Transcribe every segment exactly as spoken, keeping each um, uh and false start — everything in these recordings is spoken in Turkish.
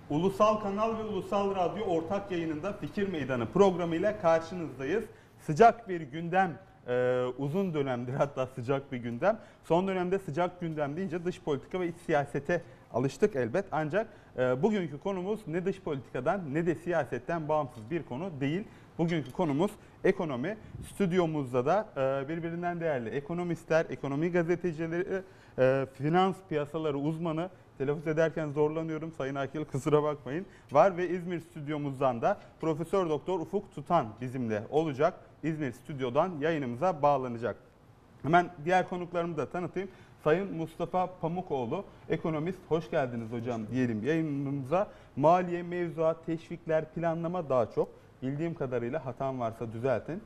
Ulusal Kanal ve Ulusal Radyo ortak yayınında Fikir Meydanı programıyla karşınızdayız. Sıcak bir gündem, e, uzun dönemdir hatta sıcak bir gündem. Son dönemde sıcak gündem deyince dış politika ve iç siyasete alıştık elbet. Ancak e, bugünkü konumuz ne dış politikadan ne de siyasetten bağımsız bir konu değil. Bugünkü konumuz ekonomi. Stüdyomuzda da e, birbirinden değerli ekonomistler, ekonomi gazetecileri, e, finans piyasaları uzmanı, telaffuz ederken zorlanıyorum Sayın Akil, kusura bakmayın, var ve İzmir stüdyomuzdan da Profesör Doktor Ufuk Tutan bizimle olacak. İzmir stüdyodan yayınımıza bağlanacak. Hemen diğer konuklarımı da tanıtayım. Sayın Mustafa Pamukoğlu, ekonomist, hoş geldiniz hocam diyelim yayınımıza. Maliye, mevzuat, teşvikler, planlama daha çok. Bildiğim kadarıyla hatam varsa düzeltin.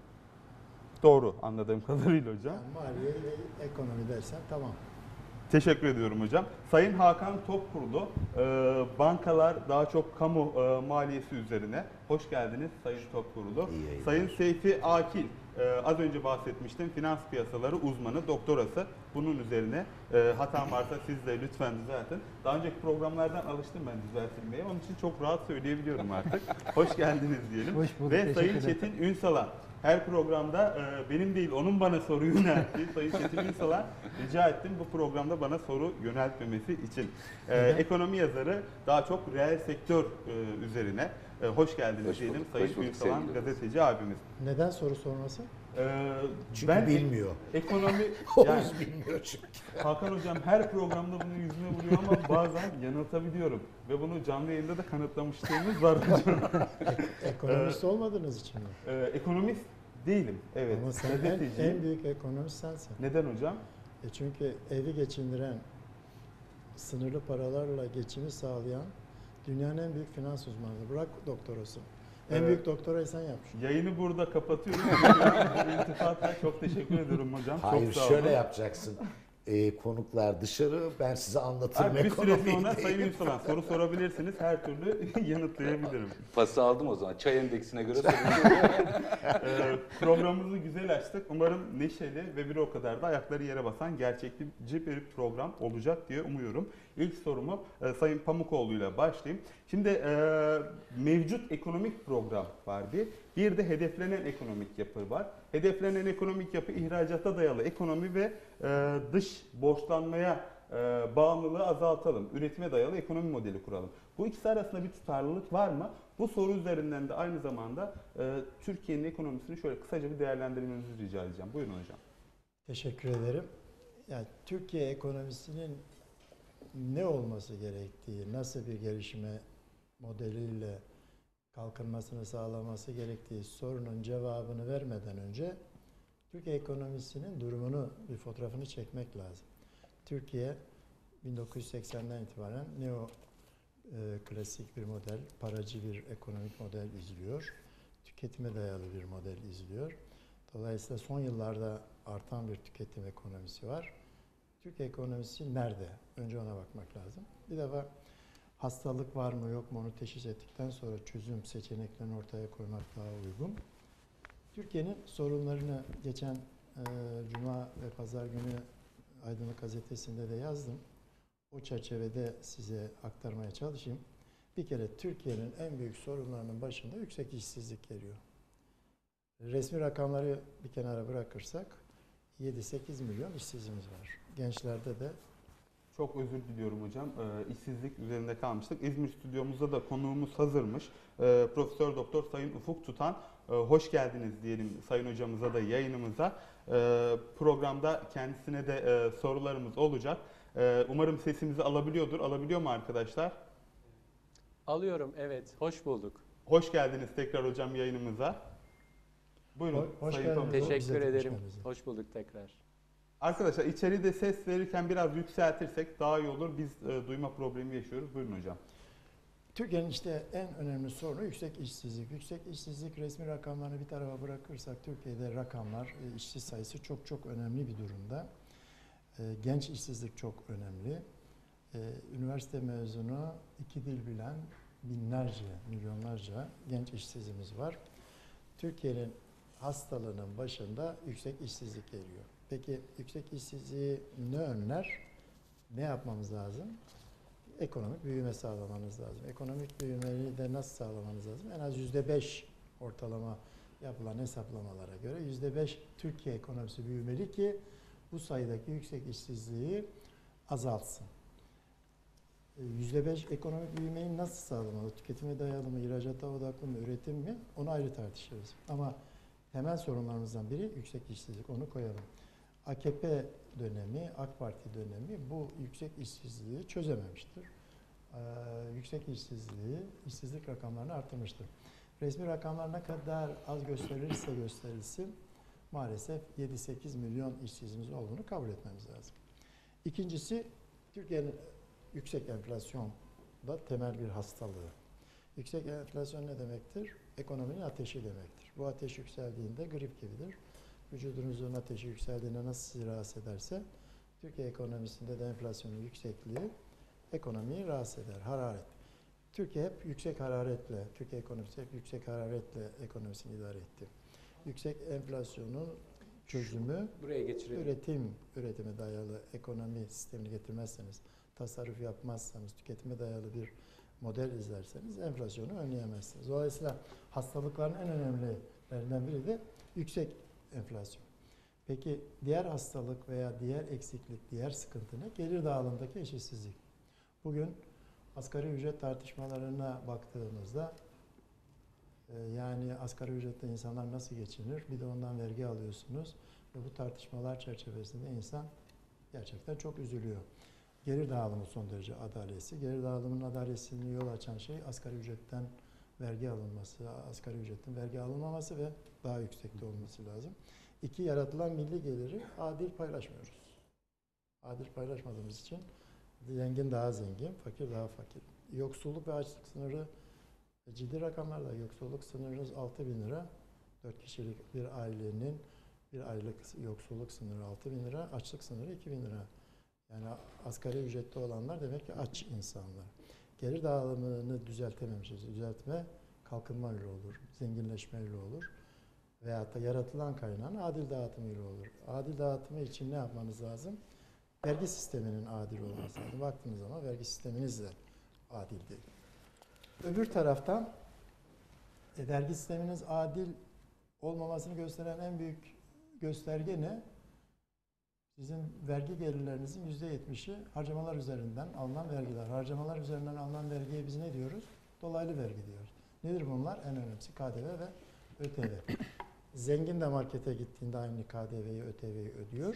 Doğru anladığım kadarıyla hocam. Yani maliye ve ekonomi dersen tamam. Teşekkür ediyorum hocam. Sayın Hakan Topkurlu, e, bankalar daha çok kamu e, maliyesi üzerine. Hoş geldiniz Sayın Topkurlu. Sayın Seyfi Akil, e, az önce bahsetmiştim, finans piyasaları uzmanı, doktorası. Bunun üzerine e, hatam varsa siz de lütfen düzeltin. Daha önceki programlardan alıştım ben düzeltilmeye. Onun için çok rahat söyleyebiliyorum artık. Hoş geldiniz diyelim. Hoş bulduk, ve Sayın ederim. Çetin Ünsal'a, her programda e, benim değil onun bana soru yönelttiği Sayın Çetin Ünsal'a rica ettim bu programda bana soru yöneltmemesi için. E, ekonomi yazarı, daha çok reel sektör e, üzerine. E, hoş geldiniz Hoş diyelim bulduk, Sayın hoş bulduk, Ünsal'an sevgili gazeteci abimiz. Neden soru sorması? E, Çünkü ben bilmiyor. Ekonomi, Oğuz yani, bilmiyor çünkü. Hakan hocam her programda bunu yüzüne vuruyor ama bazen yanıltabiliyorum. Ve bunu canlı yayında da kanıtlamışlığımız var hocam. Ekonomist olmadığınız için mi? E, ekonomist değilim, evet. Ama sen en, Gazeteciyim. en büyük ekonomist sensin. Neden hocam? E çünkü evi geçindiren, sınırlı paralarla geçimi sağlayan dünyanın en büyük finans uzmanı. Bırak doktorasın. En Evet. büyük doktorayı sen yapmışsın. Yayını burada kapatıyorum. İltifatla çok teşekkür ediyorum hocam. Hayır, çok sağ olun. şöyle yapacaksın. Ee, konuklar dışarı, ben size anlatırım Abi bir süre ekonomiyi. sonra Sayın Ünsal'an soru sorabilirsiniz. Her türlü yanıtlayabilirim. Pası aldım o zaman. Çay endeksine göre sorayım. Ee, programımızı güzel açtık. Umarım neşeli ve bir o kadar da ayakları yere basan gerçekçi bir program olacak diye umuyorum. İlk sorumu e, Sayın Pamukoğlu ile başlayayım. Şimdi e, mevcut ekonomik program var bir. Bir de hedeflenen ekonomik yapı var. Hedeflenen ekonomik yapı ihracata dayalı ekonomi ve e, dış borçlanmaya e, bağımlılığı azaltalım. Üretime dayalı ekonomi modeli kuralım. Bu ikisi arasında bir tutarlılık var mı? Bu soru üzerinden de aynı zamanda e, Türkiye'nin ekonomisini şöyle kısaca bir değerlendirmenizi rica edeceğim. Buyurun hocam. Teşekkür ederim. Yani Türkiye ekonomisinin ne olması gerektiği, nasıl bir gelişme modeliyle kalkınmasını sağlaması gerektiği sorunun cevabını vermeden önce Türkiye ekonomisinin durumunu, bir fotoğrafını çekmek lazım. Türkiye bin dokuz yüz seksenden itibaren neo e, klasik bir model, paracı bir ekonomik model izliyor. Tüketime dayalı bir model izliyor. Dolayısıyla son yıllarda artan bir tüketim ekonomisi var. Türkiye ekonomisi nerede? Önce ona bakmak lazım. Bir defa hastalık var mı yok mu onu teşhis ettikten sonra çözüm seçeneklerini ortaya koymak daha uygun. Türkiye'nin sorunlarını geçen e, Cuma ve Pazar günü Aydınlık Gazetesi'nde de yazdım. O çerçevede size aktarmaya çalışayım. Bir kere Türkiye'nin en büyük sorunlarının başında yüksek işsizlik geliyor. Resmi rakamları bir kenara bırakırsak yedi sekiz milyon işsizimiz var. Gençlerde de Çok özür diliyorum hocam. Ee, işsizlik üzerinde kalmıştık. İzmir stüdyomuzda da konuğumuz hazırmış. Ee, Profesör Doktor Sayın Ufuk Tutan. Ee, hoş geldiniz diyelim Sayın hocamıza da yayınımıza. Ee, programda kendisine de e, sorularımız olacak. Ee, umarım sesimizi alabiliyordur. Alabiliyor mu arkadaşlar? Alıyorum, evet. Hoş bulduk. Hoş geldiniz tekrar hocam yayınımıza. Buyurun. Hoş Sayın geldiniz. Pamukoğlu. Teşekkür Hoş ederim. geldiniz. Hoş bulduk tekrar. Arkadaşlar içeride ses verirken biraz yükseltirsek daha iyi olur. Biz e, duyma problemi yaşıyoruz. Buyurun hocam. Türkiye'nin işte en önemli sorunu yüksek işsizlik. Yüksek işsizlik resmi rakamlarını bir tarafa bırakırsak Türkiye'de rakamlar, işsiz sayısı çok çok önemli bir durumda. Genç işsizlik çok önemli. Üniversite mezunu, iki dil bilen binlerce, milyonlarca genç işsizimiz var. Türkiye'nin hastalığının başında yüksek işsizlik geliyor. Peki yüksek işsizliği ne önler? Ne yapmamız lazım? ekonomik büyüme sağlamanız lazım. Ekonomik büyümeyi de nasıl sağlamanız lazım? En az yüzde beş ortalama yapılan hesaplamalara göre yüzde beş Türkiye ekonomisi büyümeli ki bu sayıdaki yüksek işsizliği azaltsın. yüzde beş ekonomik büyümeyi nasıl sağlamalı? Tüketime dayalı mı, ihracata odaklı mı, üretim mi? Onu ayrı tartışırız. Ama temel sorunlarımızdan biri yüksek işsizlik. Onu koyalım. A K P dönemi, AK Parti dönemi bu yüksek işsizliği çözememiştir. Ee, yüksek işsizliği, işsizlik rakamlarını artırmıştır. Resmi rakamlar ne kadar az gösterilirse gösterilsin maalesef yedi sekiz milyon işsizimiz olduğunu kabul etmemiz lazım. İkincisi, Türkiye'nin yüksek enflasyon da temel bir hastalığı. Yüksek enflasyon ne demektir? Ekonominin ateşi demektir. Bu ateş yükseldiğinde grip gibidir. Vücudunuzun ateşi yükseldiğinde nasıl sizi rahatsız ederse, Türkiye ekonomisinde de enflasyonun yüksekliği ekonomiyi rahatsız eder, hararet. Türkiye hep yüksek hararetle, Türkiye ekonomisi hep yüksek hararetle ekonomisini idare etti. Yüksek enflasyonun çözümü, Buraya geçirelim. üretim, üretime dayalı ekonomi sistemini getirmezseniz, tasarruf yapmazsanız, tüketime dayalı bir model izlerseniz enflasyonu önleyemezsiniz. Dolayısıyla hastalıkların en önemlilerinden biri de yüksek enflasyon. Peki diğer hastalık veya diğer eksiklik, diğer sıkıntı ne? Gelir dağılımındaki eşitsizlik. Bugün asgari ücret tartışmalarına baktığımızda yani asgari ücretle insanlar nasıl geçinir? Bir de ondan vergi alıyorsunuz ve bu tartışmalar çerçevesinde insan gerçekten çok üzülüyor. Gelir dağılımı son derece adaletsiz. Gelir dağılımının adaletsizliğine yol açan şey asgari ücretten vergi alınması, asgari ücretin vergi alınmaması ve daha yüksekte olması lazım. İki, yaratılan milli geliri adil paylaşmıyoruz. Adil paylaşmadığımız için zengin daha zengin, fakir daha fakir. Yoksulluk ve açlık sınırı ciddi rakamlarla. Yoksulluk sınırınız altı bin lira. dört kişilik bir ailenin bir aylık yoksulluk sınırı altı bin lira, açlık sınırı iki bin lira. Yani asgari ücretli olanlar demek ki aç insanlar. Gelir dağılımını düzeltememişiz. Düzeltme kalkınmayla olur, zenginleşmeyle olur. Veyahut da yaratılan kaynağın adil dağıtımıyla olur. Adil dağıtımı için ne yapmanız lazım? Vergi sisteminin adil olması lazım. Baktığınız zaman vergi sisteminiz de adil değil. Öbür taraftan e, vergi sisteminiz adil olmamasını gösteren en büyük gösterge ne? Sizin vergi gelirlerinizin yüzde yetmişi harcamalar üzerinden alınan vergiler. Harcamalar üzerinden alınan vergiye biz ne diyoruz? Dolaylı vergi diyoruz. Nedir bunlar? En önemlisi K D V ve Ö T V. Zengin de markete gittiğinde aynı K D V'yi, Ö T V'yi ödüyor.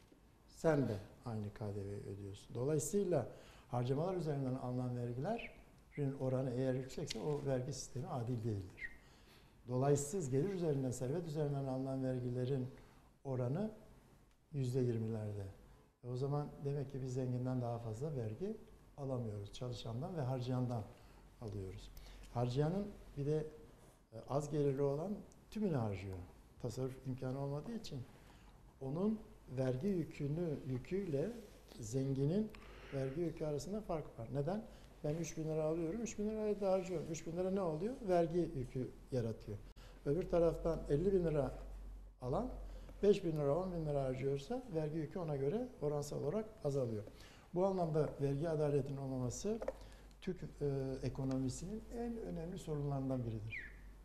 Sen de aynı K D V'yi ödüyorsun. Dolayısıyla harcamalar üzerinden alınan vergilerin oranı eğer yüksekse o vergi sistemi adil değildir. Dolayısız gelir üzerinden, servet üzerinden alınan vergilerin oranı yüzde yirmilerde. E o zaman demek ki biz zenginden daha fazla vergi alamıyoruz. Çalışandan ve harcayandan alıyoruz. Harcayanın bir de az gelirli olan tümünü harcıyor. Tasarruf imkanı olmadığı için onun vergi yükünü yüküyle zenginin vergi yükü arasında fark var. Neden? Ben üç bin lira alıyorum, üç bin lirayı da harcıyorum. üç bin lira ne oluyor? Vergi yükü yaratıyor. Öbür taraftan elli bin lira alan beş bin lira, on bin lira harcıyorsa vergi yükü ona göre oransal olarak azalıyor. Bu anlamda vergi adaletinin olmaması Türk e, ekonomisinin en önemli sorunlarından biridir.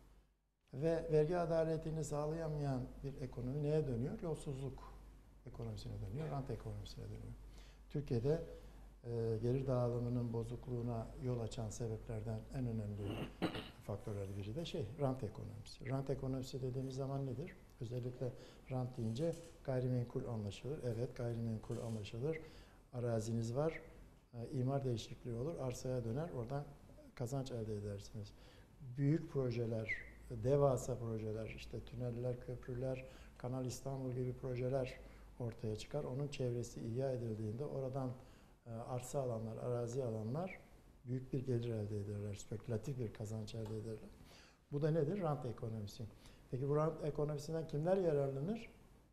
Ve vergi adaletini sağlayamayan bir ekonomi neye dönüyor? Yolsuzluk ekonomisine dönüyor, rant ekonomisine dönüyor. Türkiye'de e, gelir dağılımının bozukluğuna yol açan sebeplerden en önemli faktörlerden biri de şey, rant ekonomisi. Rant ekonomisi dediğimiz zaman nedir? Özellikle rant deyince gayrimenkul anlaşılır. Evet, gayrimenkul anlaşılır. Araziniz var, e, imar değişikliği olur, arsaya döner, oradan kazanç elde edersiniz. Büyük projeler, devasa projeler, işte tüneller, köprüler, Kanal İstanbul gibi projeler ortaya çıkar. Onun çevresi ihya edildiğinde oradan e, arsa alanlar, arazi alanlar büyük bir gelir elde ederler, spekülatif bir kazanç elde ederler. Bu da nedir? Rant ekonomisi. Peki bu rant ekonomisinden kimler yararlanır?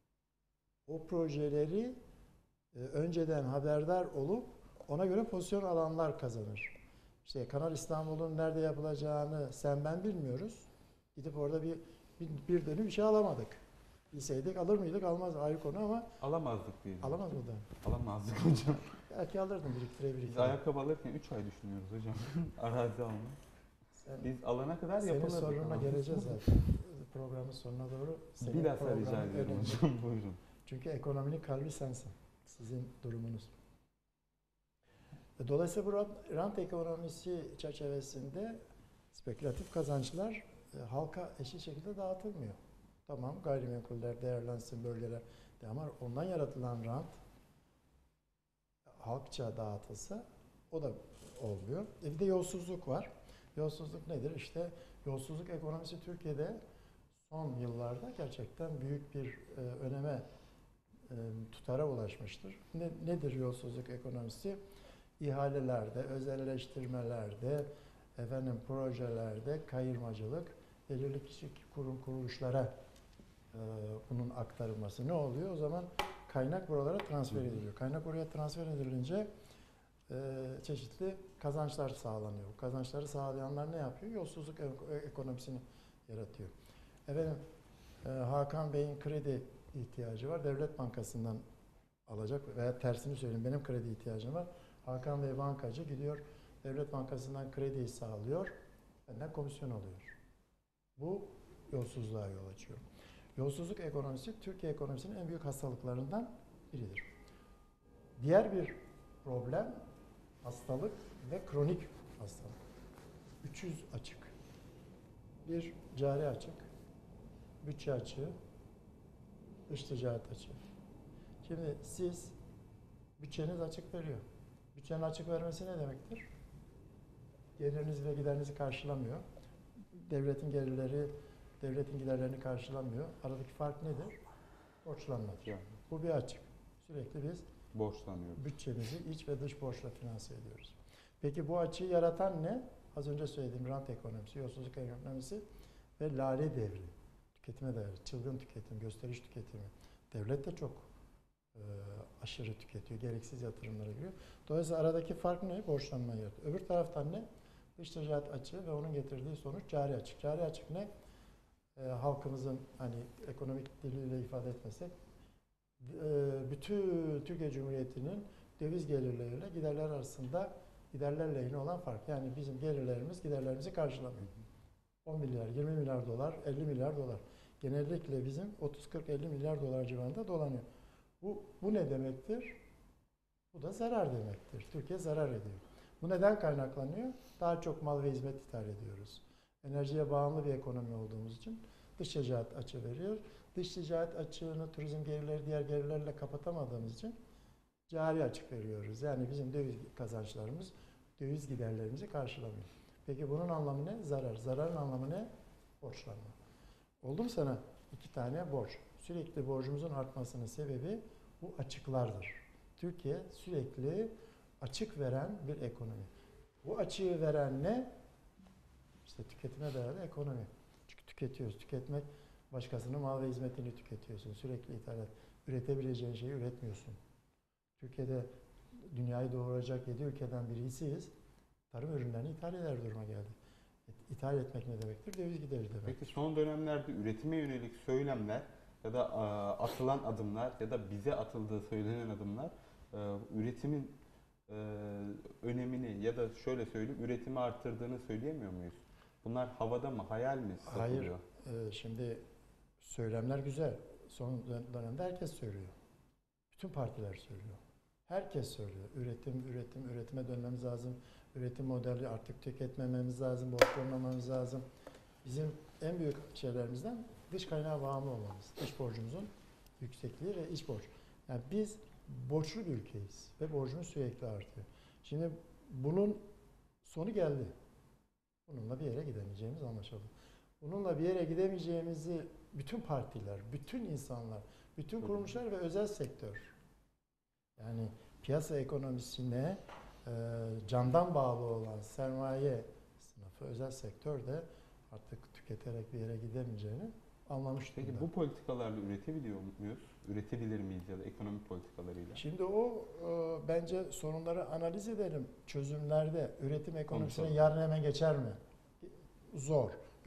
O projeleri e, önceden haberdar olup ona göre pozisyon alanlar kazanır. İşte Kanal İstanbul'un nerede yapılacağını sen ben bilmiyoruz. Gidip orada bir, bir, bir dönüm bir şey alamadık. Bilseydik alır mıydık? Almaz, ayrı konu ama Alamazdık diyelim. alamaz mı da? Alamazdık hocam. Belki alırdım biriktire Biz biriktire. ayakkabı alırken üç ay düşünüyoruz hocam. Arazi alma. Sen, Biz alana kadar senin yapılırdı. sorununa Tamam. geleceğiz zaten. Programın sonuna doğru. Senin Bilhassa rica programın ediyorum önemli. hocam. Buyurun. Çünkü ekonominin kalbi sensin. Sizin durumunuz. Dolayısıyla bu rant, rant ekonomisi çerçevesinde spekülatif kazançlar e, halka eşit şekilde dağıtılmıyor. Tamam, gayrimenkuller değerlensin, bölgeler ama ondan yaratılan rant halkça dağıtılsa o da olmuyor. E bir de yolsuzluk var. Yolsuzluk nedir? İşte yolsuzluk ekonomisi Türkiye'de son yıllarda gerçekten büyük bir e, öneme e, tutara ulaşmıştır. Ne, nedir yolsuzluk ekonomisi? İhalelerde, özelleştirmelerde, efendim projelerde kayırmacılık, belirli kişi kurum kuruluşlara e, bunun aktarılması. Ne oluyor? O zaman kaynak buralara transfer ediliyor. Kaynak oraya transfer edilince e, çeşitli kazançlar sağlanıyor. Bu kazançları sağlayanlar ne yapıyor? Yolsuzluk ek- ekonomisini yaratıyor. Efendim e, Hakan Bey'in kredi ihtiyacı var. Devlet Bankası'ndan alacak veya tersini söyleyeyim, benim kredi ihtiyacım var. Hakan Bey bankacı gidiyor, Devlet Bankası'ndan krediyi sağlıyor, benden komisyon alıyor. Bu yolsuzluğa yol açıyor. Yolsuzluk ekonomisi Türkiye ekonomisinin en büyük hastalıklarından biridir. Diğer bir problem hastalık ve kronik hastalık. üç yüz açık. Bir cari açık, bütçe açığı, dış ticaret açığı. Şimdi siz bütçeniz açık veriyor. Bütçenin açık vermesi ne demektir? Gelirinizi ve giderinizi karşılamıyor. Devletin gelirleri, devletin giderlerini karşılamıyor. Aradaki fark nedir? Borçlanmadır. Yani. Bu bir açık. Sürekli biz Borçlanıyoruz. bütçemizi iç ve dış borçla finanse ediyoruz. Peki bu açığı yaratan ne? Az önce söylediğim rant ekonomisi, yolsuzluk ekonomisi ve lale devri. Tüketime dayalı, çılgın tüketim, gösteriş tüketimi. Devlet de çok e, aşırı tüketiyor, gereksiz yatırımlara giriyor. Dolayısıyla aradaki fark ne? Borçlanma yaratıyor. Öbür taraftan ne? Dış ticaret açığı ve onun getirdiği sonuç cari açık. Cari açık ne? E, halkımızın hani ekonomik diliyle ifade etmesek, e, bütün Türkiye Cumhuriyeti'nin döviz gelirleriyle giderler arasında giderler lehine olan fark. Yani bizim gelirlerimiz giderlerimizi karşılamıyor. on milyar, yirmi milyar dolar, elli milyar dolar. Genellikle bizim otuz kırk elli milyar dolar civarında dolanıyor. Bu, bu ne demektir? Bu da zarar demektir. Türkiye zarar ediyor. Bu neden kaynaklanıyor? Daha çok mal ve hizmet ithal ediyoruz. Enerjiye bağımlı bir ekonomi olduğumuz için dış ticaret açığı veriyor. Dış ticaret açığını, turizm gelirleri diğer gelirlerle kapatamadığımız için cari açık veriyoruz. Yani bizim döviz kazançlarımız döviz giderlerimizi karşılamıyor. Peki bunun anlamı ne? Zarar. Zararın anlamı ne? Borçlanma. Oldu mu sana iki tane borç? Sürekli borcumuzun artmasının sebebi bu açıklardır. Türkiye sürekli açık veren bir ekonomi. Bu açığı veren ne? İşte tüketime dayalı ekonomi. Çünkü tüketiyoruz. Tüketmek, başkasının mal ve hizmetini tüketiyorsun. Sürekli ithalat. Üretebileceğin şeyi üretmiyorsun. Türkiye'de dünyayı doğuracak yedi ülkeden birisiyiz. Tarım ürünlerini ithal eder duruma geldi. İthal etmek ne demektir? Döviz gideri demek. Peki son dönemlerde üretime yönelik söylemler ya da a, atılan adımlar ya da bize atıldığı söylenen adımlar e, üretimin e, önemini ya da şöyle söyleyeyim üretimi arttırdığını söyleyemiyor muyuz? Bunlar havada mı, hayal mi satılıyor? Hayır. E, şimdi söylemler güzel. Son dönemde herkes söylüyor. Bütün partiler söylüyor. Herkes söylüyor. Üretim, üretim, üretime dönmemiz lazım. Üretim modeli artık tüketmememiz lazım, borçlanmamamız lazım. Bizim en büyük şeylerimizden dış kaynağa bağımlı olmamız. Dış borcumuzun yüksekliği ve iç borç. Yani biz borçlu bir ülkeyiz ve borcumuz sürekli artıyor. Şimdi bunun sonu geldi. Bununla bir yere gidemeyeceğimiz anlaşıldı. Bununla bir yere gidemeyeceğimizi bütün partiler, bütün insanlar, bütün kuruluşlar ve özel sektör, yani piyasa ekonomisine e, candan bağlı olan sermaye sınıfı, özel sektör de artık tüketerek bir yere gidemeyeceğini anlamış Peki durumda. bu politikalarla üretebiliyor muyuz? Üretebilir miyiz ya da ekonomik politikalarıyla? Şimdi o e, bence sorunları analiz edelim. Çözümlerde üretim ekonomisine Konuşalım. yarın hemen geçer mi? Zor.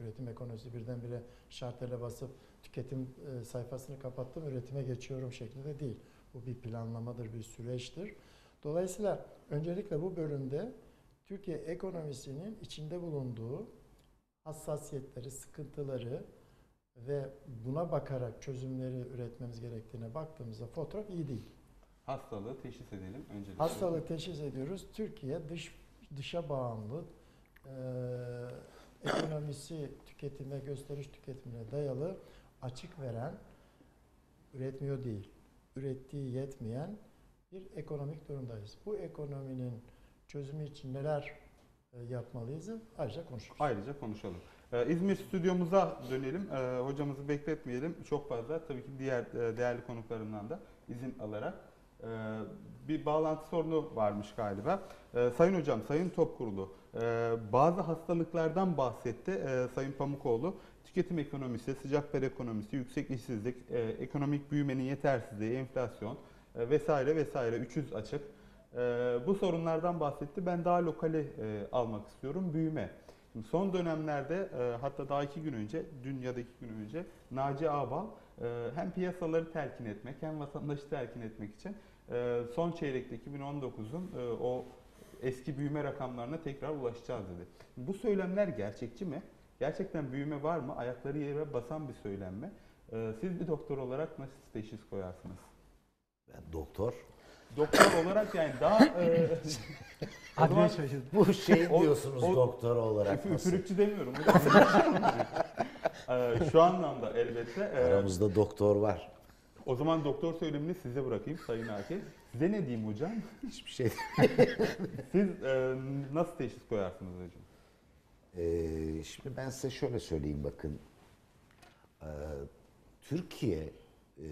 Üretim ekonomisi birdenbire şartele basıp tüketim e, sayfasını kapattım, üretime geçiyorum şeklinde değil. Bu bir planlamadır, bir süreçtir. Dolayısıyla öncelikle bu bölümde Türkiye ekonomisinin içinde bulunduğu hassasiyetleri, sıkıntıları ve buna bakarak çözümleri üretmemiz gerektiğine baktığımızda fotoğraf iyi değil. Hastalığı teşhis edelim öncelikle. Hastalığı teşhis ediyoruz. Türkiye dış dışa bağımlı, e, ekonomisi tüketime, gösteriş tüketimine dayalı, açık veren, üretmiyor değil, ürettiği yetmeyen bir ekonomik durumdayız. Bu ekonominin çözümü için neler e, yapmalıyız? Ayrıca konuşuruz. Ayrıca konuşalım. Ee, İzmir stüdyomuza dönelim. Ee, hocamızı bekletmeyelim. Çok fazla tabii ki diğer e, değerli konuklarımdan da izin alarak. Ee, bir bağlantı sorunu varmış galiba. Ee, Sayın Hocam, Sayın Topkurulu, e, bazı hastalıklardan bahsetti e, Sayın Pamukoğlu. Tüketim ekonomisi, sıcak para ekonomisi, yüksek işsizlik, e, ekonomik büyümenin yetersizliği, enflasyon e, vesaire vesaire üç yüz açık. E, bu sorunlardan bahsetti. Ben daha lokali e, almak istiyorum. Büyüme. Şimdi son dönemlerde e, hatta daha iki gün önce, dün ya da iki gün önce Naci Ağbal e, hem piyasaları telkin etmek hem vatandaşı telkin etmek için e, son çeyrekte iki bin on dokuzun e, o eski büyüme rakamlarına tekrar ulaşacağız dedi. Bu söylemler gerçekçi mi? Gerçekten büyüme var mı? Ayakları yere basan bir söylem mi? E, siz bir doktor olarak nasıl teşhis koyarsınız? Ben doktor. Doktor olarak yani daha... E, o zaman- Bu şey O- diyorsunuz o- doktor olarak Üf- nasıl? Üfürükçü demiyorum. Ee, Şu anlamda elbette. Ee, Aramızda doktor var. O zaman doktor söylemini size bırakayım Sayın Akif. Size ne diyeyim hocam? Hiçbir şey. Siz e, nasıl teşhis koyarsınız hocam? Ee, şimdi ben size şöyle söyleyeyim bakın. Ee, Türkiye e,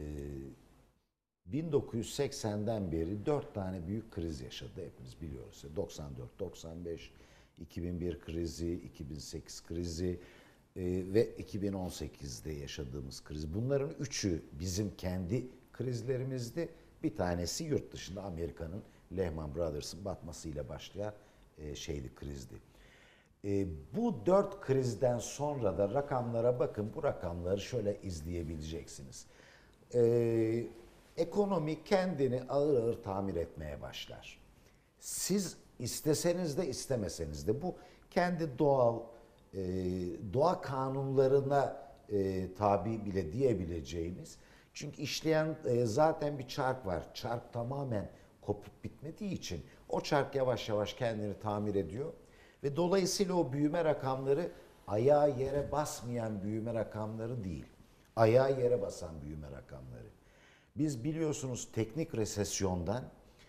bin dokuz yüz seksenden beri dört tane büyük kriz yaşadı. Hepimiz biliyoruz. doksan dört, doksan beş, iki bin bir krizi, iki bin sekiz krizi e, ve iki bin on sekizde yaşadığımız kriz. Bunların üçü bizim kendi krizlerimizdi. Bir tanesi yurt dışında Amerika'nın Lehman Brothers'ın batmasıyla başlayan e, şeydi, krizdi. E, bu dört krizden sonra da rakamlara bakın. Bu rakamları şöyle izleyebileceksiniz. E, ekonomi kendini ağır ağır tamir etmeye başlar. Siz isteseniz de istemeseniz de bu kendi doğal e, doğa kanunlarına e, tabi bile diyebileceğimiz. Çünkü işleyen e, zaten bir çark var. Çark tamamen kopup bitmediği için o çark yavaş yavaş kendini tamir ediyor. Ve dolayısıyla o büyüme rakamları ayağı yere basmayan büyüme rakamları değil. Ayağı yere basan büyüme rakamları. Biz biliyorsunuz teknik resesyondan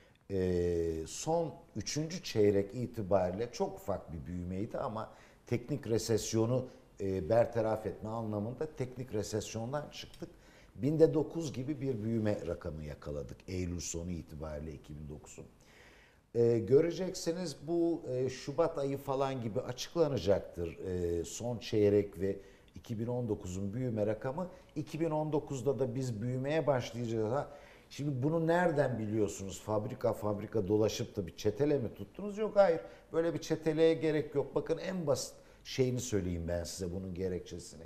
e, son üçüncü çeyrek itibariyle çok ufak bir büyümeydi ama teknik resesyonu e, bertaraf etme anlamında teknik resesyondan çıktık. Binde dokuz gibi bir büyüme rakamı yakaladık Eylül sonu itibariyle iki bin dokuzun. Ee, göreceksiniz bu e, Şubat ayı falan gibi açıklanacaktır e, son çeyrek ve iki bin on dokuzun büyüme rakamı. iki bin on dokuzda da biz büyümeye başlayacağız. Ha, şimdi bunu nereden biliyorsunuz? Fabrika fabrika dolaşıp da bir çetele mi tuttunuz? Yok, hayır. Böyle bir çeteleye gerek yok. Bakın en basit şeyini söyleyeyim ben size, bunun gerekçesini.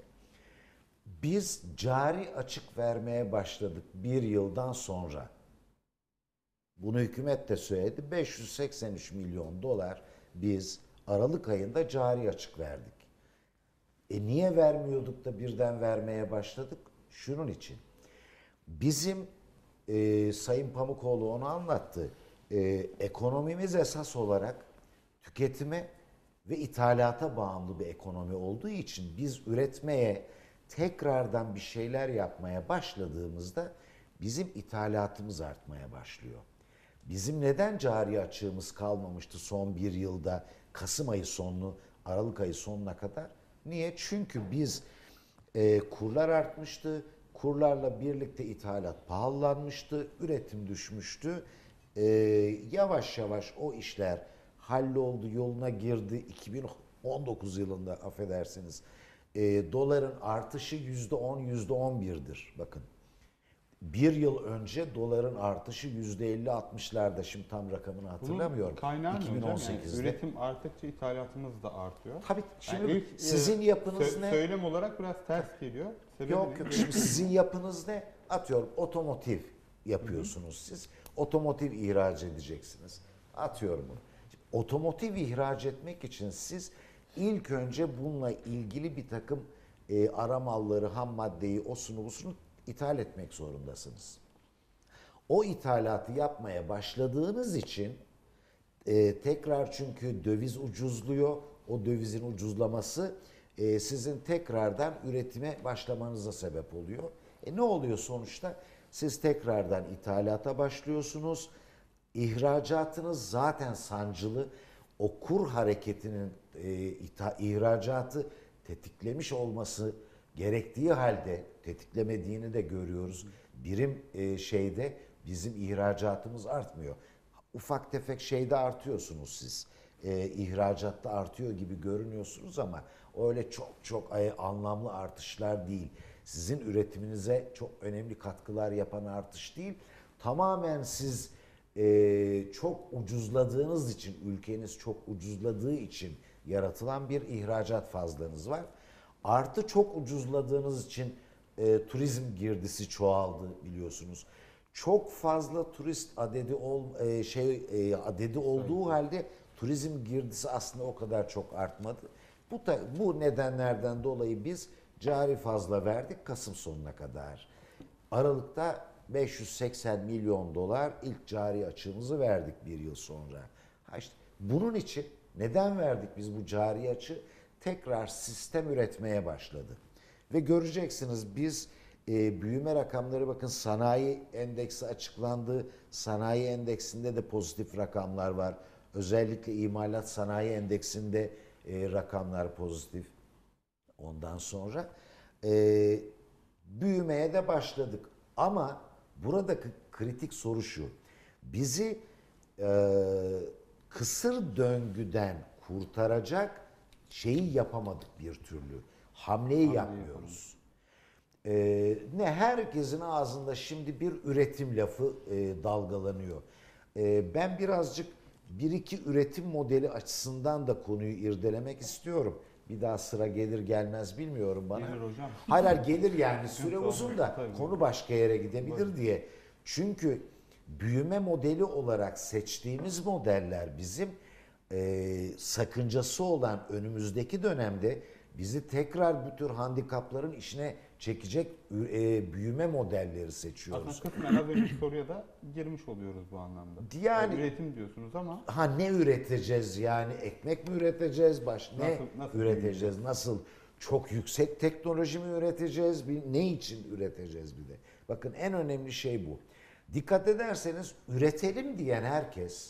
Biz cari açık vermeye başladık bir yıldan sonra. Bunu hükümet de söyledi. beş yüz seksen üç milyon dolar biz Aralık ayında cari açık verdik. E niye vermiyorduk da birden vermeye başladık? Şunun için. Bizim e, Sayın Pamukoğlu onu anlattı. E, ekonomimiz esas olarak tüketime ve ithalata bağımlı bir ekonomi olduğu için biz üretmeye, tekrardan bir şeyler yapmaya başladığımızda bizim ithalatımız artmaya başlıyor. Bizim neden cari açığımız kalmamıştı son bir yılda Kasım ayı sonunu Aralık ayı sonuna kadar? Niye? Çünkü biz e, kurlar artmıştı, kurlarla birlikte ithalat pahalanmıştı, üretim düşmüştü. E, yavaş yavaş o işler halloldu, yoluna girdi. iki bin on dokuz yılında affedersiniz e, doların artışı yüzde on, yüzde on birdir. Bakın. bir yıl önce doların artışı yüzde elli altmışlarda, şimdi tam rakamını hatırlamıyorum. Bunun kaynağı ne hocam? Yani iki bin on sekizde. üretim arttıkça ithalatımız da artıyor. Tabii şimdi Yani ilk, sizin e, yapınız sö- ne? Söylem olarak biraz ters geliyor. Sebebi Yok ne? yok, şimdi sizin yapınız ne? Atıyorum otomotiv yapıyorsunuz siz. Otomotiv ihraç edeceksiniz. Atıyorum bunu. Şimdi, otomotiv ihraç etmek için siz ilk önce bununla ilgili bir takım e, ara malları, ham maddeyi, osunu busunu ithal etmek zorundasınız. O ithalatı yapmaya başladığınız için e, tekrar, çünkü döviz ucuzluyor, o dövizin ucuzlaması e, sizin tekrardan üretime başlamanıza sebep oluyor. E ne oluyor sonuçta? Siz tekrardan ithalata başlıyorsunuz. İhracatınız zaten sancılı. O kur hareketinin e, ita- ihracatı tetiklemiş olması gerektiği halde tetiklemediğini de görüyoruz. Birim e, şeyde bizim ihracatımız artmıyor. Ufak tefek şeyde artıyorsunuz siz. E, ihracatta artıyor gibi görünüyorsunuz ama öyle çok çok e, anlamlı artışlar değil. Sizin üretiminize çok önemli katkılar yapan artış değil. Tamamen siz e, çok ucuzladığınız için, ülkeniz çok ucuzladığı için yaratılan bir ihracat fazlanız var. Artı çok ucuzladığınız için e, turizm girdisi çoğaldı biliyorsunuz. Çok fazla turist adedi ol, e, şey e, adedi olduğu halde turizm girdisi aslında o kadar çok artmadı. Bu da, bu nedenlerden dolayı biz cari fazla verdik Kasım sonuna kadar. Aralıkta beş yüz seksen milyon dolar ilk cari açığımızı verdik bir yıl sonra. Ha işte bunun için neden verdik biz bu cari açığı? Tekrar sistem üretmeye başladı. Ve göreceksiniz biz e, büyüme rakamları, bakın sanayi endeksi açıklandı. Sanayi endeksinde de pozitif rakamlar var. Özellikle imalat sanayi endeksinde e, rakamlar pozitif. Ondan sonra e, büyümeye de başladık. Ama buradaki kritik soru şu. Bizi e, kısır döngüden kurtaracak şeyi yapamadık bir türlü. Hamleyi yapmıyoruz. Ee, ne herkesin ağzında şimdi bir üretim lafı e, dalgalanıyor. E, ben birazcık bir iki üretim modeli açısından da konuyu irdelemek istiyorum. Bir daha sıra gelir gelmez bilmiyorum bana. Gelir hocam. Hayır hayır, gelir yani süre Tamam, uzun da tabii. konu başka yere gidebilir Buyurun. diye. Çünkü büyüme modeli olarak seçtiğimiz modeller bizim e, sakıncası olan önümüzdeki dönemde bizi tekrar bu tür handikapların içine çekecek e, büyüme modelleri seçiyoruz. Aslında kısmen az önceki soruya da girmiş oluyoruz bu anlamda. Yani- üretim diyorsunuz ama Ha, ne üreteceğiz yani, ekmek mi üreteceğiz, baş ne Nasıl- nasıl üreteceğiz, nasıl çok yüksek teknoloji mi üreteceğiz, bir, ne için üreteceğiz bir de. Bakın en önemli şey bu. Dikkat ederseniz üretelim diyen herkes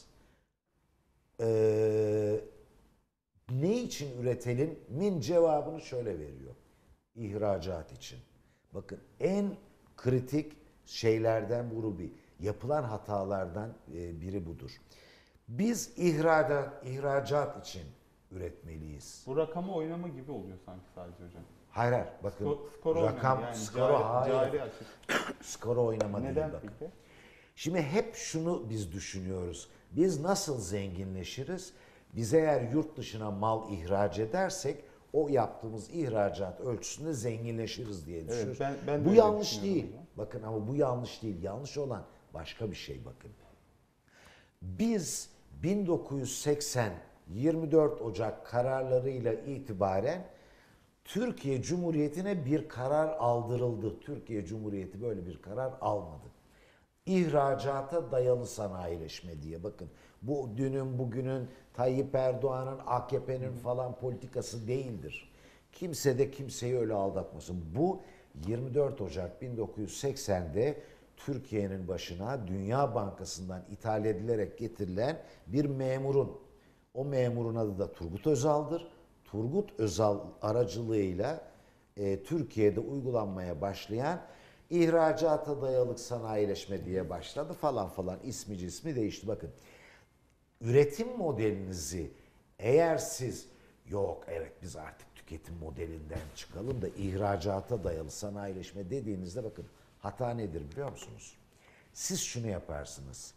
eee ne için üretelim min cevabını şöyle veriyor. İhracat için. Bakın en kritik şeylerden bu bir. Yapılan hatalardan e, biri budur. Biz ihracat, ihracat için üretmeliyiz. bu rakamı oynama gibi oluyor sanki sadece hocam. Hayır hayır, bakın Skor, skor rakam, oynama yani skoru cari, hayır. cari açık. Skoru oynama değil Neden bakın. peki? Şimdi hep şunu biz düşünüyoruz. Biz nasıl zenginleşiriz? Biz eğer yurt dışına mal ihraç edersek o yaptığımız ihracat ölçüsünde zenginleşiriz diye düşünüyoruz. ben- ben de bu öyle yanlış düşünüyorum değil. hocam. Bakın ama bu yanlış değil. Yanlış olan başka bir şey bakın. Biz bin dokuz yüz seksen yirmi dört Ocak kararlarıyla itibaren Türkiye Cumhuriyeti'ne bir karar aldırıldı. Türkiye Cumhuriyeti böyle bir karar almadı. İhracata dayalı sanayileşme diye. Bakın bu dünün bugünün Tayyip Erdoğan'ın A K P'nin falan politikası değildir. Kimse de kimseyi öyle aldatmasın. Bu yirmi dört Ocak bin dokuz yüz seksende Türkiye'nin başına Dünya Bankası'ndan ithal edilerek getirilen bir memurun, o memurun adı da Turgut Özal'dır. Turgut Özal aracılığıyla e, Türkiye'de uygulanmaya başlayan ihracata dayalı sanayileşme diye başladı falan falan, ismi cismi değişti. Bakın üretim modelinizi eğer siz yok evet biz artık tüketim modelinden çıkalım da ihracata dayalı sanayileşme dediğinizde bakın hata nedir biliyor musunuz? Siz şunu yaparsınız.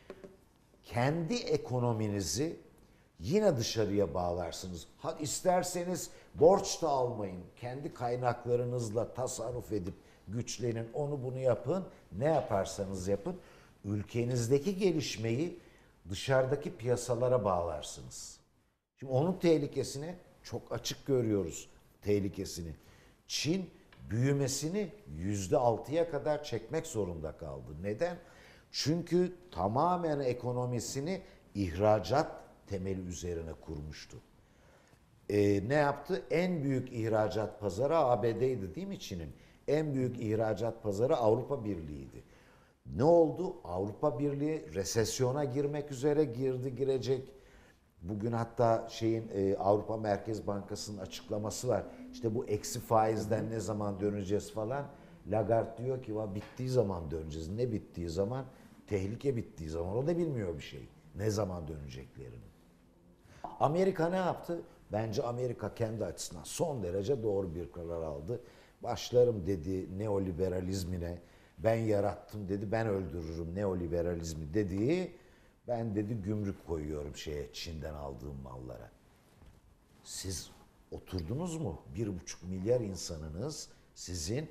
Kendi ekonominizi yine dışarıya bağlarsınız. Ha, isterseniz borç da almayın. Kendi kaynaklarınızla tasarruf edip güçlenin, onu bunu yapın. Ne yaparsanız yapın. Ülkenizdeki gelişmeyi dışarıdaki piyasalara bağlarsınız. Şimdi onun tehlikesini çok açık görüyoruz, tehlikesini. Çin büyümesini yüzde altıya kadar çekmek zorunda kaldı. Neden? Çünkü tamamen ekonomisini ihracat temeli üzerine kurmuştu. Ee, ne yaptı? En büyük ihracat pazarı A B D'ydi değil mi Çin'in? En büyük ihracat pazarı Avrupa Birliği'ydi. Ne oldu? Avrupa Birliği resesyona girmek üzere girdi, girecek. Bugün hatta şeyin e, Avrupa Merkez Bankası'nın açıklaması var. İşte bu eksi faizden ne zaman döneceğiz falan. Lagarde diyor ki va bittiği zaman döneceğiz. Ne bittiği zaman? Tehlike bittiği zaman. O da bilmiyor bir şey. Ne zaman döneceklerini. Amerika ne yaptı? Bence Amerika kendi açısından son derece doğru bir karar aldı. Başlarım dedi neoliberalizmine. Ben yarattım dedi. Ben öldürürüm neoliberalizmi dediği. Ben dedi gümrük koyuyorum şeye Çin'den aldığım mallara. Siz oturdunuz mu? Bir buçuk milyar insanınız sizin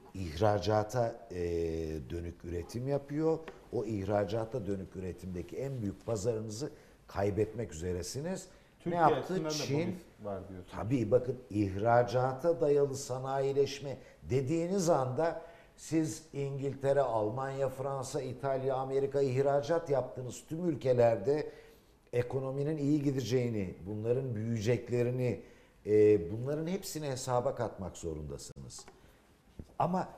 ihracata e, dönük üretim yapıyor. O ihracata dönük üretimdeki en büyük pazarınızı kaybetmek üzeresiniz. Türkiye ne yaptı? açısından da Çin bu risk var diyorsunuz. tabii bakın ihracata dayalı sanayileşme dediğiniz anda siz İngiltere, Almanya, Fransa, İtalya, Amerika ihracat yaptığınız tüm ülkelerde ekonominin iyi gideceğini, bunların büyüyeceklerini, e, bunların hepsini hesaba katmak zorundasınız. Ama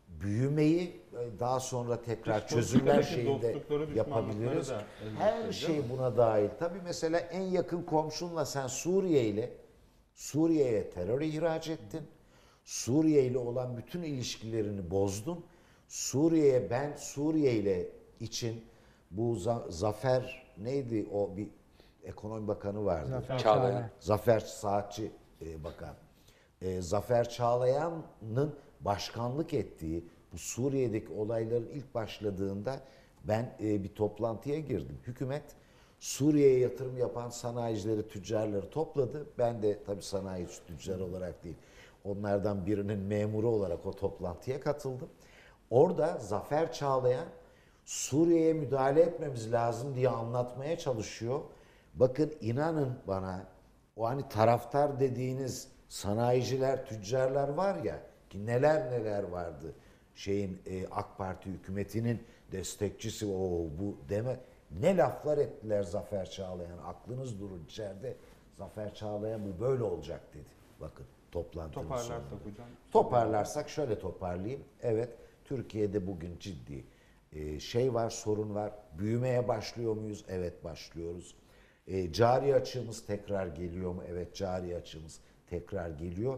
büyümeyi daha sonra tekrar Dış çözümler politikadaki şeyinde dostlukları, düşmanlıkları yapabiliriz. da elbette, Her değil şey mi? buna dahil. Tabii mesela en yakın komşunla sen Suriye ile Suriye'ye terör ihraç ettin. Suriye ile olan bütün ilişkilerini bozdun. Suriye'ye ben Suriye ile için bu za- Zafer neydi o bir ekonomi bakanı vardı. Zafer Çağlayan. Çağlayan. Zafer Saatçi e, bakan. E, Zafer Çağlayan'ın başkanlık ettiği bu Suriye'deki olayların ilk başladığında ben e, bir toplantıya girdim. Hükümet Suriye'ye yatırım yapan sanayicileri, tüccarları topladı. Ben de tabii sanayi tüccarı olarak değil, onlardan birinin memuru olarak o toplantıya katıldım. Orada Zafer Çağlayan Suriye'ye müdahale etmemiz lazım diye anlatmaya çalışıyor. Bakın inanın bana o hani taraftar dediğiniz sanayiciler, tüccarlar var ya ki neler neler vardı. Şeyin e, AK Parti hükümetinin destekçisi o bu deme. Ne laflar ettiler Zafer Çağlayan. Aklınız durur içeride. Zafer Çağlayan bu böyle olacak dedi. Bakın toplantının Toparlarsak sonunda. hocam. Toparlarsak şöyle toparlayayım. Evet Türkiye'de bugün ciddi e, şey var, sorun var. Büyümeye başlıyor muyuz? Evet başlıyoruz. E, cari açığımız tekrar geliyor mu? Evet cari açığımız tekrar geliyor.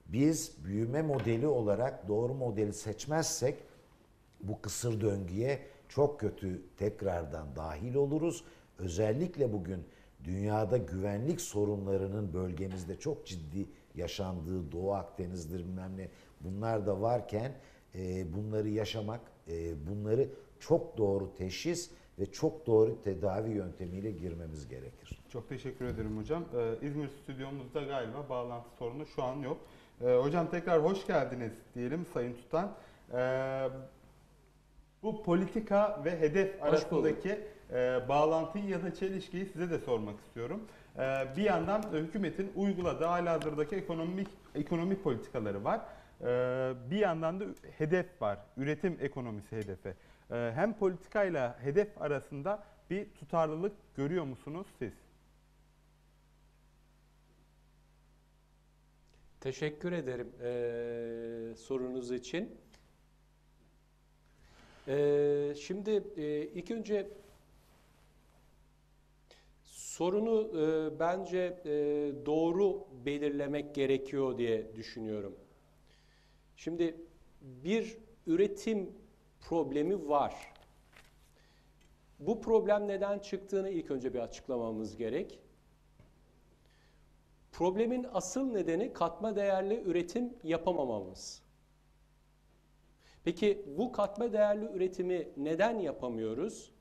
Biz büyüme modeli olarak doğru modeli seçmezsek bu kısır döngüye çok kötü tekrardan dahil oluruz. Özellikle bugün dünyada güvenlik sorunlarının bölgemizde çok ciddi yaşandığı Doğu Akdeniz'dir bilmem ne bunlar da varken e, bunları yaşamak, e, bunları çok doğru teşhis ve çok doğru tedavi yöntemiyle girmemiz gerekir. Çok teşekkür ederim hocam. Ee, İzmir stüdyomuzda galiba bağlantı sorunu şu an yok. Ee, hocam tekrar hoş geldiniz diyelim Sayın Tutan. Ee, bu politika ve hedef arasındaki e, bağlantıyı ya da çelişkiyi size de sormak istiyorum. Ee, bir yandan e, hükümetin uyguladığı halihazırdaki ekonomik ekonomi politikaları var. Ee, bir yandan da hedef var. Üretim ekonomisi hedefi. Ee, hem politikayla hedef arasında bir tutarlılık görüyor musunuz siz? Teşekkür ederim eee, sorunuz için. Eee, şimdi eee, ilk önce sorunu eee, bence eee, doğru belirlemek gerekiyor diye düşünüyorum. Şimdi bir üretim problemi var. Bu problem neden çıktığını ilk önce bir açıklamamız gerek. Problemin asıl nedeni katma değerli üretim yapamamamız. Peki bu katma değerli üretimi neden yapamıyoruz?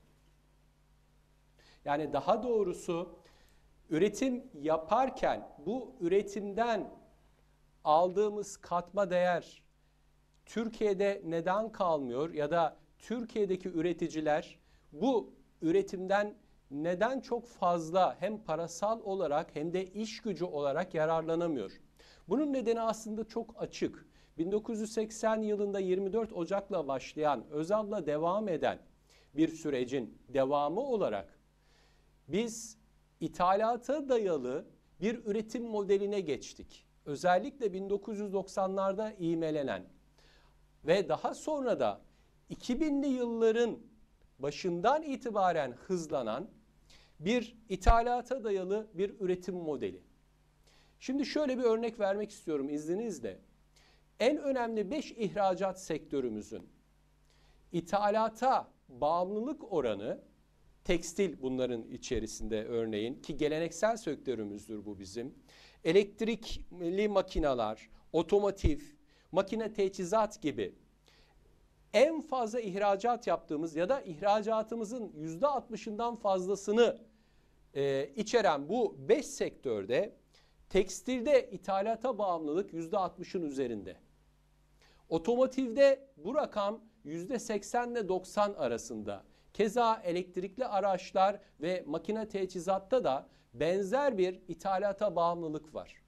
Yani daha doğrusu üretim yaparken bu üretimden aldığımız katma değer Türkiye'de neden kalmıyor ya da Türkiye'deki üreticiler bu üretimden neden çok fazla hem parasal olarak hem de iş gücü olarak yararlanamıyor? Bunun nedeni aslında çok açık. bin dokuz yüz seksen yılında yirmi dört Ocak'la başlayan, Özal'la devam eden bir sürecin devamı olarak biz ithalata dayalı bir üretim modeline geçtik. Özellikle bin dokuz yüz doksanlarda ivmelenen ve daha sonra da iki binli yılların başından itibaren hızlanan bir ithalata dayalı bir üretim modeli. Şimdi şöyle bir örnek vermek istiyorum izninizle. En önemli beş ihracat sektörümüzün ithalata bağımlılık oranı, tekstil bunların içerisinde örneğin ki geleneksel sektörümüzdür bu bizim. Elektrikli makineler, otomotiv, makine teçhizat gibi en fazla ihracat yaptığımız ya da ihracatımızın yüzde altmışından fazlasını e, içeren bu beş sektörde tekstilde ithalata bağımlılık yüzde altmışın üzerinde. Otomotivde bu rakam yüzde seksen ile doksan arasında. Keza elektrikli araçlar ve makine teçhizatta da benzer bir ithalata bağımlılık var.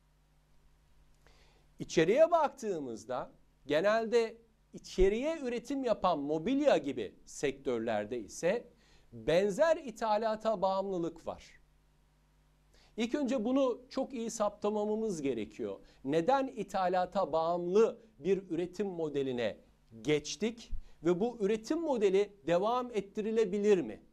İçeriye baktığımızda genelde içeriye üretim yapan mobilya gibi sektörlerde ise benzer ithalata bağımlılık var. İlk önce bunu çok iyi saptamamız gerekiyor. Neden ithalata bağımlı bir üretim modeline geçtik ve bu üretim modeli devam ettirilebilir mi?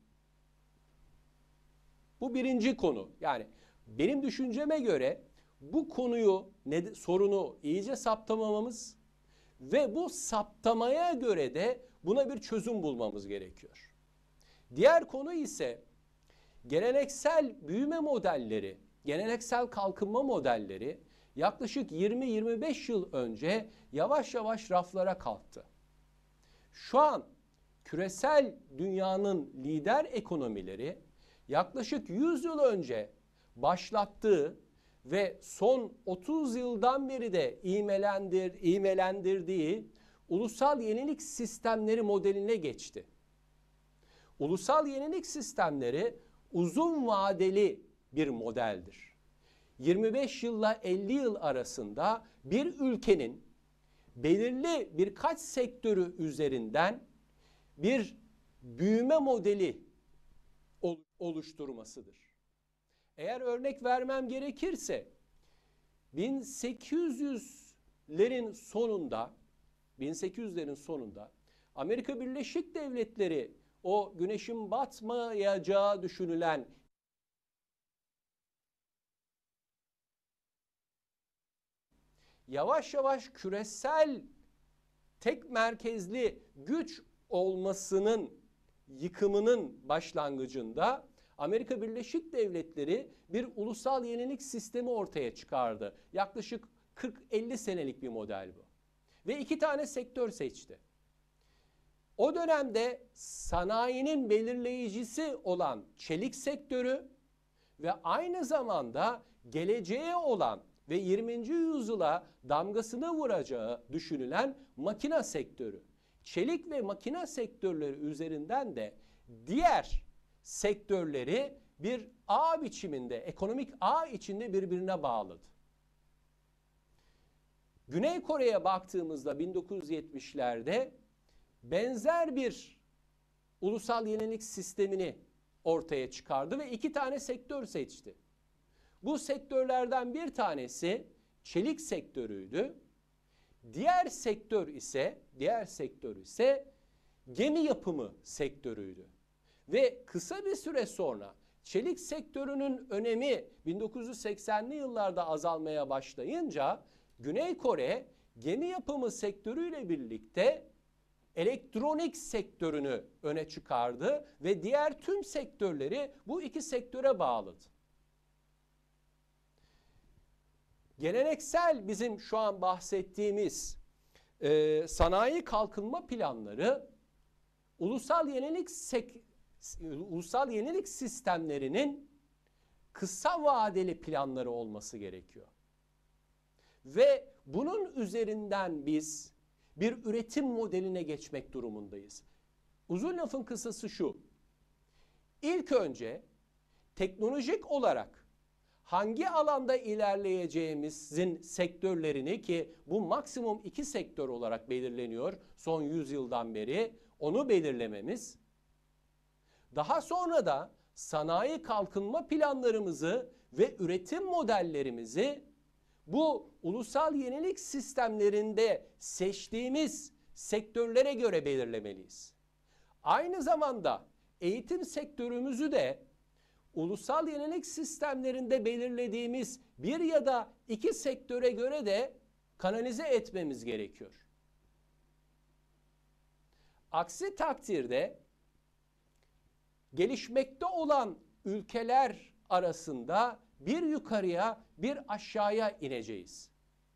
Bu birinci konu. Yani benim düşünceme göre bu konuyu, ne, sorunu iyice saptamamamız ve bu saptamaya göre de buna bir çözüm bulmamız gerekiyor. Diğer konu ise geleneksel büyüme modelleri, geleneksel kalkınma modelleri yaklaşık yirmi yirmi beş yıl önce yavaş yavaş raflara kalktı. Şu an küresel dünyanın lider ekonomileri yaklaşık yüz yıl önce başlattığı ve son otuz yıldan beri de ivmelendir, ivmelendirdiği ulusal yenilik sistemleri modeline geçti. Ulusal yenilik sistemleri uzun vadeli bir modeldir. yirmi beş yılla elli yıl arasında bir ülkenin belirli birkaç sektörü üzerinden bir büyüme modeli oluşturmasıdır. Eğer örnek vermem gerekirse bin sekiz yüzlerin sonunda bin sekiz yüzlerin sonunda Amerika Birleşik Devletleri o güneşin batmayacağı düşünülen yavaş yavaş küresel tek merkezli güç olmasının yıkımının başlangıcında Amerika Birleşik Devletleri bir ulusal yenilik sistemi ortaya çıkardı. Yaklaşık kırk elli senelik bir model bu. Ve iki tane sektör seçti. O dönemde sanayinin belirleyicisi olan çelik sektörü ve aynı zamanda geleceğe olan ve yirminci yüzyıla damgasını vuracağı düşünülen makina sektörü. Çelik ve makina sektörleri üzerinden de diğer sektörleri bir ağ biçiminde, ekonomik ağ içinde birbirine bağladı. Güney Kore'ye baktığımızda bin dokuz yüz yetmişlerde benzer bir ulusal yenilik sistemini ortaya çıkardı ve iki tane sektör seçti. Bu sektörlerden bir tanesi çelik sektörüydü. Diğer sektör ise, diğer sektör ise gemi yapımı sektörüydü. Ve kısa bir süre sonra çelik sektörünün önemi bin dokuz yüz seksenli yıllarda azalmaya başlayınca Güney Kore gemi yapımı sektörüyle birlikte elektronik sektörünü öne çıkardı ve diğer tüm sektörleri bu iki sektöre bağladı. Geleneksel bizim şu an bahsettiğimiz e, sanayi kalkınma planları ulusal yenilik sek, ulusal yenilik sistemlerinin kısa vadeli planları olması gerekiyor. Ve bunun üzerinden biz bir üretim modeline geçmek durumundayız. Uzun lafın kısası şu. İlk önce teknolojik olarak hangi alanda ilerleyeceğimizin sektörlerini, ki bu maksimum iki sektör olarak belirleniyor son yüz yıldan beri, onu belirlememiz. Daha sonra da sanayi kalkınma planlarımızı ve üretim modellerimizi bu ulusal yenilik sistemlerinde seçtiğimiz sektörlere göre belirlemeliyiz. Aynı zamanda eğitim sektörümüzü de ulusal yenilik sistemlerinde belirlediğimiz bir ya da iki sektöre göre de kanalize etmemiz gerekiyor. Aksi takdirde gelişmekte olan ülkeler arasında bir yukarıya bir aşağıya ineceğiz.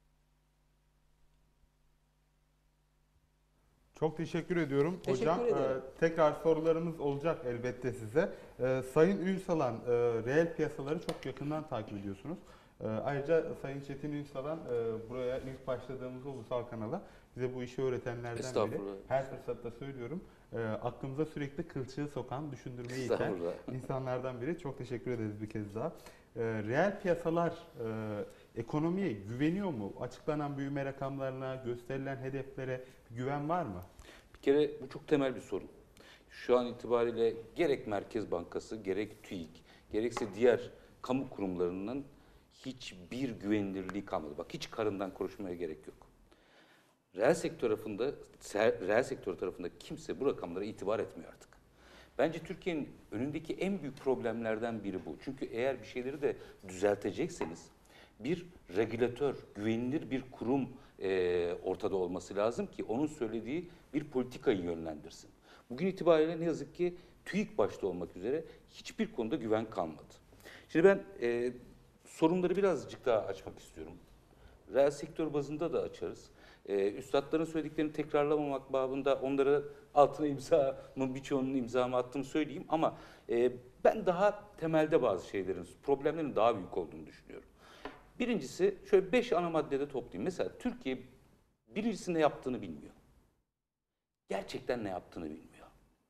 Çok teşekkür ediyorum Teşekkür hocam. ederim. Ee, tekrar sorularımız olacak elbette size. Ee, Sayın Ünsalan, e, reel piyasaları çok yakından takip ediyorsunuz. Ee, ayrıca Sayın Çetin Ünsalan e, buraya ilk başladığımız ulusal kanala bize bu işi öğretenlerden biri. Estağfurullah. Her fırsatta söylüyorum. E, aklımıza sürekli kılçığı sokan, düşündürmeyi iten Estağfurullah. insanlardan biri. Çok teşekkür ederiz bir kez daha. E, reel piyasalar e, ekonomiye güveniyor mu? Açıklanan büyüme rakamlarına, gösterilen hedeflere bir güven var mı? Bir kere bu çok temel bir sorun. Şu an itibariyle gerek Merkez Bankası, gerek TÜİK, gerekse diğer kamu kurumlarının hiçbir güvenilirliği kalmadı. Bak, hiç karından konuşmaya gerek yok. Reel sektör tarafında, reel sektör tarafında kimse bu rakamlara itibar etmiyor artık. Bence Türkiye'nin önündeki en büyük problemlerden biri bu. Çünkü eğer bir şeyleri de düzeltecekseniz bir regülatör, güvenilir bir kurum e, ortada olması lazım ki onun söylediği bir politikayı yönlendirsin. Bugün itibariyle ne yazık ki TÜİK başta olmak üzere hiçbir konuda güven kalmadı. Şimdi ben e, sorunları birazcık daha açmak istiyorum. Reel sektör bazında da açarız. Ee, üstadların söylediklerini tekrarlamamak babında onlara altına imzamı, birçoğunun imzamı attığımı söyleyeyim ama e, ben daha temelde bazı şeylerin, problemlerin daha büyük olduğunu düşünüyorum. Birincisi, şöyle beş ana maddede toplayayım. Mesela Türkiye birincisi ne yaptığını bilmiyor. Gerçekten ne yaptığını bilmiyor.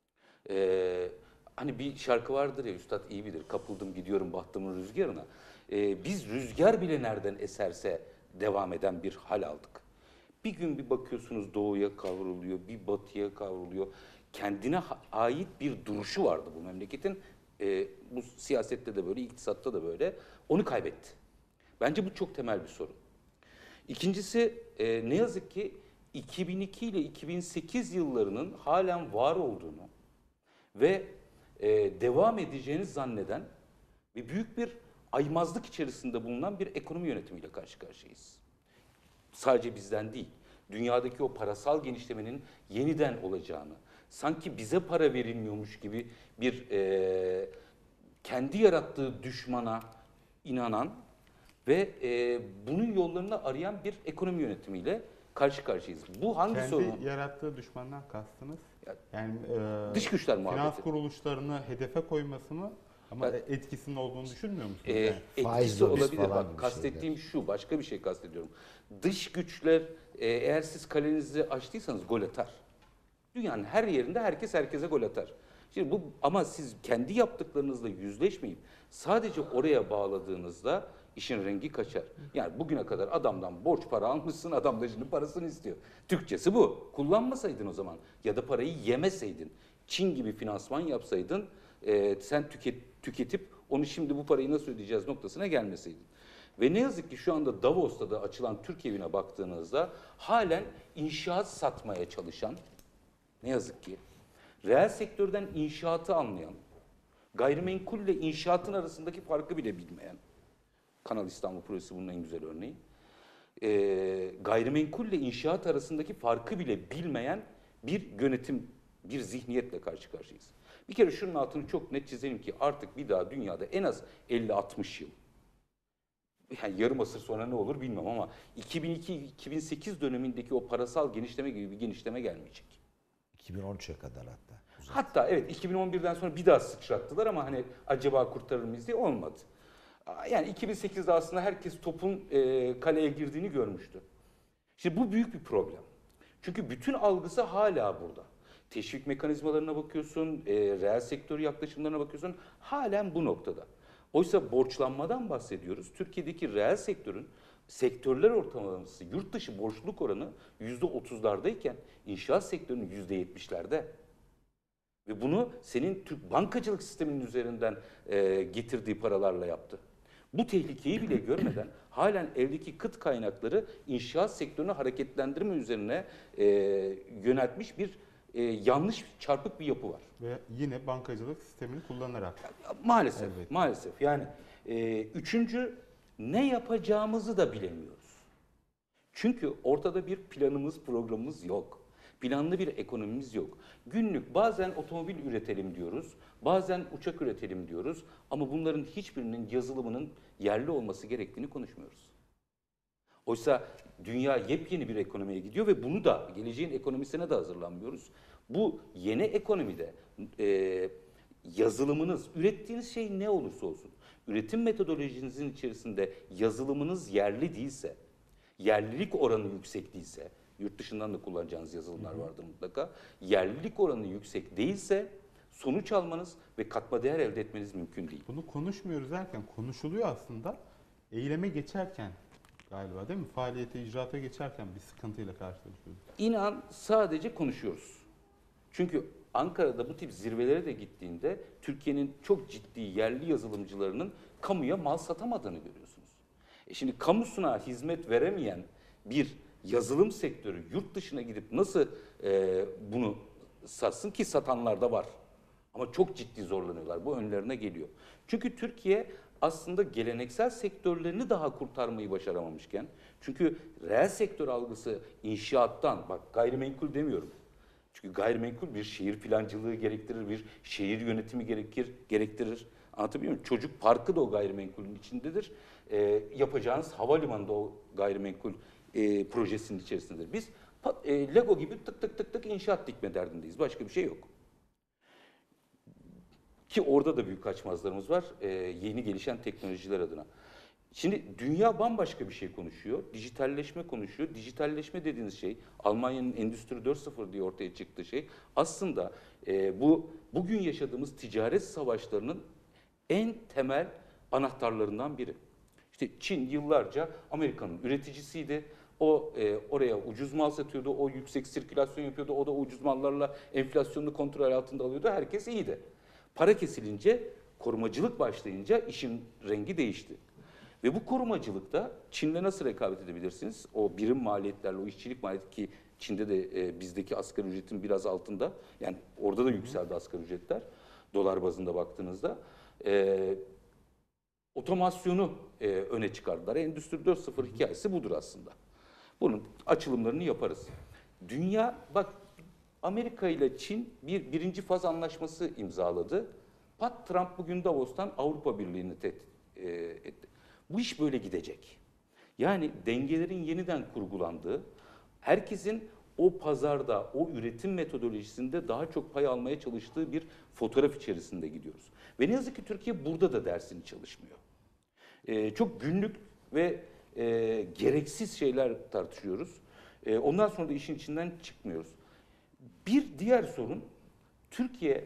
Ee, hani bir şarkı vardır ya, üstad iyi bilir, kapıldım gidiyorum bahtımın rüzgarına. Ee, biz rüzgar bile nereden eserse devam eden bir hal aldık. Bir gün bir bakıyorsunuz doğuya kavruluyor, bir batıya kavruluyor. Kendine ait bir duruşu vardı bu memleketin. Ee, bu siyasette de böyle, iktisatta da böyle. Onu kaybetti. Bence bu çok temel bir sorun. İkincisi, e, ne yazık ki iki bin iki ile iki bin sekiz yıllarının halen var olduğunu ve e, devam edeceğini zanneden ve büyük bir aymazlık içerisinde bulunan bir ekonomi yönetimiyle karşı karşıyayız. Sadece bizden değil, dünyadaki o parasal genişlemenin yeniden olacağını, sanki bize para verilmiyormuş gibi bir e, kendi yarattığı düşmana inanan ve e, bunun yollarını arayan bir ekonomi yönetimiyle karşı karşıyayız. Bu hangi Kendi sorun? yarattığı düşmandan kastınız? Ya, Yani e, dış güçler finans muhabbeti. kuruluşlarını hedefe koyması mı? Ama Ben- etkisinin olduğunu düşünmüyor musunuz? E, Yani? Faiz etkisi lobisi olabilir. falan gibi Bak, kastettiğim şu, başka bir şey kastediyorum. Dış güçler e, eğer siz kalenizi açtıysanız gol atar. Dünyanın her yerinde herkes herkese gol atar. Şimdi bu, ama siz kendi yaptıklarınızla yüzleşmeyip sadece oraya bağladığınızda işin rengi kaçar. Yani bugüne kadar adamdan borç para almışsın, adam da şimdi parasını istiyor. Türkçesi bu. Kullanmasaydın o zaman ya da parayı yemeseydin, Çin gibi finansman yapsaydın, e, sen tüket, tüketip onu şimdi bu parayı nasıl ödeyeceğiz noktasına gelmeseydin. Ve ne yazık ki şu anda Davos'ta da açılan Türk evine baktığınızda halen inşaat satmaya çalışan, ne yazık ki reel sektörden inşaatı anlayan, gayrimenkulle inşaatın arasındaki farkı bile bilmeyen, Kanal İstanbul projesi bunun en güzel örneği, e, gayrimenkulle inşaat arasındaki farkı bile bilmeyen bir yönetim, bir zihniyetle karşı karşıyayız. Bir kere şunun altını çok net çizelim ki artık bir daha dünyada en az elli altmış yıl, yani yarım asır sonra ne olur bilmem ama iki bin iki iki bin sekiz dönemindeki o parasal genişleme gibi bir genişleme gelmeyecek. iki bin on üçe kadar hatta. Hatta evet iki bin on birden sonra bir daha sıçrattılar ama hani acaba kurtarır mıyız diye olmadı. Yani iki bin sekizde aslında herkes topun e, kaleye girdiğini görmüştü. Şimdi bu büyük bir problem. Çünkü bütün algısı hala burada. Teşvik mekanizmalarına bakıyorsun, e, reel sektör yaklaşımlarına bakıyorsun, halen bu noktada. Oysa borçlanmadan bahsediyoruz. Türkiye'deki reel sektörün sektörler ortalaması, yurt dışı borçluluk oranı yüzde otuzlardayken inşaat sektörünün yüzde yetmişlerde. Ve bunu senin Türk bankacılık sisteminin üzerinden e, getirdiği paralarla yaptı. Bu tehlikeyi bile görmeden halen eldeki kıt kaynakları inşaat sektörünü hareketlendirme üzerine e, yöneltmiş bir e, yanlış, çarpık bir yapı var. Ve yine bankacılık sistemini kullanarak. Maalesef, Evet. maalesef. Yani e, üçüncü, ne yapacağımızı da bilemiyoruz. Çünkü ortada bir planımız, programımız yok. Planlı bir ekonomimiz yok. Günlük bazen otomobil üretelim diyoruz, bazen uçak üretelim diyoruz ama bunların hiçbirinin yazılımının yerli olması gerektiğini konuşmuyoruz. Oysa dünya yepyeni bir ekonomiye gidiyor ve bunu da geleceğin ekonomisine de hazırlanmıyoruz. Bu yeni ekonomide e, yazılımınız, ürettiğiniz şey ne olursa olsun, üretim metodolojinizin içerisinde yazılımınız yerli değilse, yerlilik oranı yüksek değilse, yurt dışından da kullanacağınız yazılımlar vardır mutlaka, yerlilik oranı yüksek değilse sonuç almanız ve katma değer elde etmeniz mümkün değil. Bunu konuşmuyoruz derken konuşuluyor aslında. Eyleme geçerken galiba değil mi? Faaliyete, icraata geçerken bir sıkıntıyla karşılaşıyoruz. İnan sadece konuşuyoruz. Çünkü Ankara'da bu tip zirvelere de gittiğinde Türkiye'nin çok ciddi yerli yazılımcılarının kamuya mal satamadığını görüyorsunuz. E şimdi kamusuna hizmet veremeyen bir yazılım sektörü yurt dışına gidip nasıl e, bunu satsın ki, satanlar da var. Ama çok ciddi zorlanıyorlar. Bu önlerine geliyor. Çünkü Türkiye aslında geleneksel sektörlerini daha kurtarmayı başaramamışken, çünkü reel sektör algısı inşaattan, bak gayrimenkul demiyorum. Çünkü gayrimenkul bir şehir plancılığı gerektirir, bir şehir yönetimi gerekir, gerektirir. Anlatabiliyor muyum? Çocuk parkı da o gayrimenkulün içindedir. E, yapacağınız havalimanı da o gayrimenkul e, projesinin içerisindedir. Biz e, Lego gibi tık tık tık tık inşaat dikme derdindeyiz. Başka bir şey yok. Ki orada da büyük kaçmazlarımız var e, yeni gelişen teknolojiler adına. Şimdi dünya bambaşka bir şey konuşuyor. Dijitalleşme konuşuyor. Dijitalleşme dediğiniz şey, Almanya'nın Endüstri dört nokta sıfır diye ortaya çıktığı şey, aslında e, bu bugün yaşadığımız ticaret savaşlarının en temel anahtarlarından biri. İşte Çin yıllarca Amerika'nın üreticisiydi. O e, oraya ucuz mal satıyordu, o yüksek sirkülasyon yapıyordu, o da ucuz mallarla enflasyonunu kontrol altında alıyordu. Herkes iyiydi. Para kesilince, korumacılık başlayınca işin rengi değişti. Ve bu korumacılıkta Çin'le nasıl rekabet edebilirsiniz? O birim maliyetlerle, o işçilik maliyeti, ki Çin'de de e, bizdeki asgari ücretin biraz altında. Yani orada da yükseldi asgari ücretler dolar bazında baktığınızda. E, otomasyonu e, öne çıkardılar. Endüstri dört nokta sıfır hikayesi budur aslında. Bunun açılımlarını yaparız. Dünya, bak Amerika ile Çin bir birinci faz anlaşması imzaladı. Pat Trump bugün Davos'tan Avrupa Birliği'ni tehdit e, etti. Bu iş böyle gidecek. Yani dengelerin yeniden kurgulandığı, herkesin o pazarda, o üretim metodolojisinde daha çok pay almaya çalıştığı bir fotoğraf içerisinde gidiyoruz. Ve ne yazık ki Türkiye burada da dersini çalışmıyor. Ee, çok günlük ve e, gereksiz şeyler tartışıyoruz. E, ondan sonra da işin içinden çıkmıyoruz. Bir diğer sorun, Türkiye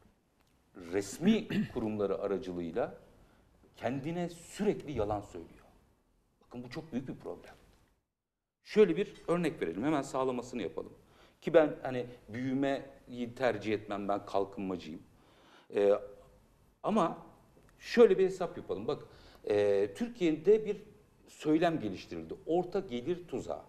resmi kurumları aracılığıyla kendine sürekli yalan söylüyor. Bakın bu çok büyük bir problem. Şöyle bir örnek verelim, hemen sağlamasını yapalım. Ki ben hani büyümeyi tercih etmem, ben kalkınmacıyım. Ee, ama şöyle bir hesap yapalım. Bak, e, Türkiye'de bir söylem geliştirildi. Orta gelir tuzağı.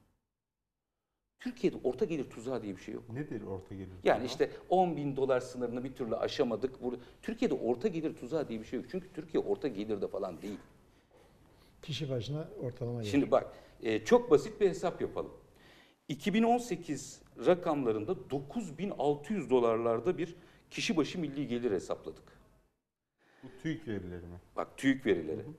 Türkiye'de orta gelir tuzağı diye bir şey yok. Nedir orta gelir tuzağı? Yani işte on bin dolar sınırını bir türlü aşamadık. Burada, Türkiye'de orta gelir tuzağı diye bir şey yok. Çünkü Türkiye orta gelirde falan değil. Kişi başına ortalama gelir. Şimdi bak, e, çok basit bir hesap yapalım. iki bin on sekiz rakamlarında dokuz bin altı yüz dolarlarda bir kişi başı milli gelir hesapladık. Bu TÜİK verileri mi? Bak, TÜİK verileri.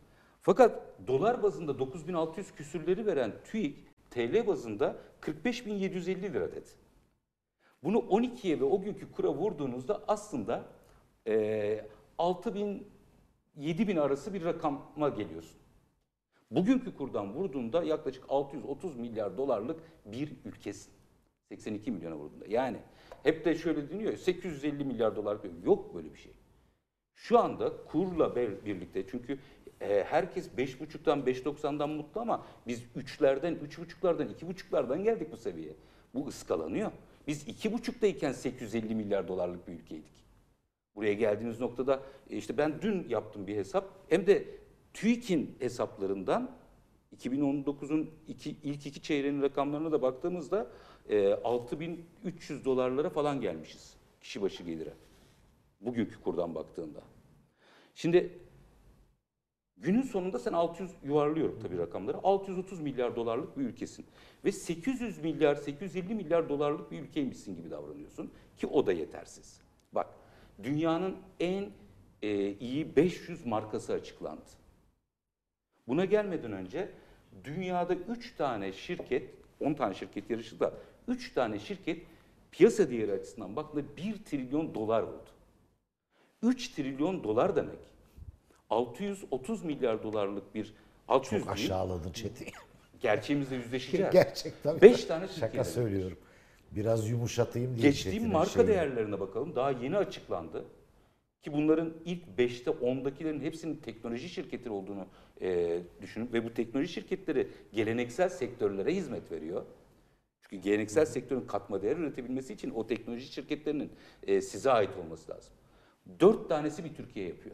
Fakat dolar bazında dokuz bin altı yüz küsürleri veren TÜİK T L bazında kırk beş bin yedi yüz elli lira dedi. Bunu on ikiye ve o günkü kura vurduğunuzda aslında e, altı bin yedi bin arası bir rakama geliyorsun. Bugünkü kurdan vurduğunda yaklaşık altı yüz otuz milyar dolarlık bir ülkesin. seksen iki milyona vurduğunda. Yani hep de şöyle deniyor ya, sekiz yüz elli milyar dolar diyor. Yok böyle bir şey. Şu anda kurla birlikte, çünkü e, herkes beş buçuktan beş doksandan mutlu ama biz üçlerden, üç buçuklardan, iki buçuklardan geldik bu seviyeye. Bu ıskalanıyor. Biz iki buçuktayken sekiz yüz elli milyar dolarlık bir ülkeydik. Buraya geldiğimiz noktada e, işte ben dün yaptım bir hesap. Hem de TÜİK'in hesaplarından iki bin on dokuzun iki, ilk iki çeyreğinin rakamlarına da baktığımızda e, altı bin üç yüz dolarlara falan gelmişiz kişi başı gelire. Bugünkü kurdan baktığında. Şimdi günün sonunda sen altı yüz yuvarlıyorum tabii rakamları. altı yüz otuz milyar dolarlık bir ülkesin. Ve sekiz yüz milyar, sekiz yüz elli milyar dolarlık bir ülkeymişsin gibi davranıyorsun. Ki o da yetersiz. Bak, dünyanın en e, iyi beş yüz markası açıklandı. Buna gelmeden önce dünyada üç tane şirket, on tane şirket yarışı da üç tane şirket piyasa değeri açısından baktığında bir trilyon dolar oldu. üç trilyon dolar demek. altı yüz otuz milyar dolarlık bir altı yüz Çok aşağıladın Çetin. Gerçeğimizle yüzleşeceğiz. Gerçekten. beş tane Şaka Türkiye'de. söylüyorum. Biraz yumuşatayım diye. Geçtiğim Çetin'in marka şeyini. değerlerine bakalım. Daha yeni açıklandı. Ki bunların ilk beşte ondakilerin hepsinin teknoloji şirketi olduğunu e, düşünün. Ve bu teknoloji şirketleri geleneksel sektörlere hizmet veriyor. Çünkü geleneksel sektörün katma değer üretebilmesi için o teknoloji şirketlerinin e, size ait olması lazım. Dört tanesi bir Türkiye yapıyor.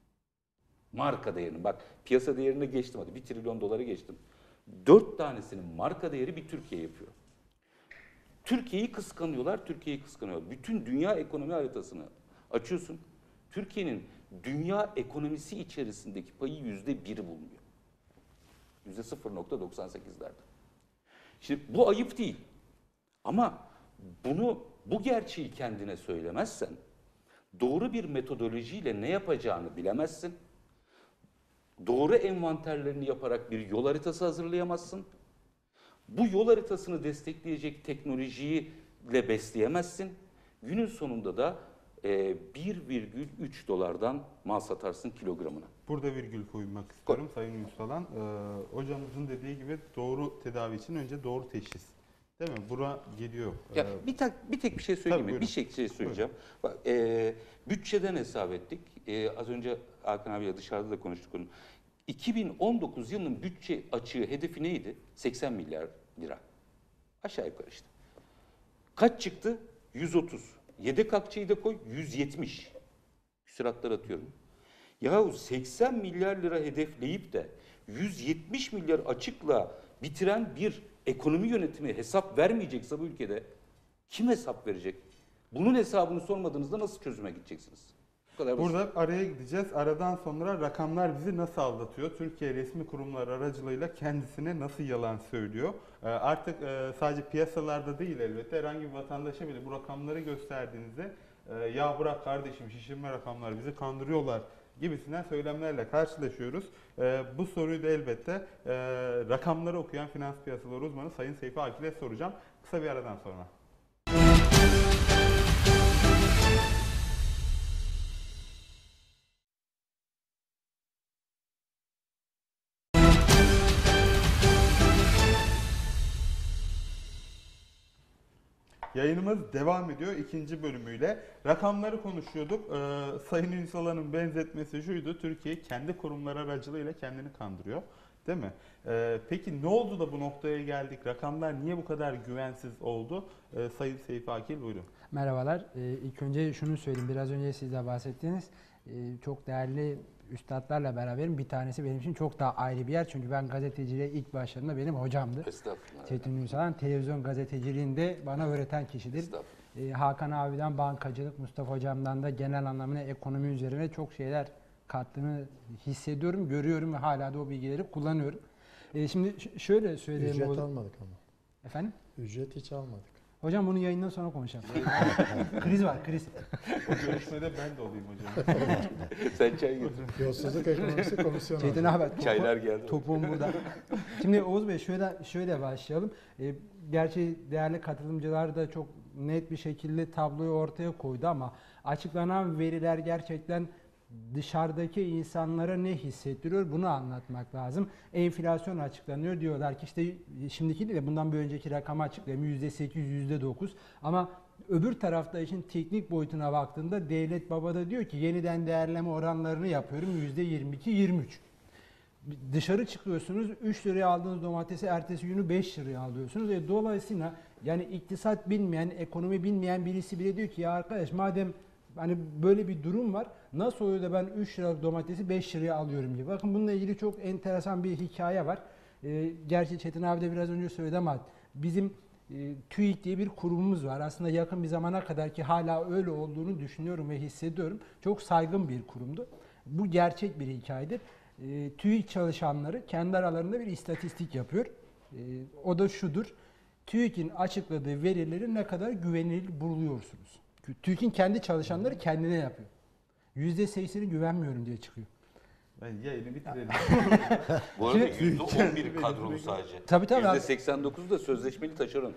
Marka değerini, bak piyasa değerini geçtim hadi, bir trilyon doları geçtim. Dört tanesinin marka değeri bir Türkiye yapıyor. Türkiye'yi kıskanıyorlar, Türkiye'yi kıskanıyorlar. Bütün dünya ekonomi haritasını açıyorsun. Türkiye'nin dünya ekonomisi içerisindeki payı yüzde biri bulunuyor. Yüzde sıfır nokta doksan sekizlerde. Şimdi bu ayıp değil. Ama bunu, bu gerçeği kendine söylemezsen, doğru bir metodolojiyle ne yapacağını bilemezsin. Doğru envanterlerini yaparak bir yol haritası hazırlayamazsın. Bu yol haritasını destekleyecek teknolojiyle besleyemezsin. Günün sonunda da e, bir virgül üç dolardan mal satarsın kilogramına. Burada virgül koymak istiyorum Sayın Ünsalan. Ee, hocamızın dediği gibi doğru tedavi için önce doğru teşhis. Değil mi? Bura geliyor. Ya Ee, bir tek bir tek bir şey söyleyeyim Tabii, mi? Bir şey, şey söyleyeceğim. Bak, e, bütçeden hesap ettik. E, az önce Hakan abiyle dışarıda da konuştuk onu. iki bin on dokuz yılının bütçe açığı hedefi neydi? seksen milyar lira. Aşağı yukarı işte. Kaç çıktı? yüz otuz. Yedek akçeyi de koy, yüz yetmiş. Küsuratlar atıyorum. Yahu seksen milyar lira hedefleyip de yüz yetmiş milyar açıkla bitiren bir ekonomi yönetimi hesap vermeyecekse bu ülkede kim hesap verecek? Bunun hesabını sormadığınızda nasıl çözüme gideceksiniz? Bu kadar basit. Burada araya gideceğiz. Aradan sonra rakamlar bizi nasıl aldatıyor? Türkiye resmi kurumlar aracılığıyla kendisine nasıl yalan söylüyor? Ee, artık e, sadece piyasalarda değil elbette, herhangi bir vatandaşa bile bu rakamları gösterdiğinizde e, ya bırak kardeşim şişirme rakamlar bizi kandırıyorlar gibisinden söylemlerle karşılaşıyoruz. E, bu soruyu da elbette e, rakamları okuyan finans piyasaları uzmanı Sayın Seyfi Akil'e soracağım. Kısa bir aradan sonra. Yayınımız devam ediyor ikinci bölümüyle. Rakamları konuşuyorduk. Ee, Sayın Ünsal'ın benzetmesi şuydu. Türkiye kendi kurumları aracılığıyla kendini kandırıyor. Değil mi? Ee, peki ne oldu da bu noktaya geldik? Rakamlar niye bu kadar güvensiz oldu? Ee, Sayın Seyfi Akil buyurun. Merhabalar. Ee, ilk önce şunu söyleyeyim. Biraz önce siz de bahsettiğiniz e, çok değerli üstadlarla beraberim. Bir tanesi benim için çok daha ayrı bir yer. Çünkü ben gazeteciliğe ilk başladığımda benim hocamdı. Estağfurullah. Çetin Ünsalan televizyon gazeteciliğinde bana öğreten kişidir. Estağfurullah. Ee, Hakan abiden bankacılık, Mustafa hocamdan da genel anlamıyla ekonomi üzerine çok şeyler kattığını hissediyorum, görüyorum ve hala da o bilgileri kullanıyorum. Ee, şimdi ş- şöyle söyleyeyim. Ücret o- almadık ama. Efendim? Ücret hiç almadık. Hocam bunu yayından sonra konuşalım. Kriz var, kriz. O görüşmede ben de olayım hocam. Sen çay getir. Yolsuzluk Ekonomisi Komisyonu. Çetin abi, Çaylar geldi. topuğum burada. Şimdi Oğuz Bey şöyle şöyle başlayalım. Ee, gerçi değerli katılımcılar da çok net bir şekilde tabloyu ortaya koydu ama açıklanan veriler gerçekten dışarıdaki insanlara ne hissettiriyor bunu anlatmak lazım. Enflasyon açıklanıyor, diyorlar ki işte şimdiki değil de bundan bir önceki rakamı açıklayayım, yüzde sekiz, yüzde dokuz, ama öbür tarafta işin teknik boyutuna baktığında devlet baba da diyor ki yeniden değerleme oranlarını yapıyorum yüzde yirmi iki, yirmi üç. Dışarı çıkıyorsunuz, üç liraya aldığınız domatesi ertesi günü beş liraya alıyorsunuz. E dolayısıyla yani iktisat bilmeyen, ekonomi bilmeyen birisi bile diyor ki ya arkadaş madem hani böyle bir durum var, nasıl oluyor da ben üç liralık domatesi beş liraya alıyorum gibi. Bakın bununla ilgili çok enteresan bir hikaye var. E, gerçi Çetin abi de biraz önce söyledi ama bizim e, TÜİK diye bir kurumumuz var. Aslında yakın bir zamana kadar ki hala öyle olduğunu düşünüyorum ve hissediyorum. Çok saygın bir kurumdu. Bu gerçek bir hikayedir. E, TÜİK çalışanları kendi aralarında bir istatistik yapıyor. E, o da şudur. TÜİK'in açıkladığı verileri ne kadar güvenilir buluyorsunuz? TÜİK'in kendi çalışanları kendine yapıyor. yüzde sekseni güvenmiyorum diye çıkıyor. Ben yayını bitirelim. Bu arada yüzde on bir kadrolu sadece. Tabii tabii. yüzde seksen dokuz da sözleşmeli taşeron.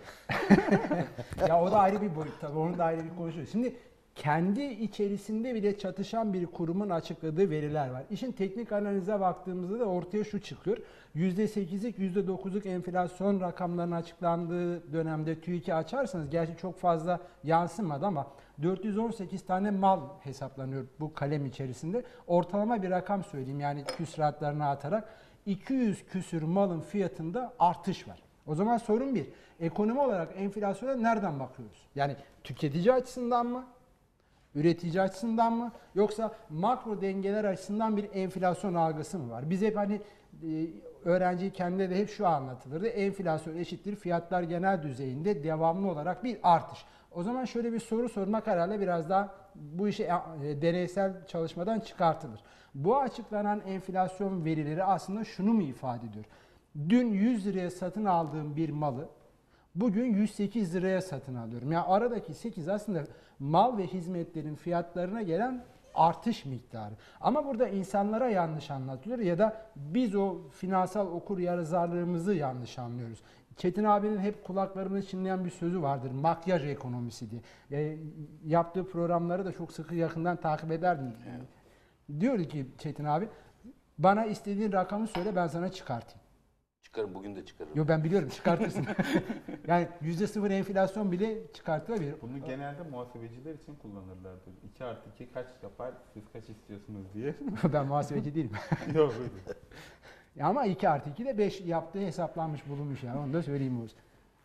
Ya o da ayrı bir boyut tabii. Onu da ayrı bir konuşuyoruz. Şimdi kendi içerisinde bile çatışan bir kurumun açıkladığı veriler var. İşin teknik analize baktığımızda da ortaya şu çıkıyor. yüzde sekizlik, yüzde dokuzluk enflasyon rakamlarının açıklandığı dönemde TÜİK'i açarsanız, gerçi çok fazla yansımadı ama dört yüz on sekiz tane mal hesaplanıyor bu kalem içerisinde. Ortalama bir rakam söyleyeyim, yani küsuratlarını atarak iki yüz küsür malın fiyatında artış var. O zaman sorun bir, ekonomi olarak enflasyona nereden bakıyoruz? Yani tüketici açısından mı? Üretici açısından mı? Yoksa makro dengeler açısından bir enflasyon algısı mı var? Biz hep hani e, öğrenci kendine de hep şu anlatılırdı. Enflasyon eşittir fiyatlar genel düzeyinde devamlı olarak bir artış. O zaman şöyle bir soru sormak herhalde biraz daha bu işi e, deneysel çalışmadan çıkartılır. Bu açıklanan enflasyon verileri aslında şunu mu ifade ediyor? Dün yüz liraya satın aldığım bir malı bugün yüz sekiz liraya satın alıyorum. Yani aradaki sekiz aslında mal ve hizmetlerin fiyatlarına gelen artış miktarı. Ama burada insanlara yanlış anlatılıyor ya da biz o finansal okuryazarlığımızı yanlış anlıyoruz. Çetin abinin hep kulaklarımızı çınlayan bir sözü vardır. Makyaj ekonomisi diye. E, yaptığı programları da çok sıkı yakından takip ederdim. Evet. Diyor ki Çetin abi, bana istediğin rakamı söyle ben sana çıkartayım. Çıkarım, bugün de çıkarırım. Yo ben biliyorum, çıkartırsın. Yani yüzde sıfır enflasyon bile çıkartılabilir. Bunu genelde muhasebeciler için kullanırlardı. iki artı iki kaç yapar, siz kaç istiyorsunuz diye. Ben muhasebeci değilim. Yok öyle. Ama iki artı iki de beş yaptığı hesaplanmış bulunmuş yani, onu da söyleyeyim Oğuz.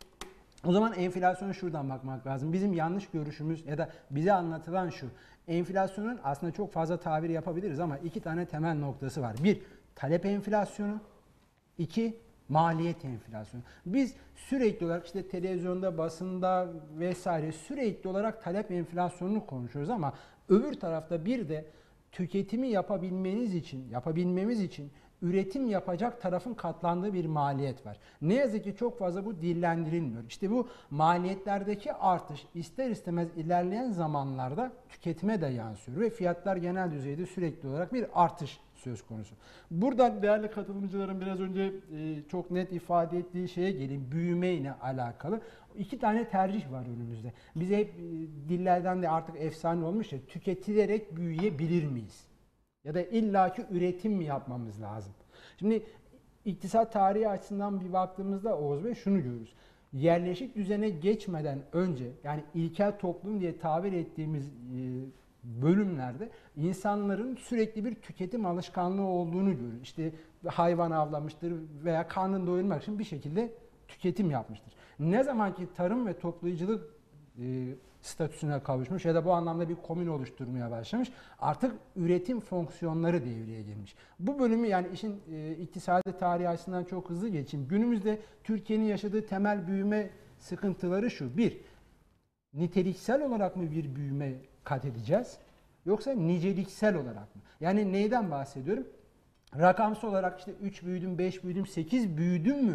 O zaman enflasyona şuradan bakmak lazım. Bizim yanlış görüşümüz ya da bize anlatılan şu. Enflasyonun aslında çok fazla tabir yapabiliriz ama iki tane temel noktası var. Bir, talep enflasyonu. İki, maliyet enflasyonu. Biz sürekli olarak işte televizyonda, basında vesaire sürekli olarak talep enflasyonunu konuşuyoruz ama öbür tarafta bir de tüketimi yapabilmeniz için, yapabilmemiz için üretim yapacak tarafın katlandığı bir maliyet var. Ne yazık ki çok fazla bu dillendirilmiyor. İşte bu maliyetlerdeki artış ister istemez ilerleyen zamanlarda tüketime de yansıyor ve fiyatlar genel düzeyde sürekli olarak bir artış söz konusu. Buradan değerli katılımcıların biraz önce e, çok net ifade ettiği şeye geleyim. Büyüme ile alakalı. İki tane tercih var önümüzde. Bize hep e, dillerden de artık efsane olmuş ya, tüketilerek büyüyebilir miyiz? Ya da illaki üretim mi yapmamız lazım? Şimdi iktisat tarihi açısından bir baktığımızda Oğuz Bey şunu görürüz. Yerleşik düzene geçmeden önce, yani ilkel toplum diye tabir ettiğimiz e, bölümlerde insanların sürekli bir tüketim alışkanlığı olduğunu görürüz. İşte hayvan avlamıştır veya karnını doyurmak için bir şekilde tüketim yapmıştır. Ne zaman ki tarım ve toplayıcılık e, statüsüne kavuşmuş ya da bu anlamda bir komün oluşturmaya başlamış, artık üretim fonksiyonları devreye girmiş. Bu bölümü, yani işin e, iktisadi tarihi açısından çok hızlı geçeyim. Günümüzde Türkiye'nin yaşadığı temel büyüme sıkıntıları şu. Bir, niteliksel olarak mı bir büyüme kat edeceğiz? Yoksa niceliksel olarak mı? Yani neyden bahsediyorum? Rakamsal olarak işte üç büyüdüm, beş büyüdüm, sekiz büyüdüm mü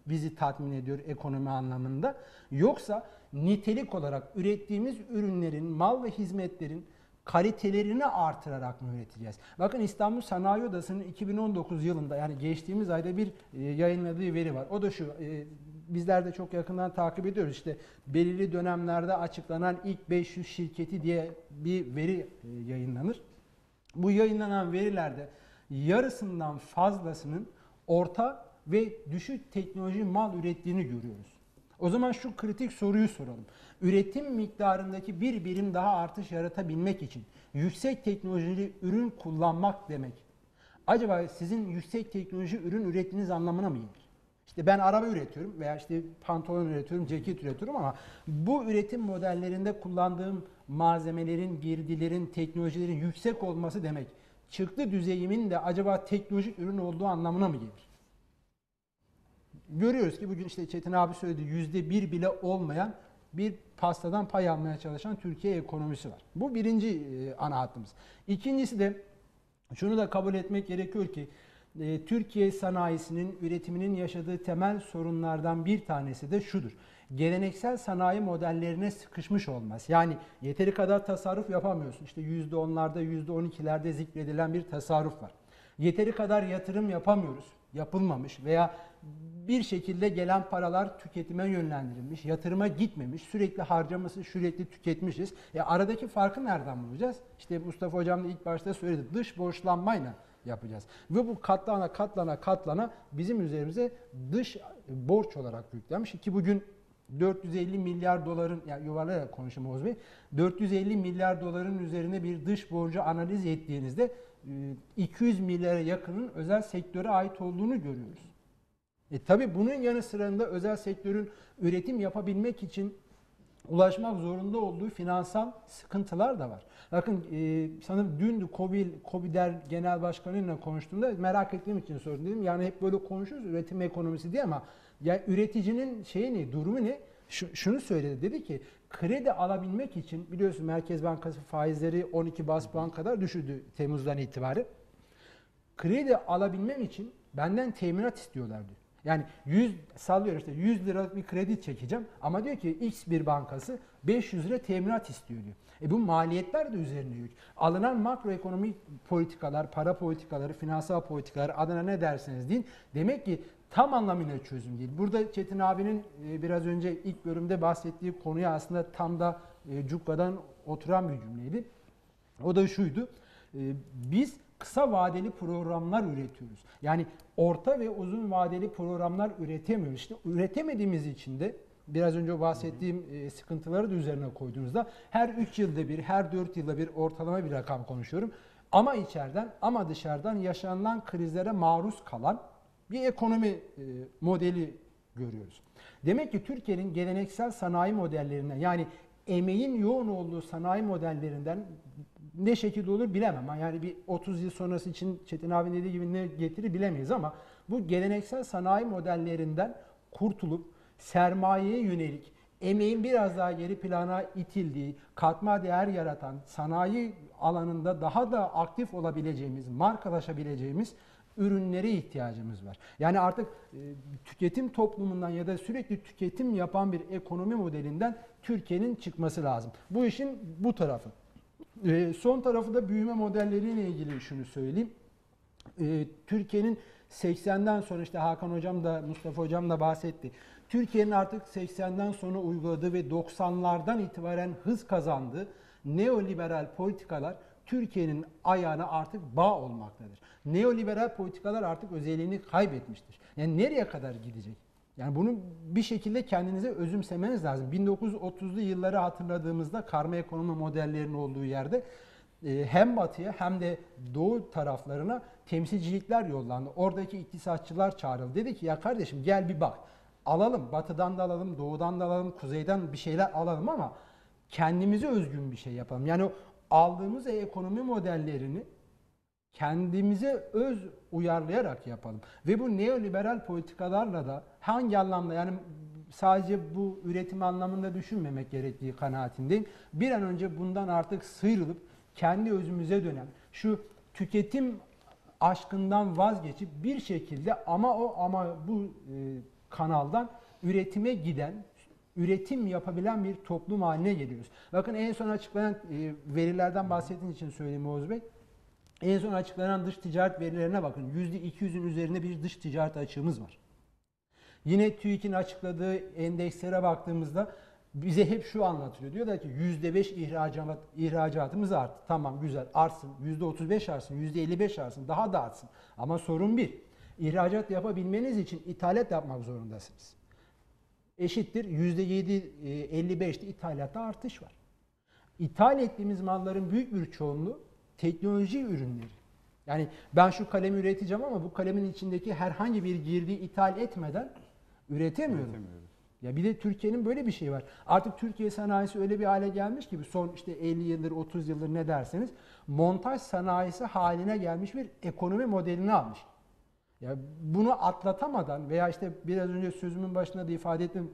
bizi tatmin ediyor ekonomi anlamında. Yoksa nitelik olarak ürettiğimiz ürünlerin, mal ve hizmetlerin kalitelerini artırarak mı üreteceğiz? Bakın İstanbul Sanayi Odası'nın iki bin on dokuz yılında, yani geçtiğimiz ayda bir e, yayınladığı veri var. O da şu, e, bizler de çok yakından takip ediyoruz. İşte belirli dönemlerde açıklanan ilk beş yüz şirketi diye bir veri e, yayınlanır. Bu yayınlanan verilerde yarısından fazlasının orta ve düşük teknoloji mal ürettiğini görüyoruz. O zaman şu kritik soruyu soralım. Üretim miktarındaki bir birim daha artış yaratabilmek için yüksek teknolojili ürün kullanmak demek, acaba sizin yüksek teknoloji ürün ürettiğiniz anlamına mı gelir? İşte ben araba üretiyorum veya işte pantolon üretiyorum, ceket üretiyorum ama bu üretim modellerinde kullandığım malzemelerin, girdilerin, teknolojilerin yüksek olması demek, çıktı düzeyimin de acaba teknolojik ürün olduğu anlamına mı gelir? Görüyoruz ki bugün işte Çetin abi söyledi, yüzde bir bile olmayan bir pastadan pay almaya çalışan Türkiye ekonomisi var. Bu birinci ana hattımız. İkincisi de şunu da kabul etmek gerekiyor ki Türkiye sanayisinin, üretiminin yaşadığı temel sorunlardan bir tanesi de şudur: geleneksel sanayi modellerine sıkışmış olmaz. Yani yeteri kadar tasarruf yapamıyorsun. İşte yüzde onlarda, yüzde on ikilerde zikredilen bir tasarruf var. Yeteri kadar yatırım yapamıyoruz. Yapılmamış veya bir şekilde gelen paralar tüketime yönlendirilmiş, yatırıma gitmemiş, sürekli harcaması, sürekli tüketmişiz. E aradaki farkı nereden bulacağız? İşte Mustafa Hocam da ilk başta söyledi, dış borçlanmayla yapacağız. Ve bu katlana katlana katlana bizim üzerimize dış borç olarak yüklenmiş ki bugün dört yüz elli milyar doların, yani yuvarlayarak konuşayım Oğuz Bey, dört yüz elli milyar doların üzerine bir dış borcu analiz ettiğinizde iki yüz milyara yakının özel sektöre ait olduğunu görüyoruz. E tabi bunun yanı sırasında özel sektörün üretim yapabilmek için ulaşmak zorunda olduğu finansal sıkıntılar da var. Bakın e, sanırım dün KOBİ, KOBİ'der Genel Başkanı'yla konuştuğumda merak ettiğim için sordum. Dedim yani hep böyle konuşuyoruz üretim ekonomisi diye ama ya üreticinin şeyi ne, durumu ne? Şu, şunu söyledi, dedi ki kredi alabilmek için, biliyorsun Merkez Bankası faizleri on iki bas puan kadar düşürdü Temmuz'dan itibaren. Kredi alabilmem için benden teminat istiyorlar diyor. Yani yüz sallıyor işte yüz liralık bir kredi çekeceğim ama diyor ki X bir bankası beş yüz lira teminat istiyor diyor. E bu maliyetler de üzerine yük. Alınan makroekonomik politikalar, para politikaları, finansal politikalar, adına ne derseniz deyin, demek ki tam anlamıyla çözüm değil. Burada Çetin abinin biraz önce ilk bölümde bahsettiği konuya aslında tam da cukkadan oturan bir cümleydi. O da şuydu: biz kısa vadeli programlar üretiyoruz. Yani orta ve uzun vadeli programlar üretemiyoruz. İşte üretemediğimiz için de biraz önce bahsettiğim e, sıkıntıları da üzerine koyduğumuzda her üç yılda bir, her dört yılda bir ortalama bir rakam konuşuyorum. Ama içeriden ama dışarıdan yaşanılan krizlere maruz kalan bir ekonomi e, modeli görüyoruz. Demek ki Türkiye'nin geleneksel sanayi modellerinden, yani emeğin yoğun olduğu sanayi modellerinden ne şekilde olur bilemem. Yani bir otuz yıl sonrası için Çetin abi dediği gibi ne getirir bilemeyiz ama bu geleneksel sanayi modellerinden kurtulup sermayeye yönelik, emeğin biraz daha geri plana itildiği, katma değer yaratan, sanayi alanında daha da aktif olabileceğimiz, markalaşabileceğimiz ürünlere ihtiyacımız var. Yani artık e, tüketim toplumundan ya da sürekli tüketim yapan bir ekonomi modelinden Türkiye'nin çıkması lazım. Bu işin bu tarafı. E, son tarafı da büyüme modelleriyle ilgili şunu söyleyeyim. E, Türkiye'nin seksenden sonra, işte Hakan Hocam da Mustafa Hocam da bahsetti. Türkiye'nin artık seksenden sonra uyguladığı ve doksanlardan itibaren hız kazandığı neoliberal politikalar Türkiye'nin ayağına artık bağ olmaktadır. Neoliberal politikalar artık özelliğini kaybetmiştir. Yani nereye kadar gidecek? Yani bunu bir şekilde kendinize özümsemeniz lazım. bin dokuz yüz otuzlu yılları hatırladığımızda karma ekonomi modellerinin olduğu yerde hem batıya hem de doğu taraflarına temsilcilikler yollandı. Oradaki iktisatçılar çağrıldı. Dedi ki ya kardeşim gel bir bak. Alalım, batıdan da alalım, doğudan da alalım, kuzeyden bir şeyler alalım ama kendimize özgün bir şey yapalım. Yani o aldığımız ekonomi modellerini kendimize öz uyarlayarak yapalım. Ve bu neoliberal politikalarla da hangi anlamda, yani sadece bu üretim anlamında düşünmemek gerektiği kanaatindeyim. Bir an önce bundan artık sıyrılıp kendi özümüze dönen, şu tüketim aşkından vazgeçip bir şekilde ama o ama bu e, kanaldan üretime giden, üretim yapabilen bir toplum haline geliyoruz. Bakın en son açıklanan e, verilerden bahsettiğiniz için söyleyeyim Oğuz Bey. En son açıklanan dış ticaret verilerine bakın. yüzde iki yüzün üzerinde bir dış ticaret açığımız var. Yine TÜİK'in açıkladığı endekslere baktığımızda bize hep şu anlatılıyor. Diyorlar ki yüzde beş ihracat, ihracatımız arttı. Tamam güzel artsın. yüzde otuz beş artsın. yüzde elli beş artsın. Daha da artsın. Ama sorun bir. İhracat yapabilmeniz için ithalat yapmak zorundasınız. Eşittir yüzde yedi elli beşte ithalatta artış var. İthal ettiğimiz malların büyük bir çoğunluğu teknoloji ürünleri. Yani ben şu kalemi üreteceğim ama bu kalemin içindeki herhangi bir girdiği ithal etmeden üretemiyorum. Ya bir de Türkiye'nin böyle bir şeyi var. Artık Türkiye sanayisi öyle bir hale gelmiş ki son işte elli yıldır otuz yıldır ne derseniz montaj sanayisi haline gelmiş bir ekonomi modelini almış. Ya bunu atlatamadan veya işte biraz önce sözümün başında da ifade ettim,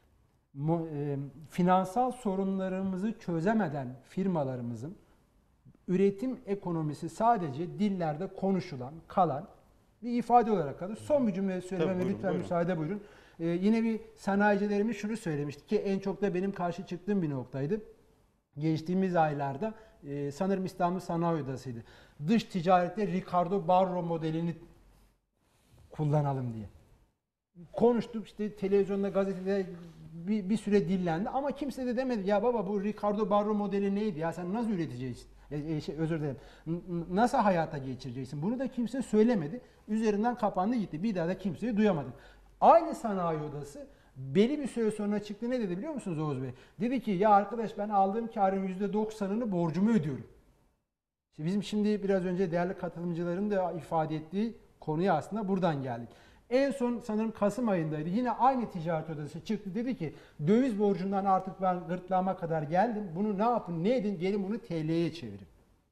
e, finansal sorunlarımızı çözemeden firmalarımızın üretim ekonomisi sadece dillerde konuşulan, kalan bir ifade olarak kalır. Son bir cümle söylememe Tabii, buyurun, lütfen buyurun. müsaade buyurun. Ee, yine bir sanayicilerimiz şunu söylemişti ki en çok da benim karşı çıktığım bir noktaydı. Geçtiğimiz aylarda e, sanırım İstanbul Sanayi Odası'ydı. Dış ticarette Ricardo Barro modelini kullanalım diye. Konuştuk işte televizyonda, gazetede bir, bir süre dillendi ama kimse de demedi ya baba bu Ricardo Barro modeli neydi ya sen nasıl üreteceksin? E, şey, özür dilerim. N- nasıl hayata geçireceksin? Bunu da kimse söylemedi. Üzerinden kapandı gitti. Bir daha da kimseyi duyamadık. Aynı sanayi odası belli bir süre sonra çıktı. Ne dedi biliyor musunuz Oğuz Bey? Dedi ki ya arkadaş ben aldığım karın yüzde doksanını borcumu ödüyorum. İşte bizim şimdi biraz önce değerli katılımcıların da ifade ettiği konuya aslında buradan geldik. En son sanırım Kasım ayındaydı. Yine aynı ticaret odası çıktı. Dedi ki döviz borcundan artık ben gırtlağıma kadar geldim. Bunu ne yapın ne edin gelin bunu T L'ye çevirin.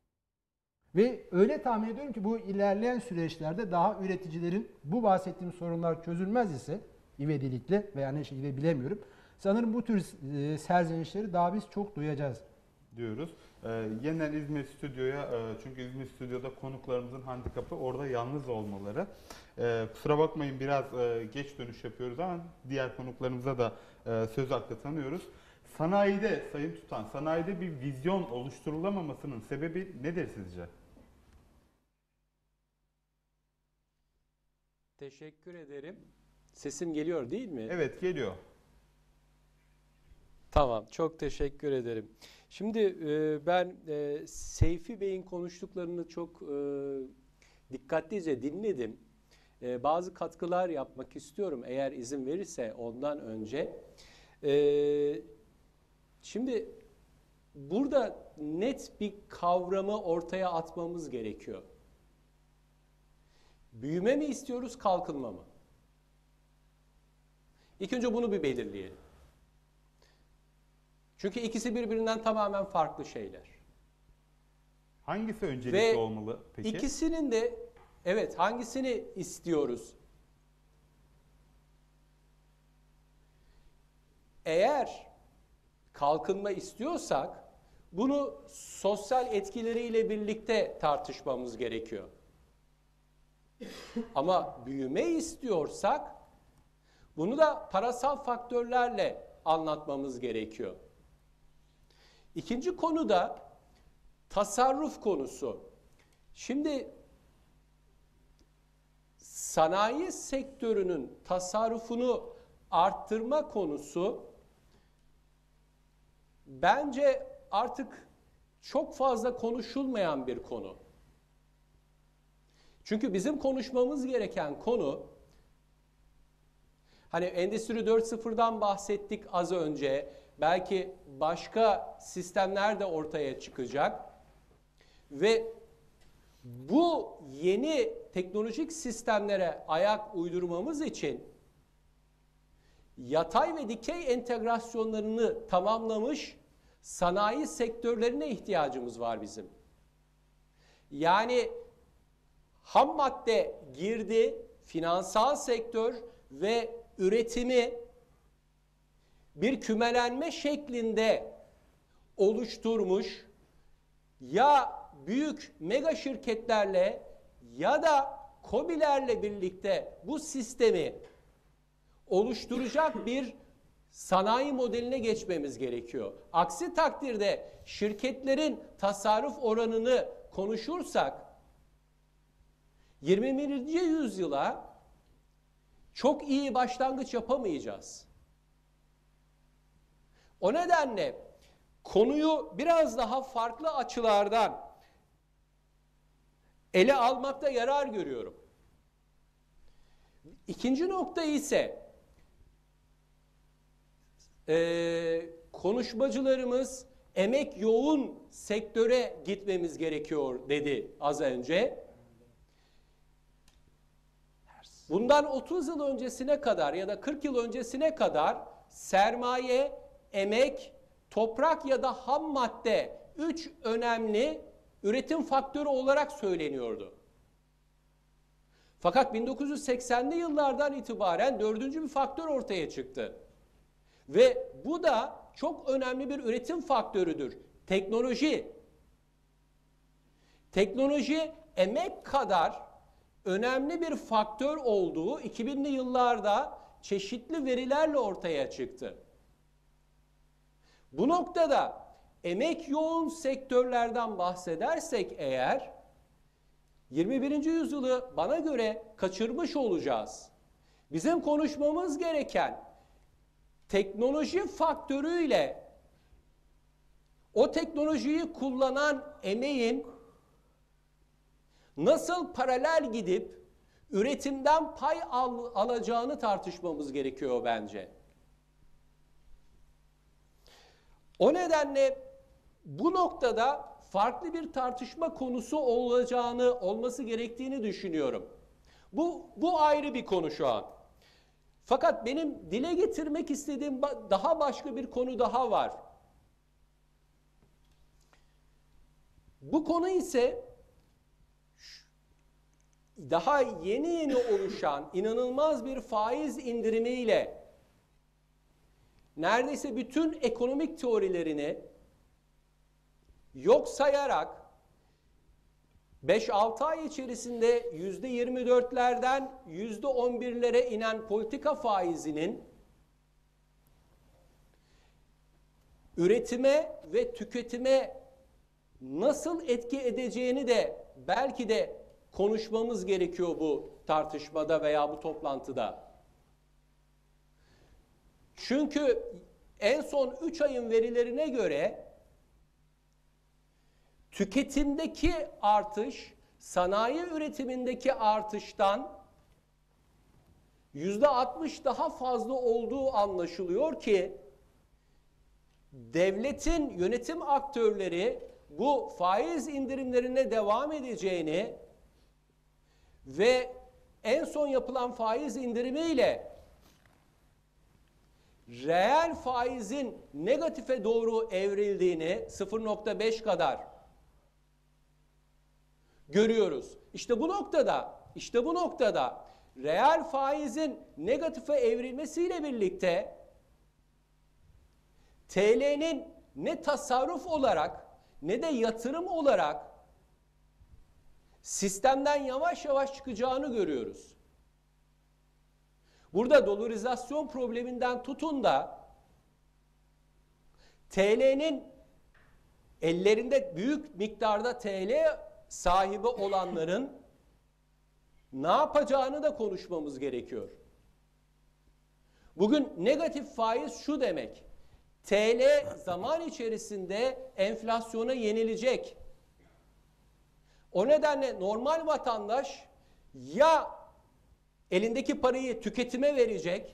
Ve öyle tahmin ediyorum ki bu ilerleyen süreçlerde daha üreticilerin bu bahsettiğim sorunlar çözülmez ise ivedilikle veya ne şekilde bilemiyorum. Sanırım bu tür e, serzenişleri daha biz çok duyacağız. Diyoruz. Ee, yeniden İzmir Stüdyo'ya e, çünkü İzmir Stüdyo'da konuklarımızın handikapı orada yalnız olmaları. Ee, kusura bakmayın biraz e, geç dönüş yapıyoruz ama diğer konuklarımıza da e, söz hakkı tanıyoruz. Sanayide Sayın Tutan, sanayide bir vizyon oluşturulamamasının sebebi nedir sizce? Teşekkür ederim. Sesim geliyor değil mi? Evet geliyor. Tamam, çok teşekkür ederim. Şimdi e, ben e, Seyfi Bey'in konuştuklarını çok e, dikkatlice dinledim. E, bazı katkılar yapmak istiyorum eğer izin verirse ondan önce. E, şimdi burada net bir kavramı ortaya atmamız gerekiyor. Büyüme mi istiyoruz, kalkınma mı? İlk önce bunu bir belirleyelim. Çünkü ikisi birbirinden tamamen farklı şeyler. Hangisi öncelikli Ve olmalı peki? İkisinin de evet hangisini istiyoruz? Eğer kalkınma istiyorsak bunu sosyal etkileriyle birlikte tartışmamız gerekiyor. Ama büyüme istiyorsak bunu da parasal faktörlerle anlatmamız gerekiyor. İkinci konu da tasarruf konusu. Şimdi sanayi sektörünün tasarrufunu arttırma konusu bence artık çok fazla konuşulmayan bir konu. Çünkü bizim konuşmamız gereken konu, hani Endüstri dört nokta sıfırdan bahsettik az önce, belki başka sistemler de ortaya çıkacak ve bu yeni teknolojik sistemlere ayak uydurmamız için yatay ve dikey entegrasyonlarını tamamlamış sanayi sektörlerine ihtiyacımız var bizim. Yani ham madde girdi, finansal sektör ve üretimi bir kümelenme şeklinde oluşturmuş ya büyük mega şirketlerle ya da KOBİ'lerle birlikte bu sistemi oluşturacak bir sanayi modeline geçmemiz gerekiyor. Aksi takdirde şirketlerin tasarruf oranını konuşursak yirmi birinci yüzyıla çok iyi başlangıç yapamayacağız. O nedenle konuyu biraz daha farklı açılardan ele almakta yarar görüyorum. İkinci nokta ise e, konuşmacılarımız emek yoğun sektöre gitmemiz gerekiyor dedi az önce. Bundan otuz yıl öncesine kadar ya da kırk yıl öncesine kadar sermaye, emek, toprak ya da ham madde üç önemli üretim faktörü olarak söyleniyordu. Fakat bin dokuz yüz seksenli yıllardan itibaren dördüncü bir faktör ortaya çıktı. Ve bu da çok önemli bir üretim faktörüdür. Teknoloji. Teknoloji emek kadar önemli bir faktör olduğu iki binli yıllarda çeşitli verilerle ortaya çıktı. Bu noktada emek yoğun sektörlerden bahsedersek eğer yirmi birinci yüzyılı bana göre kaçırmış olacağız. Bizim konuşmamız gereken teknoloji faktörüyle o teknolojiyi kullanan emeğin nasıl paralel gidip üretimden pay al, alacağını tartışmamız gerekiyor bence. O nedenle bu noktada farklı bir tartışma konusu olacağını, olması gerektiğini düşünüyorum. Bu, bu ayrı bir konu şu an. Fakat benim dile getirmek istediğim daha başka bir konu daha var. Bu konu ise daha yeni yeni oluşan inanılmaz bir faiz indirimiyle neredeyse bütün ekonomik teorilerini yok sayarak beş altı ay içerisinde yüzde yirmi dörtlerden yüzde on birlere inen politika faizinin üretime ve tüketime nasıl etki edeceğini de belki de konuşmamız gerekiyor bu tartışmada veya bu toplantıda. Çünkü en son üç ayın verilerine göre tüketimdeki artış, sanayi üretimindeki artıştan yüzde altmış daha fazla olduğu anlaşılıyor ki devletin yönetim aktörleri bu faiz indirimlerine devam edeceğini ve en son yapılan faiz indirimiyle reel faizin negatife doğru evrildiğini sıfır nokta beş kadar görüyoruz. İşte bu noktada, işte bu noktada reel faizin negatife evrilmesiyle birlikte T L'nin ne tasarruf olarak ne de yatırım olarak sistemden yavaş yavaş çıkacağını görüyoruz. Burada dolarizasyon probleminden tutun da T L'nin ellerinde büyük miktarda T L sahibi olanların ne yapacağını da konuşmamız gerekiyor. Bugün negatif faiz şu demek: T L zaman içerisinde enflasyona yenilecek. O nedenle normal vatandaş ya elindeki parayı tüketime verecek,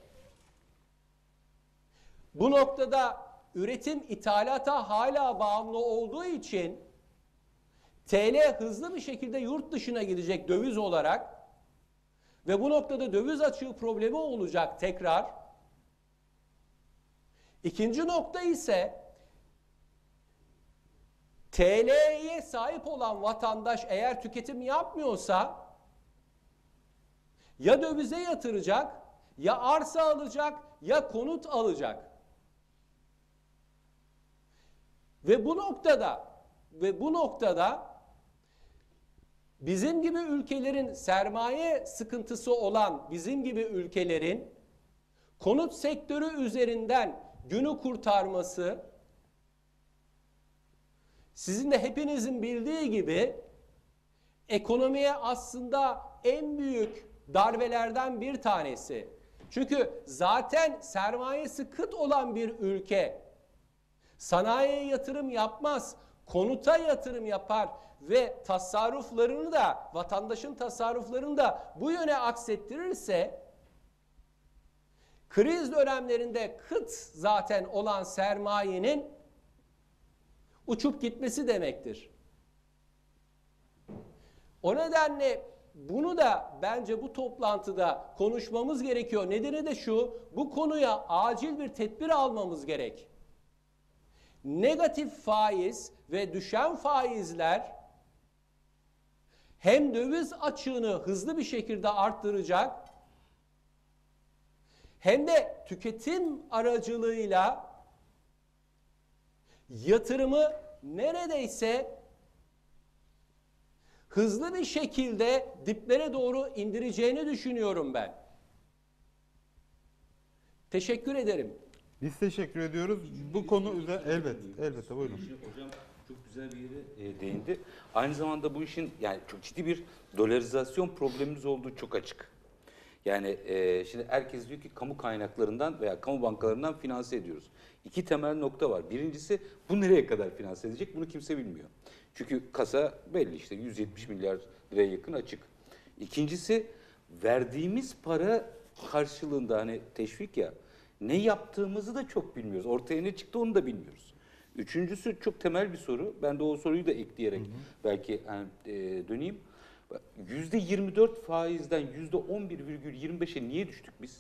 bu noktada üretim ithalata hala bağımlı olduğu için T L hızlı bir şekilde yurt dışına gidecek döviz olarak ve bu noktada döviz açığı problemi olacak tekrar. İkinci nokta ise T L'ye sahip olan vatandaş eğer tüketim yapmıyorsa ya dövize yatıracak, ya arsa alacak, ya konut alacak. Ve bu noktada ve bu noktada bizim gibi ülkelerin sermaye sıkıntısı olan bizim gibi ülkelerin konut sektörü üzerinden günü kurtarması, sizin de hepinizin bildiği gibi ekonomiye aslında en büyük darbelerden bir tanesi. Çünkü zaten sermayesi kıt olan bir ülke sanayiye yatırım yapmaz, konuta yatırım yapar ve tasarruflarını da, vatandaşın tasarruflarını da bu yöne aksettirirse, kriz dönemlerinde kıt zaten olan sermayenin uçup gitmesi demektir. O nedenle bunu da bence bu toplantıda konuşmamız gerekiyor. Nedeni de şu, bu konuya acil bir tedbir almamız gerek. Negatif faiz ve düşen faizler hem döviz açığını hızlı bir şekilde arttıracak, hem de tüketim aracılığıyla yatırımı neredeyse hızlı bir şekilde diplere doğru indireceğini düşünüyorum ben. Teşekkür ederim. Biz teşekkür ediyoruz. Bu konu üzerine elbet, elbette buyurun. Hocam çok güzel bir yere e, değindi. Aynı zamanda bu işin yani çok ciddi bir dolarizasyon problemimiz olduğu çok açık. Yani e, şimdi herkes diyor ki kamu kaynaklarından veya kamu bankalarından finanse ediyoruz. İki temel nokta var. Birincisi bu nereye kadar finanse edecek bunu kimse bilmiyor. Çünkü kasa belli işte yüz yetmiş milyar liraya yakın açık. İkincisi verdiğimiz para karşılığında hani teşvik ya ne yaptığımızı da çok bilmiyoruz. Ortaya ne çıktı onu da bilmiyoruz. Üçüncüsü çok temel bir soru. Ben de o soruyu da ekleyerek hı hı. belki yani, e, döneyim. yüzde yirmi dört faizden yüzde on bir virgül yirmi beşe niye düştük biz?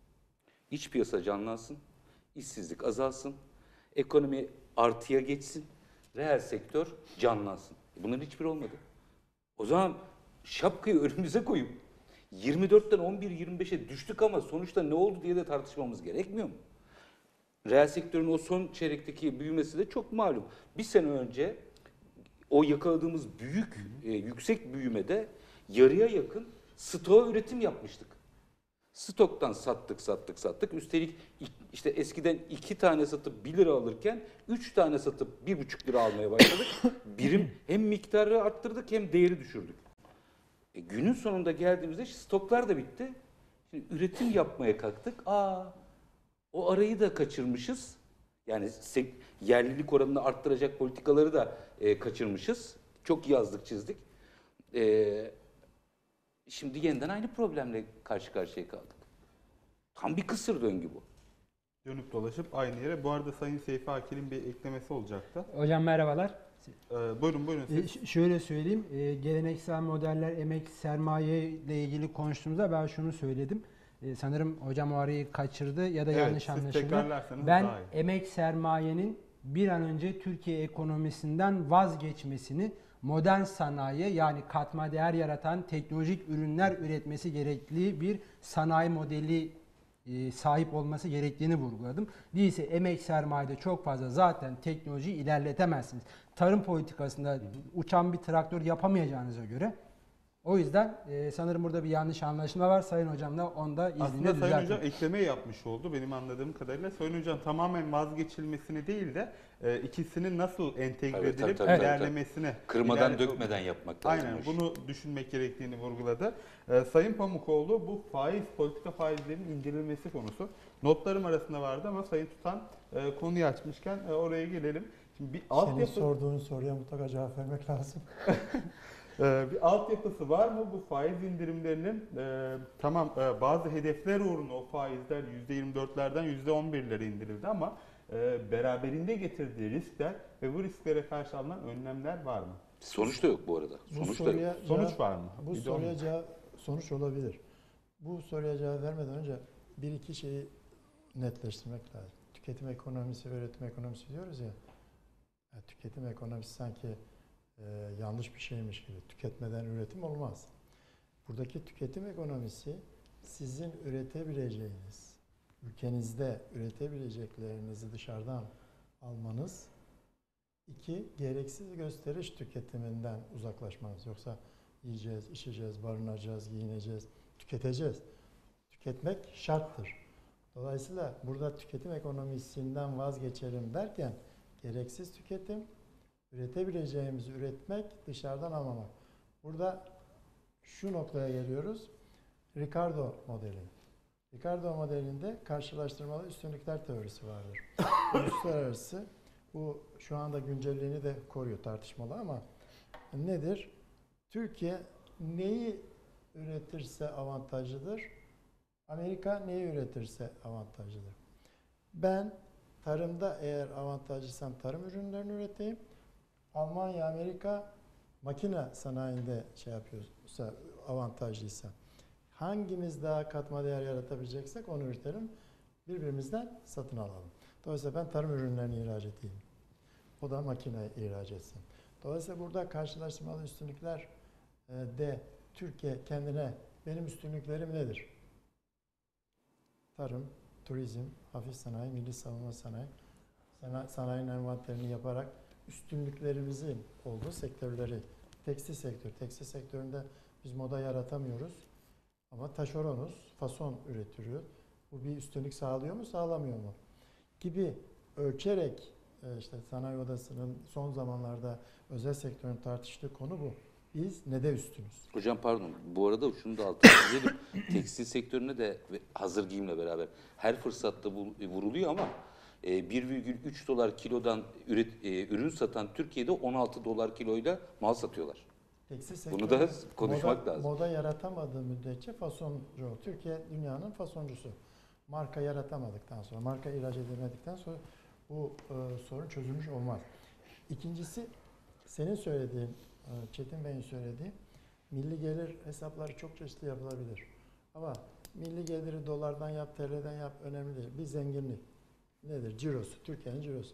İç piyasa canlansın, işsizlik azalsın, ekonomi artıya geçsin, reel sektör canlansın. Bunların hiçbiri olmadı. O zaman şapkayı önümüze koyup yirmi dörtten on bir yirmi beşe düştük ama sonuçta ne oldu diye de tartışmamız gerekmiyor mu? Reel sektörün o son çeyrekteki büyümesi de çok malum. Bir sene önce o yakaladığımız büyük, e, yüksek büyümede yarıya yakın stoğa üretim yapmıştık. Stoktan sattık, sattık, sattık. Üstelik işte eskiden iki tane satıp bir lira alırken üç tane satıp bir buçuk lira almaya başladık. Birim hem miktarı arttırdık hem değeri düşürdük. E, günün sonunda geldiğimizde stoklar da bitti. Şimdi üretim yapmaya kalktık. Aa, o arayı da kaçırmışız. Yani yerlilik oranını arttıracak politikaları da e, kaçırmışız. Çok yazdık, çizdik. E, şimdi yeniden aynı problemle karşı karşıya kaldık. Tam bir kısır döngü bu. Dönüp dolaşıp aynı yere. Bu arada Sayın Seyfi Akil'in bir eklemesi olacaktı. Hocam merhabalar. Ee, buyurun buyurun siz. E, ş- şöyle söyleyeyim, e, geleneksel modeller, emek, sermaye ile ilgili konuştuğumuzda ben şunu söyledim. E, sanırım hocam o arayı kaçırdı ya da Evet, yanlış siz anlaşıldı. tekrarlarsanız Ben daha iyi. emek sermayenin bir an önce Türkiye ekonomisinden vazgeçmesini, modern sanayi yani katma değer yaratan teknolojik ürünler üretmesi gerekli bir sanayi modeli e, sahip olması gerektiğini vurguladım. Değilse emek sermayede çok fazla zaten teknolojiyi ilerletemezsiniz. Tarım politikasında uçan bir traktör yapamayacağınıza göre. O yüzden e, sanırım burada bir yanlış anlaşılma var. Sayın Hocam da onda izniyle Aslında düzeltin. Sayın Hocam ekleme yapmış oldu benim anladığım kadarıyla. Sayın Hocam tamamen vazgeçilmesini değil de e, ikisinin nasıl entegre Tabii, tabii, edilip tabii, tabii. ilerlemesine. Kırmadan ilerle- dökmeden yapmak lazım. Aynen bu işi. bunu düşünmek gerektiğini vurguladı. Ee, Sayın Pamukoğlu bu faiz, politika faizlerinin indirilmesi konusu. Notlarım arasında vardı ama Sayın Tutan e, konuyu açmışken e, oraya gelelim. Şimdi bir Senin altyapı, sorduğun soruya mutlaka cevap vermek lazım. e, bir altyapısı var mı bu faiz indirimlerinin? E, tamam e, bazı hedefler uğruna o faizler yüzde yirmi dörtlerden yüzde on birlere indirildi ama e, beraberinde getirdiği riskler ve bu risklere karşı alınan önlemler var mı? Sonuç da yok bu arada. Bu Sonuç da soruya yok. Sonuç cevap- var mı? Bu Bir de soruya onu- cevap, sonuç olabilir. Bu soruya cevap vermeden önce bir iki şeyi netleştirmek lazım. Tüketim ekonomisi ve üretim ekonomisi diyoruz ya. Ya tüketim ekonomisi sanki e, yanlış bir şeymiş gibi. Tüketmeden üretim olmaz. Buradaki tüketim ekonomisi sizin üretebileceğiniz, ülkenizde üretebileceklerinizi dışarıdan almanız. İki, gereksiz gösteriş tüketiminden uzaklaşmanız. Yoksa yiyeceğiz, içeceğiz, barınacağız, giyineceğiz, tüketeceğiz. Tüketmek şarttır. Dolayısıyla burada tüketim ekonomisinden vazgeçelim derken gereksiz tüketim, üretebileceğimizi üretmek, dışarıdan almamak. Burada şu noktaya geliyoruz. Ricardo modeli. Ricardo modelinde karşılaştırmalı üstünlükler teorisi vardır. Uluslararası, bu şu anda güncelliğini de koruyor, tartışmalı ama nedir? Türkiye neyi üretirse avantajlıdır. Amerika neyi üretirse avantajlıdır. Ben tarımda eğer avantajlıysam tarım ürünlerini üreteyim. Almanya, Amerika makine sanayinde şey yapıyorsa, avantajlıysa. Hangimiz daha katma değer yaratabileceksek onu üretelim. Birbirimizden satın alalım. Dolayısıyla ben tarım ürünlerini ihraç edeyim. O da makine ihraç etsin. Dolayısıyla burada karşılaştırmalı üstünlükler de Türkiye kendine benim üstünlüklerim nedir? Tarım, turizm, hafif sanayi, milli savunma sanayi, sanayinin envanterini yaparak üstünlüklerimizin olduğu sektörleri, tekstil sektör, tekstil sektöründe biz moda yaratamıyoruz ama taşeronuz, fason üretiyor. Bu bir üstünlük sağlıyor mu, sağlamıyor mu? Gibi ölçerek işte sanayi odasının son zamanlarda özel sektörün tartıştığı konu bu. Biz ne de üstünüz. Hocam pardon, bu arada şunu da altına çizelim. Tekstil sektörüne de hazır giyimle beraber her fırsatta bu, vuruluyor ama bir virgül üç dolar kilodan üret, ürün satan Türkiye'de on altı dolar kiloyla mal satıyorlar. Tekstil Bunu da konuşmak moda, lazım. Moda yaratamadığı müddetçe fasoncu. Türkiye dünyanın fasoncusu. Marka yaratamadıktan sonra, marka ihraç edilmedikten sonra bu e, sorun çözülmüş olmaz. İkincisi, senin söylediğin, Çetin Bey'in söylediği, milli gelir hesapları çok çeşitli yapılabilir. Ama milli geliri dolardan yap, T L'den yap önemli değil. Bir zenginlik. Nedir? Cirosu. Türkiye'nin cirosu.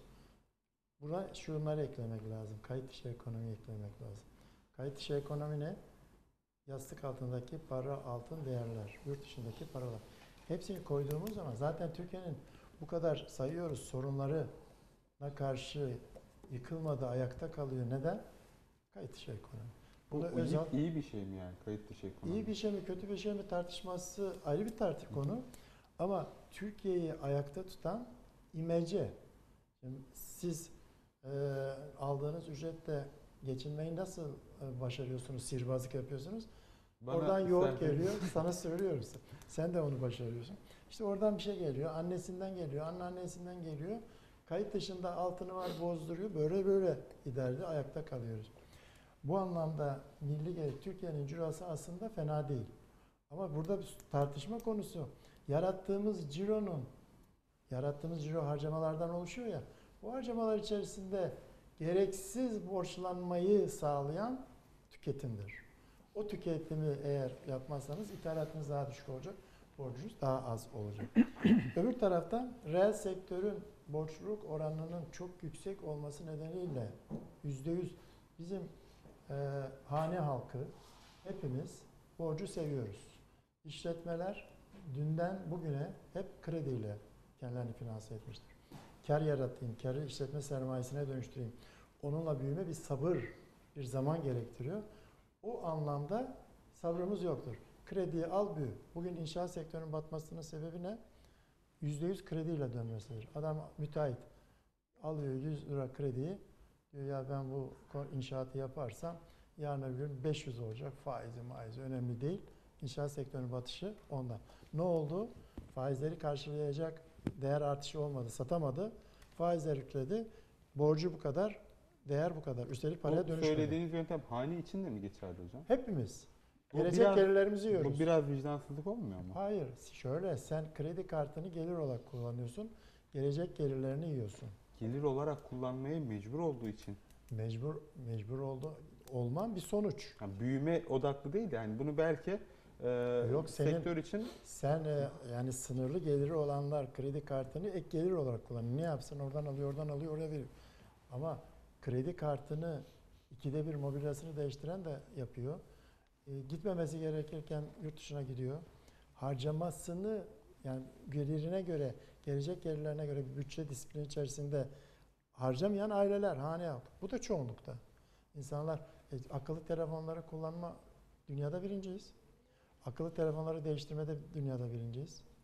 Buna şunları eklemek lazım. Kayıt dışı ekonomiyi eklemek lazım. Kayıt dışı ekonomi ne? Yastık altındaki para, altın değerler. Yurt dışındaki paralar. Hepsini koyduğumuz zaman zaten Türkiye'nin bu kadar sayıyoruz sorunlarına karşı yıkılmadı, ayakta kalıyor. Neden? Kayıt dışı ekonomi. Bu Bunu iyi, özel, iyi bir şey mi yani kayıt dışı ekonomi? iyi bir şey mi, kötü bir şey mi tartışması ayrı bir tartışma konu. Ama Türkiye'yi ayakta tutan imece. Şimdi siz e, aldığınız ücretle geçinmeyi nasıl e, başarıyorsunuz, sihirbazlık yapıyorsunuz? Bana oradan yoğurt istersen- geliyor, sana söylüyoruz. Sen de onu başarıyorsun. İşte oradan bir şey geliyor, annesinden geliyor, anneannesinden geliyor. Kayıt dışında altını var, bozduruyor. Böyle böyle ileride ayakta kalıyoruz. Bu anlamda milli gelir, Türkiye'nin cirosu aslında fena değil. Ama burada bir tartışma konusu. Yarattığımız cironun, yarattığımız ciro harcamalardan oluşuyor ya. Bu harcamalar içerisinde gereksiz borçlanmayı sağlayan tüketimdir. O tüketimi eğer yapmazsanız ithalatınız daha düşük olacak, borcunuz daha az olacak. Öbür taraftan reel sektörün borçluluk oranının çok yüksek olması nedeniyle yüzde yüz bizim e, hane halkı hepimiz borcu seviyoruz. İşletmeler dünden bugüne hep krediyle kendilerini finanse etmiştir. Kar yaratayım, karı işletme sermayesine dönüştüreyim. Onunla büyüme bir sabır, bir zaman gerektiriyor. O anlamda sabrımız yoktur. Krediyi al büyü. Bugün inşaat sektörünün batmasının sebebi ne? yüzde yüz krediyle dönmesidir. Adam müteahhit alıyor yüz lira krediyi. Diyor ya ben bu inşaatı yaparsam yarın öbür gün beş yüz olacak. Faizi maizi önemli değil. İnşaat sektörünün batışı ondan. Ne oldu? Faizleri karşılayacak değer artışı olmadı. Satamadı. Faizler yükledi. Borcu bu kadar, değer bu kadar. Üstelik paraya Bu dönüşmedi. söylediğiniz yöntem hane için de mi geçerli hocam? Hepimiz. Bu Gelecek biraz- gelirlerimizi yiyoruz. Bu biraz vicdansızlık olmuyor mu? Hayır. Şöyle sen kredi kartını gelir olarak kullanıyorsun. Gelecek gelirlerini yiyorsun. Gelir olarak kullanmaya mecbur olduğu için. Mecbur mecbur oldu olman bir sonuç. Yani büyüme odaklı değil yani bunu belki e, Yok, senin- sektör için Sen e, yani sınırlı geliri olanlar kredi kartını ek gelir olarak kullanıyor. Ne yapsın? Oradan alıyor, oradan alıyor, oraya veriyor. Ama kredi kartını ikide bir mobilyasını değiştiren de yapıyor. E, gitmemesi gerekirken yurt dışına gidiyor. Harcamasını yani gelirine göre, gelecek gelirlerine göre bir bütçe disiplini içerisinde harcamayan aileler, hane halkı. Bu da çoğunlukta. İnsanlar e, akıllı telefonları kullanma dünyada birinciyiz. Akıllı telefonları değiştirmede dünyada birinciyiz.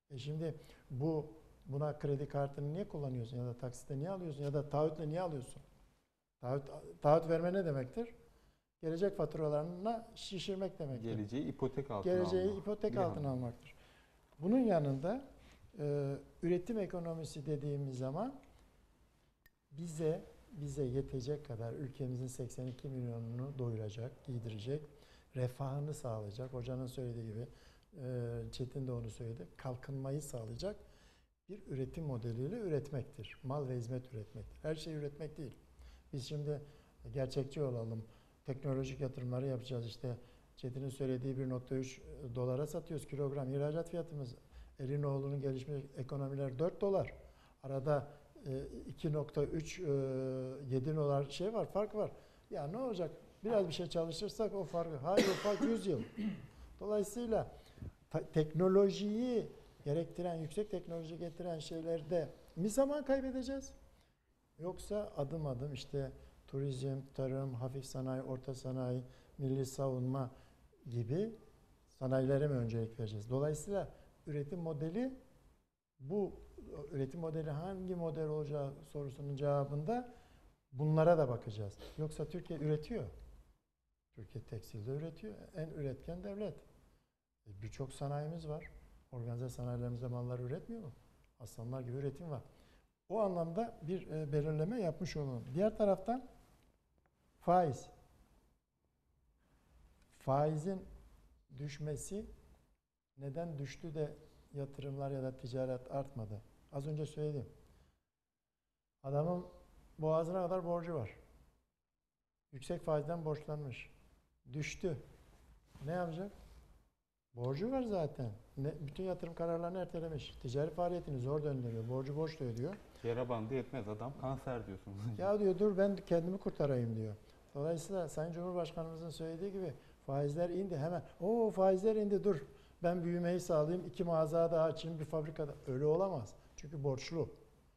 E şimdi bu buna kredi kartını niye kullanıyorsun ya da taksitle niye alıyorsun ya da taahhütle niye alıyorsun? Taahhüt, taahhüt verme ne demektir? Gelecek faturalarına şişirmek demektir. Geleceği ipotek altına Geleceği almak. ipotek Bir altına anlamda. almaktır. Bunun yanında e, üretim ekonomisi dediğimiz zaman bize bize yetecek kadar ülkemizin seksen iki milyonunu doyuracak, giydirecek, refahını sağlayacak. Hocanın söylediği gibi, e, Çetin de onu söyledi, kalkınmayı sağlayacak bir üretim modeliyle üretmektir. Mal ve hizmet üretmektir. Her şeyi üretmek değil. Biz şimdi gerçekçi olalım. Teknolojik yatırımları yapacağız. İşte Çetin'in söylediği bir nokta üç dolara satıyoruz kilogram. İhracat fiyatımız Elinoğlu'nun gelişmiş ekonomiler dört dolar. Arada iki nokta üç yedi dolar şey var, fark var. Ya ne olacak? Biraz bir şey çalışırsak o farkı. Hayır, o fark yüz yıl. Dolayısıyla teknolojiyi gerektiren, yüksek teknoloji getiren şeylerde mi zaman kaybedeceğiz? Yoksa adım adım işte turizm, tarım, hafif sanayi, orta sanayi, milli savunma gibi sanayilere mi öncelik vereceğiz? Dolayısıyla üretim modeli, bu üretim modeli hangi model olacağı sorusunun cevabında bunlara da bakacağız. Yoksa Türkiye üretiyor. Türkiye tekstilde üretiyor. En üretken devlet. Birçok sanayimiz var. Organize sanayilerimizde mallar üretmiyor mu? Aslanlar gibi üretim var. O anlamda bir e, belirleme yapmış olalım. Diğer taraftan faiz. Faizin düşmesi neden düştü de yatırımlar ya da ticaret artmadı? Az önce söyledim. Adamın boğazına kadar borcu var. Yüksek faizden borçlanmış. Düştü. Ne yapacak? Borcu var zaten. Ne, bütün yatırım kararlarını ertelemiş. Ticari faaliyetini zor döndürüyor. Borcu borç da ödüyor. Yara bandı yetmez, adam kanser diyorsunuz. Ya diyor dur ben kendimi kurtarayım diyor. Dolayısıyla Sayın Cumhurbaşkanımızın söylediği gibi faizler indi hemen. O faizler indi dur. Ben büyümeyi sağlayayım. iki mağaza daha açayım bir fabrikada. Öyle olamaz. Çünkü borçlu.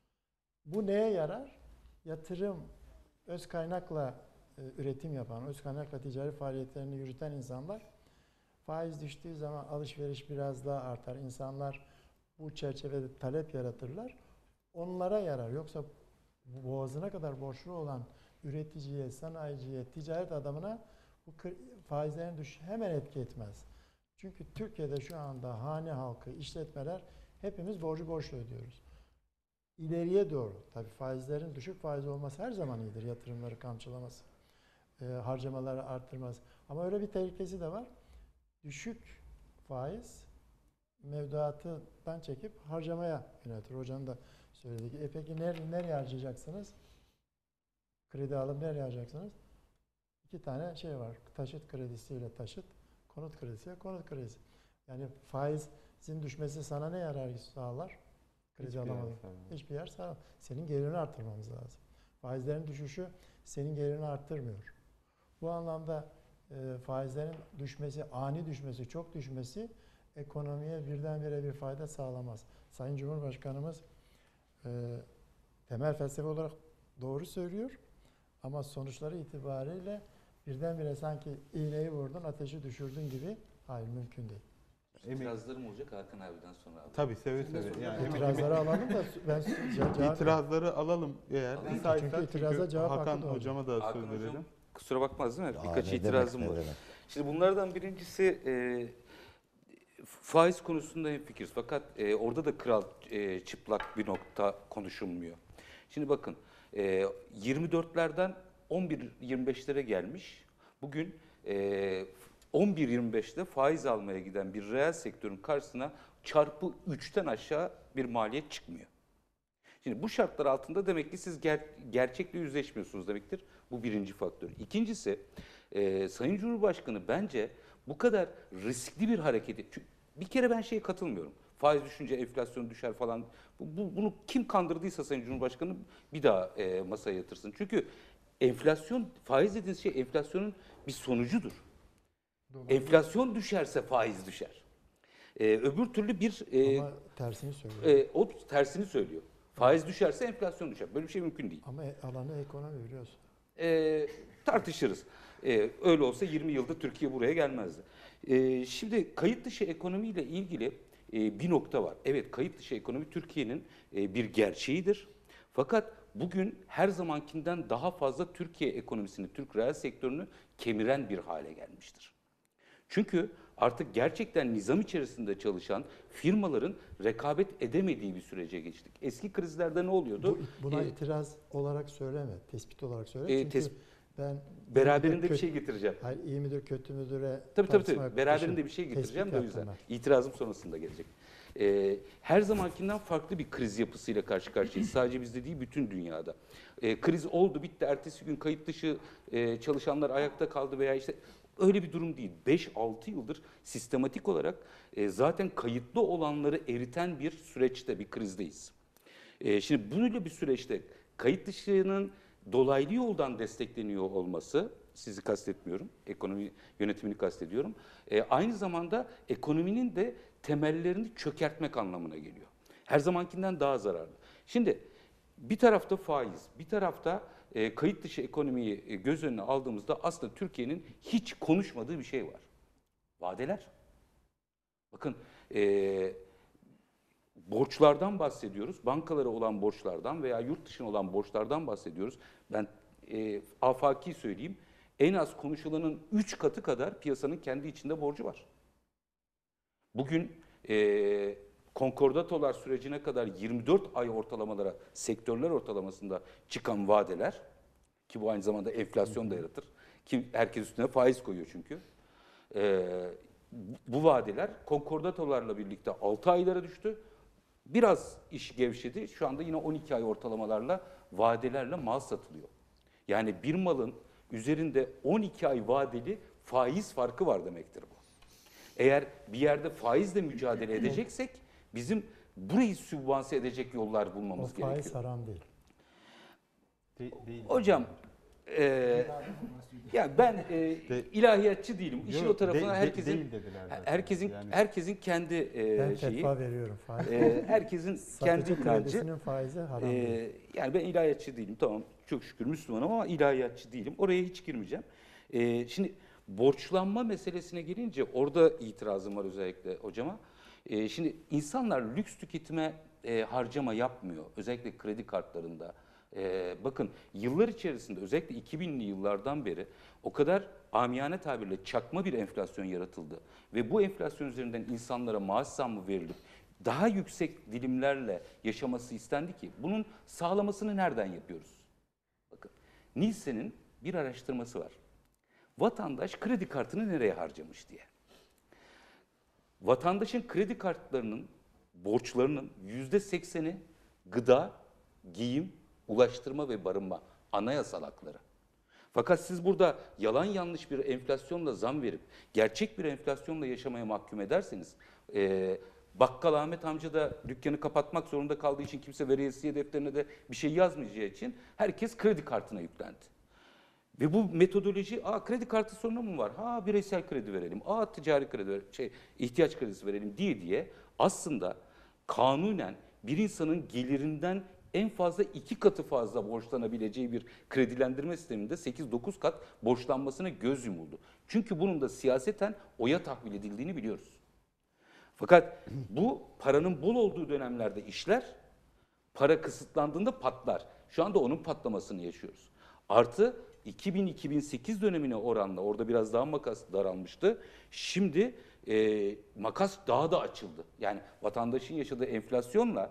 Bu neye yarar? Yatırım, öz kaynakla e, üretim yapan, öz kaynakla ticari faaliyetlerini yürüten insanlar faiz düştüğü zaman alışveriş biraz daha artar. İnsanlar bu çerçevede talep yaratırlar. Onlara yarar. Yoksa boğazına kadar borçlu olan üreticiye, sanayiciye, ticaret adamına bu faizlerin düşüşü hemen etki etmez. Çünkü Türkiye'de şu anda hane halkı, işletmeler hepimiz borcu borçlu ödüyoruz. İleriye doğru, tabii faizlerin düşük faiz olması her zaman iyidir. Yatırımları kamçılaması, e, harcamaları arttırmaz. Ama öyle bir tehlikesi de var. Düşük faiz mevduatından çekip harcamaya yönetir. Hocanın da söylediği gibi. E peki nereye, nereye harcayacaksınız? Kredi alıp nereye harcayacaksınız? İki tane şey var. Taşıt kredisiyle taşıt, konut kredisiyle konut kredisi. Yani faizin düşmesi sana ne yarar sağlar? Kredi alamadın. Hiçbir yer sağlamaz. Senin gelirini arttırmamız lazım. Faizlerin düşüşü senin gelirini arttırmıyor. Bu anlamda e, faizlerin düşmesi, ani düşmesi, çok düşmesi ekonomiye birdenbire bir fayda sağlamaz. Sayın Cumhurbaşkanımız e, temel felsefe olarak doğru söylüyor ama sonuçları itibariyle birdenbire sanki iğneyi vurdun, ateşi düşürdün gibi, hayır mümkün değil. İtirazlarım olacak Hakan abiden sonra abi. Tabii seve seve. Yani İtirazları alalım da ben cevap İtirazları alalım eğer. Çünkü Müsaitsen itiraza cevap Hakan hakkı doğdu. hocama da Hakan söz hocam verelim. kusura bakmaz değil mi? Aa, Birkaç ne itirazım demek, var. ne demek. Şimdi bunlardan birincisi e, faiz konusunda hemfikiriz. Fakat e, orada da kral e, çıplak bir nokta konuşulmuyor. Şimdi bakın e, yirmi dörtlerden on bir yirmi beşlere gelmiş. Bugün e, on bir yirmi beşte faiz almaya giden bir reel sektörün karşısına çarpı üçten aşağı bir maliyet çıkmıyor. Şimdi bu şartlar altında demek ki siz ger gerçekle yüzleşmiyorsunuz demektir. Bu birinci faktör. İkincisi e, Sayın Cumhurbaşkanı bence bu kadar riskli bir hareketi... Çünkü bir kere ben şeye katılmıyorum. Faiz düşünce enflasyon düşer falan. Bu, bu, bunu kim kandırdıysa Sayın Cumhurbaşkanı bir daha e, masaya yatırsın. Çünkü enflasyon, faiz dediğiniz şey enflasyonun bir sonucudur. Doğru. Enflasyon düşerse faiz düşer. E, öbür türlü bir... E, Ama tersini söylüyor. E, o tersini söylüyor. Faiz düşerse enflasyon düşer. Böyle bir şey mümkün değil. Ama alanı ekonomi biliyorsun. E, tartışırız. E, öyle olsa yirmi yılda Türkiye buraya gelmezdi. E, şimdi kayıt dışı ekonomiyle ilgili e, bir nokta var. Evet, kayıt dışı ekonomi Türkiye'nin e, bir gerçeğidir. Fakat bugün her zamankinden daha fazla Türkiye ekonomisini, Türk reel sektörünü kemiren bir hale gelmiştir. Çünkü artık gerçekten nizam içerisinde çalışan firmaların rekabet edemediği bir sürece geçtik. Eski krizlerde ne oluyordu? Bu, buna Ee, itiraz olarak söyleme, tespit olarak söyle. e, Çünkü tes- ben Beraberinde kötü- bir şey getireceğim. Hayır, iyi müdür kötü müdüre Tabii tabii tartışma tabii. Beraberinde peşin bir şey tespit getireceğim de o yüzden. yaptım İtirazım sonrasında gelecek. Ee, her zamankinden farklı bir kriz yapısıyla karşı karşıyayız. Sadece bizde değil, bütün dünyada. Ee, kriz oldu, bitti. Ertesi gün kayıt dışı e, çalışanlar ayakta kaldı veya işte öyle bir durum değil. beş altı yıldır sistematik olarak e, zaten kayıtlı olanları eriten bir süreçte, bir krizdeyiz. E, şimdi böyle bir süreçte kayıt dışının dolaylı yoldan destekleniyor olması, sizi kastetmiyorum, ekonomi yönetimini kastediyorum. E, aynı zamanda ekonominin de temellerini çökertmek anlamına geliyor. Her zamankinden daha zararlı. Şimdi bir tarafta faiz, bir tarafta e, kayıt dışı ekonomiyi e, göz önüne aldığımızda aslında Türkiye'nin hiç konuşmadığı bir şey var. Vadeler. Bakın e, borçlardan bahsediyoruz. Bankalara olan borçlardan veya yurt dışına olan borçlardan bahsediyoruz. Ben e, afaki söyleyeyim. En az konuşulanın üç katı kadar piyasanın kendi içinde borcu var. Bugün e, konkordatolar sürecine kadar yirmi dört ay ortalamalara, sektörler ortalamasında çıkan vadeler, ki bu aynı zamanda enflasyon da yaratır, ki herkes üstüne faiz koyuyor çünkü. E, bu vadeler konkordatolarla birlikte altı aylara düştü. Biraz iş gevşedi. Şu anda yine on iki ay ortalamalarla vadelerle mal satılıyor. Yani bir malın üzerinde on iki ay vadeli faiz farkı var demektir bu. Eğer bir yerde faizle mücadele edeceksek bizim burayı sübvanse edecek yollar O bulmamız faiz gerekiyor. haram değil. De- değil. Hocam e, ya ben e, De- ilahiyatçı değilim. İşin Yok, o tarafına de- de- herkesin değil dediler zaten. herkesin Yani- herkesin kendi e, Ben şeyi, fetva veriyorum. Faiz. e, herkesin kendi Satıcı inancı. kredisinin faizi haram değil. Ee, yani ben ilahiyatçı değilim, tamam, çok şükür Müslümanım ama ilahiyatçı değilim. Oraya hiç girmeyeceğim. Ee, şimdi borçlanma meselesine gelince orada itirazım var özellikle hocama. Ee, şimdi insanlar lüks tüketime e, harcama yapmıyor. Özellikle kredi kartlarında. Ee, bakın yıllar içerisinde özellikle iki binli yıllardan beri o kadar amiyane tabirle çakma bir enflasyon yaratıldı. Ve bu enflasyon üzerinden insanlara maaş zammı verilip daha yüksek dilimlerle yaşaması istendi ki bunun sağlamasını nereden yapıyoruz? Bakın Nielsen'in bir araştırması var. Vatandaş kredi kartını nereye harcamış diye. Vatandaşın kredi kartlarının borçlarının yüzde sekseni gıda, giyim, ulaştırma ve barınma, anayasal hakları. Fakat siz burada yalan yanlış bir enflasyonla zam verip gerçek bir enflasyonla yaşamaya mahkum ederseniz e, Bakkal Ahmet amca da dükkanı kapatmak zorunda kaldığı için kimse veresiye defterine de bir şey yazmayacağı için herkes kredi kartına yüklendi. Ve bu metodoloji, aa kredi kartı sorunu mu var? Ha bireysel kredi verelim, aa ticari kredi ver, şey ihtiyaç kredisi verelim diye diye aslında kanunen bir insanın gelirinden en fazla iki katı fazla borçlanabileceği bir kredilendirme sisteminde sekiz dokuz kat borçlanmasına göz yumuldu. Çünkü bunun da siyaseten oya tahvil edildiğini biliyoruz. Fakat bu paranın bol olduğu dönemlerde işler, para kısıtlandığında patlar. Şu anda onun patlamasını yaşıyoruz. Artı iki bin iki bin sekiz dönemine oranla orada biraz daha makas daralmıştı. Şimdi e, makas daha da açıldı. Yani vatandaşın yaşadığı enflasyonla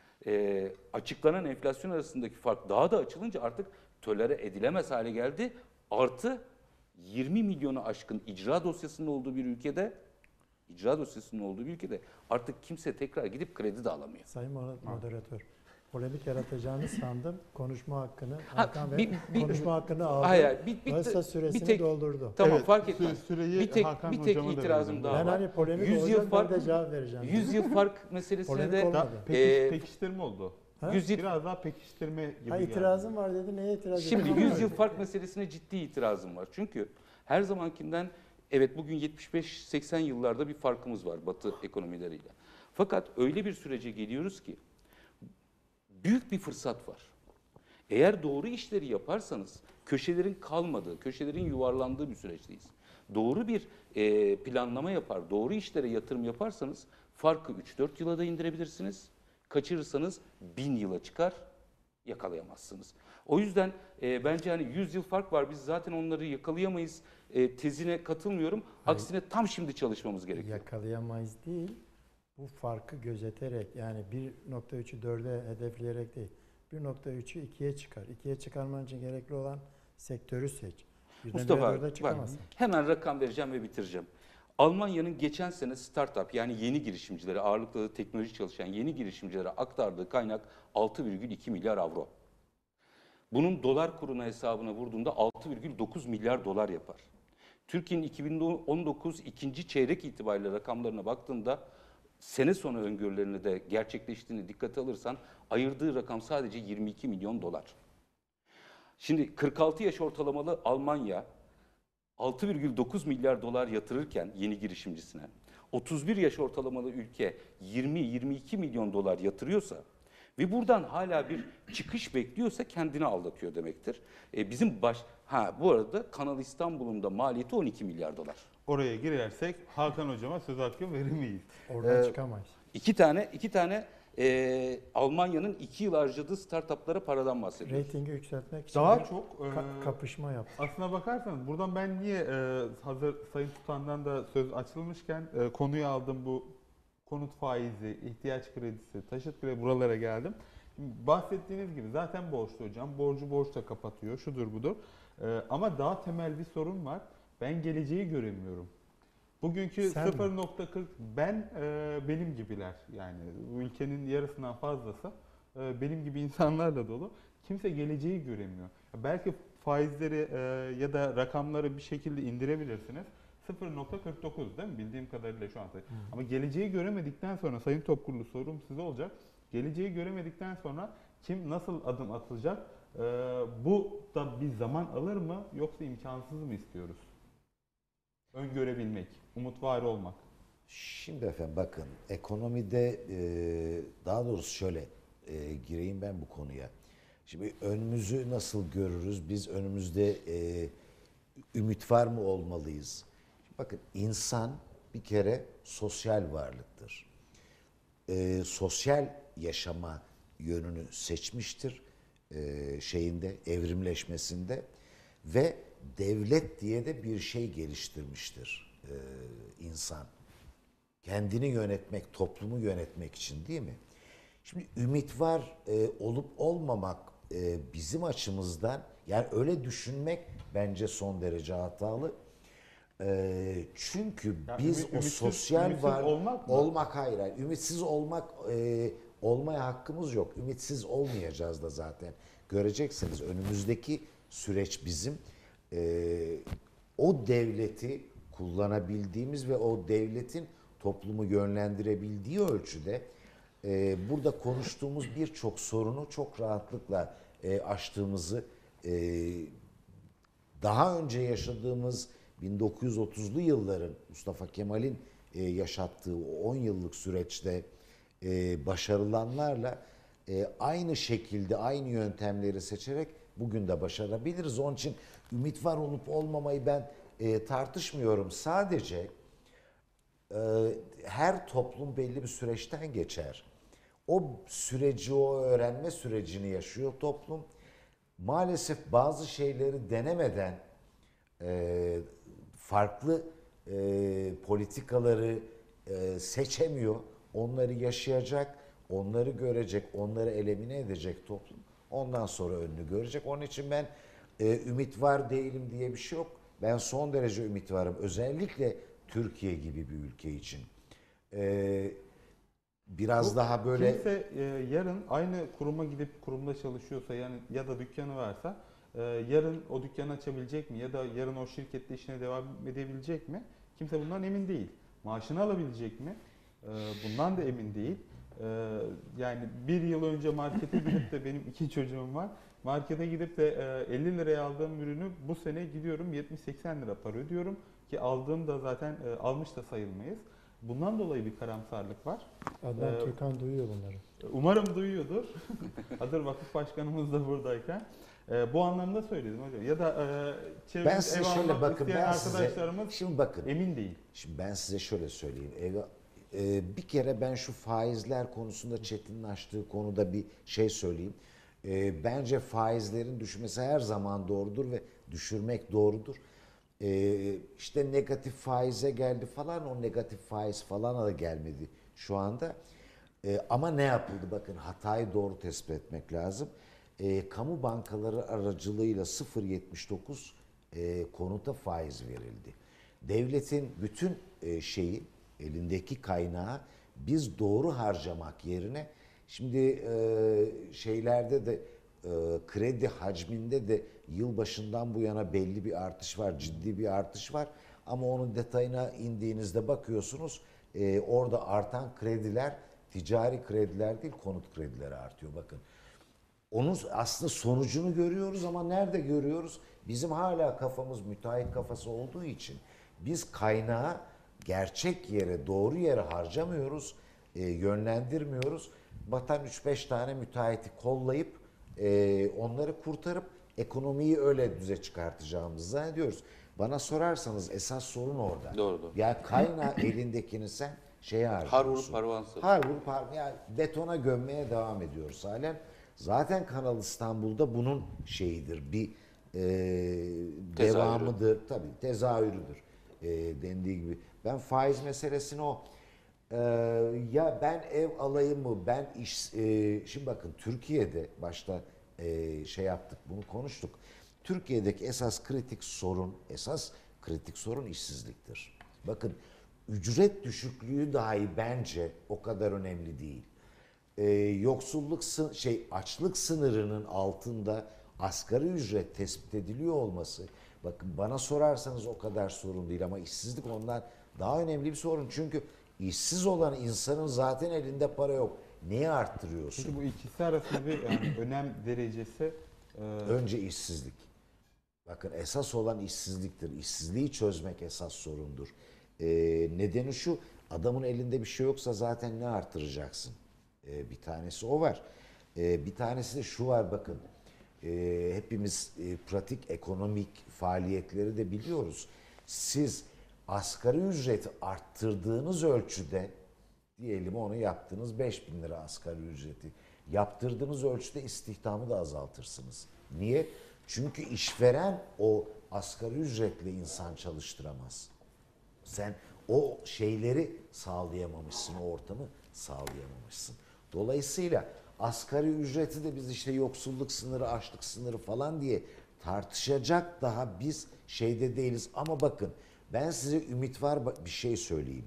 e, açıklanan enflasyon arasındaki fark daha da açılınca artık tolere edilemez hale geldi. Artı yirmi milyonu aşkın icra dosyasının olduğu bir ülkede icra dosyasının olduğu bir ülkede artık kimse tekrar gidip kredi de alamıyor. Sayın moderatör, polemik yaratacağını sandım. Konuşma hakkını, Ha, Hakan Bey bir- bir- konuşma hakkını aldı. Hayır, hayır, bir- bir- Dolayısıyla bir süresini tek- doldurdu. Tamam Evet, fark sü- etmez. süreyi bir tek Hakan bir tek hocama da itirazım verdim. daha Ben var. hani polemik yüz olacak, yıl fark ben de cevap vereceğim. yüz yıl fark meselesine Polemik de olmadı. Da, Olmadı. pekiş, Ee, pekiştirme oldu. Ha? yüz yıl Biraz daha pekiştirme gibi Ha, geldi. itirazım var dedi. Neye itiraz Şimdi ediyorsun? yüz yıl fark meselesine ciddi itirazım var. Çünkü her zamankinden evet bugün yetmiş beş seksen yıllarda bir farkımız var Batı ekonomileriyle. Fakat öyle bir sürece geliyoruz ki büyük bir fırsat var. Eğer doğru işleri yaparsanız köşelerin kalmadığı, köşelerin yuvarlandığı bir süreçteyiz. Doğru bir e, planlama yapar, doğru işlere yatırım yaparsanız Farkı üç dört yıla da indirebilirsiniz. Kaçırırsanız bin yıla çıkar, yakalayamazsınız. O yüzden e, bence hani yüz yıl fark var. Biz zaten onları yakalayamayız e, tezine katılmıyorum. Aksine tam şimdi çalışmamız gerekiyor. Yakalayamayız değil, bu farkı gözeterek, yani bir nokta üçü dörde hedefleyerek değil, bir nokta üçü ikiye çıkar. ikiye çıkarman için gerekli olan sektörü seç. Birden Mustafa bire abi, dörde bak, çıkamazsın. hemen rakam vereceğim ve bitireceğim. Almanya'nın geçen sene startup yani yeni girişimcilere, ağırlıklı da teknoloji çalışan yeni girişimcilere aktardığı kaynak altı virgül iki milyar avro. Bunun dolar kuruna hesabına vurduğunda altı virgül dokuz milyar dolar yapar. Türkiye'nin iki bin on dokuz ikinci çeyrek itibariyle rakamlarına baktığında sene sonu öngörülerini de gerçekleştiğini dikkate alırsan ayırdığı rakam sadece yirmi iki milyon dolar. Şimdi kırk altı yaş ortalamalı Almanya altı virgül dokuz milyar dolar yatırırken yeni girişimcisine otuz bir yaş ortalamalı ülke yirmi yirmi iki milyon dolar yatırıyorsa ve buradan hala bir çıkış bekliyorsa kendini aldatıyor demektir. E, bizim baş ha bu arada Kanal İstanbul'un da maliyeti on iki milyar dolar. Oraya girersek Hakan hocama söz hakkı veremeyiz. Oradan Ee, çıkamayız. İki tane iki tane e, Almanya'nın iki yıl harcadığı startuplara paradan bahsediyoruz. Reytingi yükseltmek için Daha de çok ka- e, kapışma yap. aslına bakarsanız buradan ben niye e, hazır Sayın Tutan'dan da söz açılmışken e, konuyu aldım, bu konut faizi, ihtiyaç kredisi, taşıt kredisi, buralara geldim. Şimdi bahsettiğiniz gibi zaten borçlu hocam. Borcu borçla kapatıyor. Şudur budur. E, ama daha temel bir sorun var. Ben geleceği göremiyorum. Bugünkü Sen mi? sıfır nokta kırk ben e, benim gibiler, yani bu ülkenin yarısından fazlası e, benim gibi insanlarla dolu. Kimse geleceği göremiyor. Belki faizleri e, ya da rakamları bir şekilde indirebilirsiniz. sıfır nokta kırk dokuz değil mi? Bildiğim kadarıyla şu anda. Hmm. Ama geleceği göremedikten sonra Sayın Topkurulu, sorum size olacak. Geleceği göremedikten sonra kim nasıl adım atılacak? E, bu da bir zaman alır mı yoksa imkansız mı istiyoruz? Öngörebilmek, umut var olmak. Şimdi efendim bakın, ekonomide e, daha doğrusu şöyle e, gireyim ben bu konuya. Şimdi önümüzü nasıl görürüz? Biz önümüzde e, ümit var mı olmalıyız? Şimdi bakın, insan bir kere sosyal varlıktır. E, sosyal yaşama yönünü seçmiştir e, şeyinde, evrimleşmesinde ve devlet diye de bir şey geliştirmiştir e, insan. Kendini yönetmek, toplumu yönetmek için, değil mi? Şimdi ümit var e, olup olmamak e, bizim açımızdan, yani öyle düşünmek bence son derece hatalı. E, çünkü Ya biz ümit- o ümitsiz- sosyal ümitsiz var olmak mı? olmak hayır, hayır. Ümitsiz olmak e, olmaya hakkımız yok. Ümitsiz olmayacağız da zaten. Göreceksiniz önümüzdeki süreç bizim e, o devleti kullanabildiğimiz ve o devletin toplumu yönlendirebildiği ölçüde e, burada konuştuğumuz birçok sorunu çok rahatlıkla e, aştığımızı, e, daha önce yaşadığımız bin dokuz yüz otuzlu yılların Mustafa Kemal'in e, yaşattığı o on yıllık süreçte e, başarılanlarla e, aynı şekilde aynı yöntemleri seçerek bugün de başarabiliriz. Onun için ümit var olup olmamayı ben e, tartışmıyorum. Sadece e, her toplum belli bir süreçten geçer. O süreci, o öğrenme sürecini yaşıyor toplum. Maalesef bazı şeyleri denemeden e, farklı e, politikaları e, seçemiyor. Onları yaşayacak, onları görecek, onları elimine edecek toplum. Ondan sonra önünü görecek. Onun için ben e, ümit var değilim diye bir şey yok. Ben son derece ümit varım. Özellikle Türkiye gibi bir ülke için. E, biraz Bu daha böyle... Kimse e, yarın aynı kuruma gidip kurumda çalışıyorsa, yani ya da dükkanı varsa e, yarın o dükkanı açabilecek mi ya da yarın o şirkette işine devam edebilecek mi? Kimse bundan emin değil. Maaşını alabilecek mi? E, bundan da emin değil. E, yani bir yıl önce markete gidip de benim iki çocuğum var. Markete gidip de e, elli liraya aldığım ürünü bu sene gidiyorum yetmiş seksen lira para ödüyorum ki aldığım da zaten e, almış da sayılmayız. Bundan dolayı bir karamsarlık var. Adnan Ee, Türkan duyuyor bunları. Umarım duyuyordur. Hazır vakıf başkanımız da buradayken. Ee, bu anlamda söyledim hocam. Ya da e, çevremiz Ben size ev şöyle almak bakın, isteyen ben size arkadaşlarımız şimdi bakın. emin değil. Şimdi ben size şöyle söyleyeyim. Ev, e, bir kere ben şu faizler konusunda Çetin'in açtığı konuda bir şey söyleyeyim. E, bence faizlerin düşmesi her zaman doğrudur ve düşürmek doğrudur. E, işte negatif faize geldi falan, o negatif faiz falan da gelmedi şu anda. E, ama ne yapıldı? Bakın, hatayı doğru tespit etmek lazım. E, kamu bankaları aracılığıyla sıfır virgül yetmiş dokuz e, konuta faiz verildi. Devletin bütün e, şeyi, elindeki kaynağı biz doğru harcamak yerine, şimdi e, şeylerde de e, kredi hacminde de yılbaşından bu yana belli bir artış var, ciddi bir artış var. Ama onun detayına indiğinizde bakıyorsunuz, e, orada artan krediler ticari krediler değil, konut kredileri artıyor. Bakın, onun aslında sonucunu görüyoruz ama nerede görüyoruz? Bizim hala kafamız müteahhit kafası olduğu için biz kaynağı gerçek yere, doğru yere harcamıyoruz, e, yönlendirmiyoruz. Batan üç beş tane müteahhiti kollayıp e, onları kurtarıp ekonomiyi öyle düze çıkartacağımızı zannediyoruz. Bana sorarsanız esas sorun orada. Doğru, doğru. Ya kaynağı elindekini sen şeye harcıyorsun. Har vurup harvansın. Har vurup har, ya betona gömmeye devam ediyoruz halen. Zaten Kanal İstanbul'da bunun şeyidir, bir e, devamıdır, tabii tezahürüdür e, dendiği gibi. Ben faiz meselesini o e, ya ben ev alayım mı, ben iş, e, şimdi bakın Türkiye'de başta e, şey yaptık, bunu konuştuk. Türkiye'deki esas kritik sorun, esas kritik sorun işsizliktir. Bakın, ücret düşüklüğü dahi bence o kadar önemli değil. Ee, yoksulluk sı- şey açlık sınırının altında asgari ücret tespit ediliyor olması, bakın bana sorarsanız o kadar sorun değil ama işsizlik ondan daha önemli bir sorun. Çünkü işsiz olan insanın zaten elinde para yok. Neyi arttırıyorsun? Peki bu ikisi arasında bir yani önem derecesi e, Önce işsizlik. Bakın, esas olan işsizliktir. İşsizliği çözmek esas sorundur. Ee, nedeni şu, adamın elinde bir şey yoksa zaten ne artıracaksın? Ee, bir tanesi o var. Ee, bir tanesi de şu var, bakın. Ee, hepimiz e, pratik ekonomik faaliyetleri de biliyoruz. Siz asgari ücreti arttırdığınız ölçüde, diyelim onu yaptınız beş bin lira asgari ücreti. Yaptırdığınız ölçüde istihdamı da azaltırsınız. Niye? Çünkü işveren o asgari ücretle insan çalıştıramaz. Sen o şeyleri sağlayamamışsın, o ortamı sağlayamamışsın. Dolayısıyla asgari ücreti de biz işte yoksulluk sınırı, açlık sınırı falan diye tartışacak daha biz şeyde değiliz. Ama bakın, ben size ümit var bir şey söyleyeyim.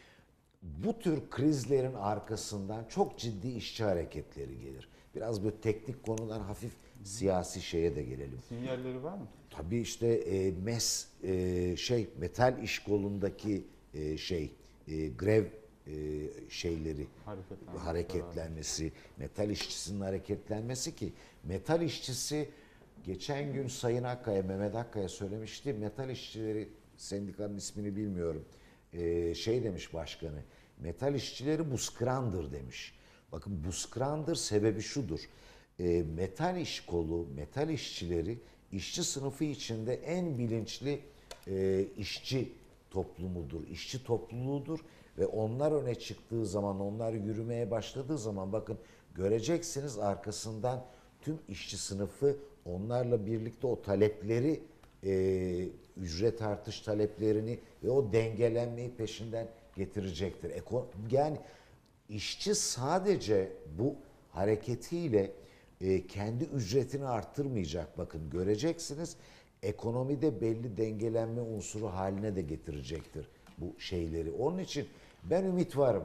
Bu tür krizlerin arkasından çok ciddi işçi hareketleri gelir. Biraz böyle teknik konudan hafif siyasi şeye de gelelim. sinyalleri var mı? Tabii işte e, MES e, şey metal iş kolundaki e, şey e, grev e, şeyleri Hareketlenmesi, hareketlenmesi, metal işçisinin hareketlenmesi ki metal işçisi geçen gün Sayın Akkaya, Mehmet Akkaya söylemişti. Metal işçileri sendikanın ismini bilmiyorum. E, şey demiş başkanı. Metal işçileri buskırandır demiş. Bakın, buskırandır sebebi şudur. E, metal iş kolu, metal işçileri işçi sınıfı içinde en bilinçli e, işçi toplumudur, işçi topluluğudur ve onlar öne çıktığı zaman, onlar yürümeye başladığı zaman bakın göreceksiniz arkasından tüm işçi sınıfı onlarla birlikte o talepleri, e, ücret artış taleplerini ve o dengelenmeyi peşinden getirecektir. Eko, yani işçi sadece bu hareketiyle e, kendi ücretini arttırmayacak. Bakın göreceksiniz, ekonomide belli dengelenme unsuru haline de getirecektir bu şeyleri. Onun için ben ümit varım.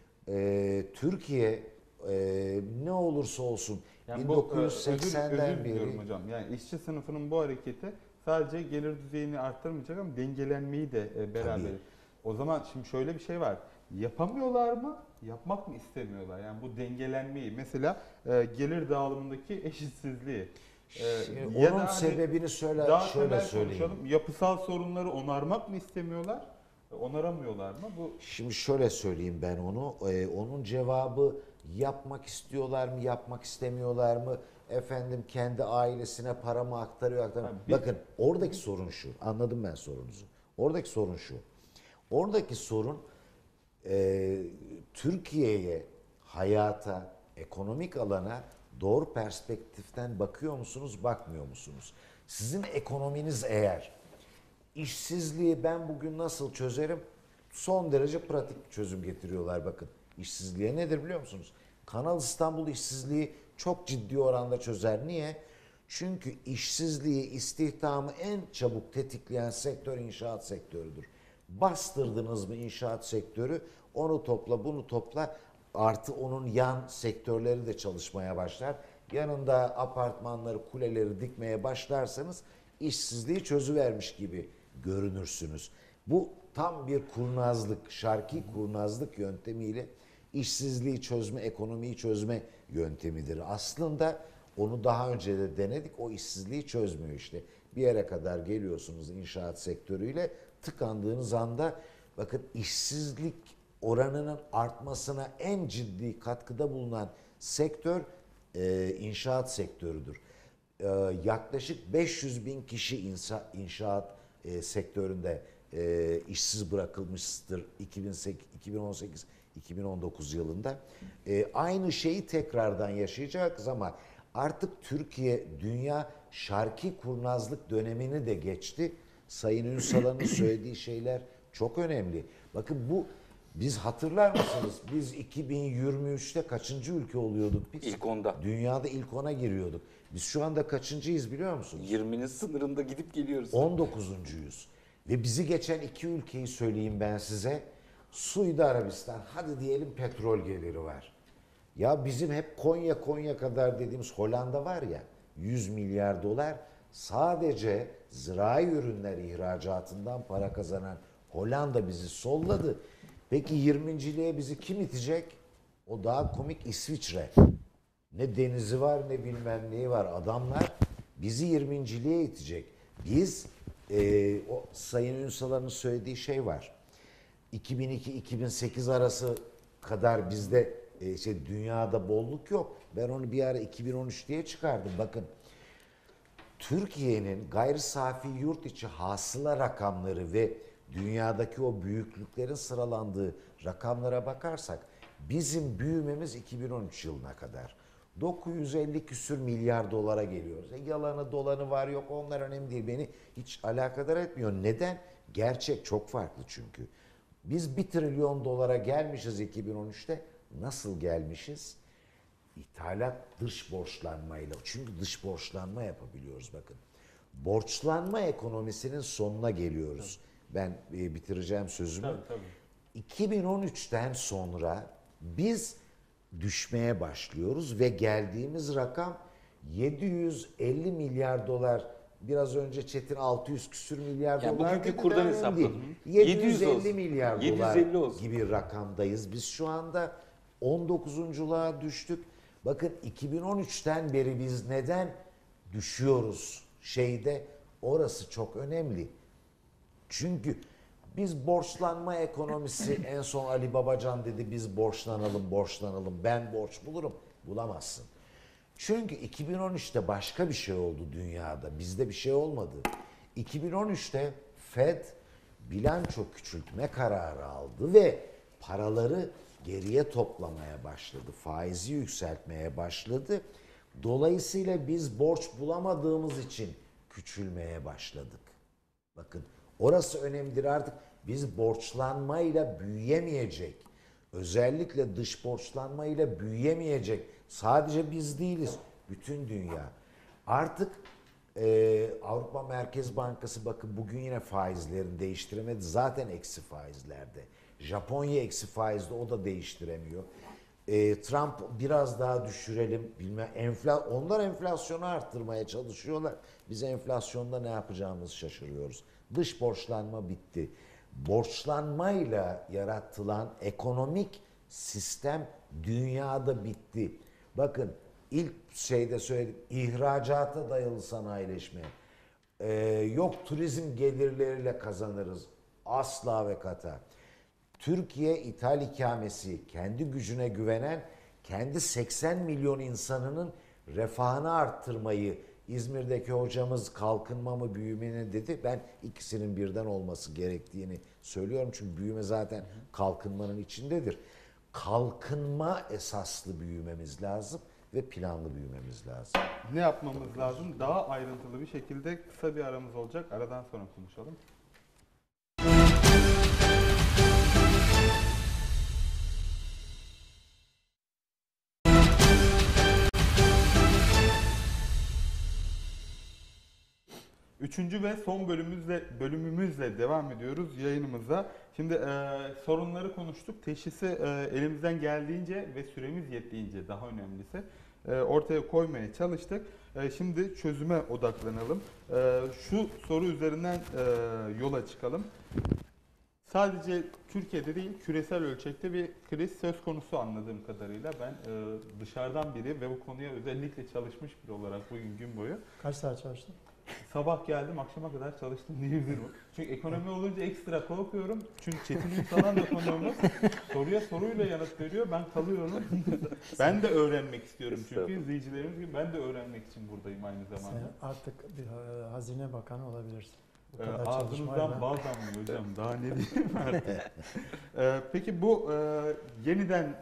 E, Türkiye e, ne olursa olsun Yani bin bu, dokuz yüz e, özür, seksenden özür diliyorum beri hocam. Yani işçi sınıfının bu hareketi sadece gelir düzeyini arttırmayacak ama dengelenmeyi de e, beraber. Tabii. O zaman şimdi şöyle bir şey var. Yapamıyorlar mı? Yapmak mı istemiyorlar? Yani bu dengelenmeyi mesela e, gelir dağılımındaki eşitsizliği. E, Şimdi ya onun da hani sebebini söyle, daha şöyle temel söyleyeyim. konuşalım. Yapısal sorunları onarmak mı istemiyorlar? E, Onaramıyorlar mı? Bu Şimdi şöyle söyleyeyim ben onu. Ee, onun cevabı yapmak istiyorlar mı, yapmak istemiyorlar mı? Efendim kendi ailesine para mı aktarıyor, aktarıyor. Ha, bir- Bakın oradaki sorun şu. Anladım ben sorunuzu. Oradaki sorun şu. Oradaki sorun e, Türkiye'ye, hayata, ekonomik alana doğru perspektiften bakıyor musunuz, bakmıyor musunuz? Sizin ekonominiz eğer işsizliği ben bugün nasıl çözerim? Son derece pratik bir çözüm getiriyorlar bakın. İşsizliğe nedir biliyor musunuz? Kanal İstanbul işsizliği çok ciddi oranda çözer. Niye? Çünkü işsizliği, istihdamı en çabuk tetikleyen sektör inşaat sektörüdür. Bastırdınız mı inşaat sektörü, onu topla, bunu topla, artı onun yan sektörleri de çalışmaya başlar. Yanında apartmanları, kuleleri dikmeye başlarsanız işsizliği çözüvermiş gibi görünürsünüz. Bu tam bir kurnazlık, şarki kurnazlık yöntemiyle işsizliği çözme, ekonomiyi çözme yöntemidir. Aslında onu daha önce de denedik, o işsizliği çözmüyor işte. Bir yere kadar geliyorsunuz inşaat sektörüyle, tıkandığınız anda bakın işsizlik oranının artmasına en ciddi katkıda bulunan sektör e, inşaat sektörüdür. E, yaklaşık beş yüz bin kişi insa, inşaat e, sektöründe e, işsiz bırakılmıştır iki bin sekiz, iki bin on sekiz iki bin on dokuz yılında. E, aynı şeyi tekrardan yaşayacağız ama artık Türkiye dünya şarki kurnazlık dönemini de geçti. Sayın Ünsal'ın söylediği şeyler çok önemli. Bakın bu, biz hatırlar mısınız? Biz iki bin yirmi üçte kaçıncı ülke oluyorduk biz? İlk onda. Dünyada ilk ona giriyorduk. Biz şu anda kaçıncıyız biliyor musunuz? yirminin sınırında gidip geliyoruz. on dokuzuncuyuz. Ve bizi geçen iki ülkeyi söyleyeyim ben size. Suudi Arabistan, hadi diyelim petrol geliri var. Ya bizim hep Konya Konya kadar dediğimiz Hollanda var ya, yüz milyar dolar sadece zirai ürünler ihracatından para kazanan Hollanda bizi solladı. Peki yirminciliğe bizi kim itecek? O daha komik İsviçre. Ne denizi var ne bilmem neyi var. Adamlar bizi yirminciliğe itecek. Biz e, o Sayın Ünsal'ın söylediği şey var. iki bin iki iki bin sekiz arası kadar bizde e, şey, dünyada bolluk yok. Ben onu bir ara iki bin on üç diye çıkardım. Bakın Türkiye'nin gayri safi yurt içi hasıla rakamları ve dünyadaki o büyüklüklerin sıralandığı rakamlara bakarsak bizim büyümemiz iki bin on üç yılına kadar dokuz yüz elli küsür milyar dolara geliyoruz. E, yalanı dolanı var yok, onlar önemli değil, beni hiç alakadar etmiyor. Neden? Gerçek çok farklı çünkü. Biz bir trilyon dolara gelmişiz iki bin on üçte. Nasıl gelmişiz? İthalat dış borçlanmayla. Çünkü dış borçlanma yapabiliyoruz bakın. Borçlanma ekonomisinin sonuna geliyoruz. Ben e, bitireceğim sözümü. Tabii, tabii. iki bin on üçten sonra biz düşmeye başlıyoruz ve geldiğimiz rakam yedi yüz elli milyar dolar. Biraz önce Çetin altı yüz küsür milyar Yani dolar bugünkü dedi, kurdan önemli hesapladım. değil. yedi yüz yedi yüz elli olsun. milyar yedi yüz dolar elli olsun. gibi rakamdayız. Biz şu anda on dokuzunculuğa düştük. Bakın iki bin on üçten beri biz neden düşüyoruz şeyde, orası çok önemli. Çünkü biz borçlanma ekonomisi, en son Ali Babacan dedi biz borçlanalım borçlanalım, ben borç bulurum, bulamazsın. Çünkü iki bin on üçte başka bir şey oldu dünyada, bizde bir şey olmadı. iki bin on üçte Fed bilanço küçültme kararı aldı ve paraları geriye toplamaya başladı, faizi yükseltmeye başladı. Dolayısıyla biz borç bulamadığımız için küçülmeye başladık. Bakın orası önemlidir artık. Biz borçlanmayla büyüyemeyecek. Özellikle dış borçlanmayla büyüyemeyecek. Sadece biz değiliz. Bütün dünya. Artık e, Avrupa Merkez Bankası bakın bugün yine faizlerini değiştiremedi. Zaten eksi faizlerde. Japonya eksi faizde, o da değiştiremiyor. E, Trump biraz daha düşürelim. Bilmem, enfla, onlar enflasyonu arttırmaya çalışıyorlar. Biz enflasyonda ne yapacağımızı şaşırıyoruz. Dış borçlanma bitti. Borçlanmayla yaratılan ekonomik sistem dünyada bitti. Bakın ilk şeyde söyledim, ihracata dayalı sanayileşme. Ee, yok turizm gelirleriyle kazanırız. Asla ve kata. Türkiye ithal ikamesi, kendi gücüne güvenen, kendi seksen milyon insanının refahını arttırmayı İzmir'deki hocamız kalkınma mı büyüme mi dedi. Ben ikisinin birden olması gerektiğini söylüyorum. Çünkü büyüme zaten kalkınmanın içindedir. Kalkınma esaslı büyümemiz lazım ve planlı büyümemiz lazım. Ne yapmamız lazım? Daha ayrıntılı bir şekilde kısa bir aramız olacak. Aradan sonra konuşalım. Üçüncü ve son bölümümüzle bölümümüzle devam ediyoruz yayınımıza. Şimdi e, sorunları konuştuk. Teşhisi e, elimizden geldiğince ve süremiz yettiğince, daha önemlisi e, ortaya koymaya çalıştık. E, şimdi çözüme odaklanalım. E, şu soru üzerinden e, yola çıkalım. Sadece Türkiye'de değil, küresel ölçekte bir kriz söz konusu anladığım kadarıyla. Ben e, dışarıdan biri ve bu konuya özellikle çalışmış biri olarak bugün gün boyu Kaç saat çalıştın? sabah geldim, akşama kadar çalıştım diyebilirim. Çünkü ekonomi olunca ekstra korkuyorum. Çünkü Çetin Ünsal'ın da konuğumuz soruya soruyla yanıt veriyor. Ben kalıyorum. Ben de öğrenmek istiyorum çünkü izleyicilerimiz gibi ben de öğrenmek için buradayım aynı zamanda. Sen artık bir ha- hazine bakanı olabilirsin. Bu Ee, kadar ağzınızdan çalışmayla. bal damlıyor hocam. Daha ne diyeyim artık. Ee, peki bu e, yeniden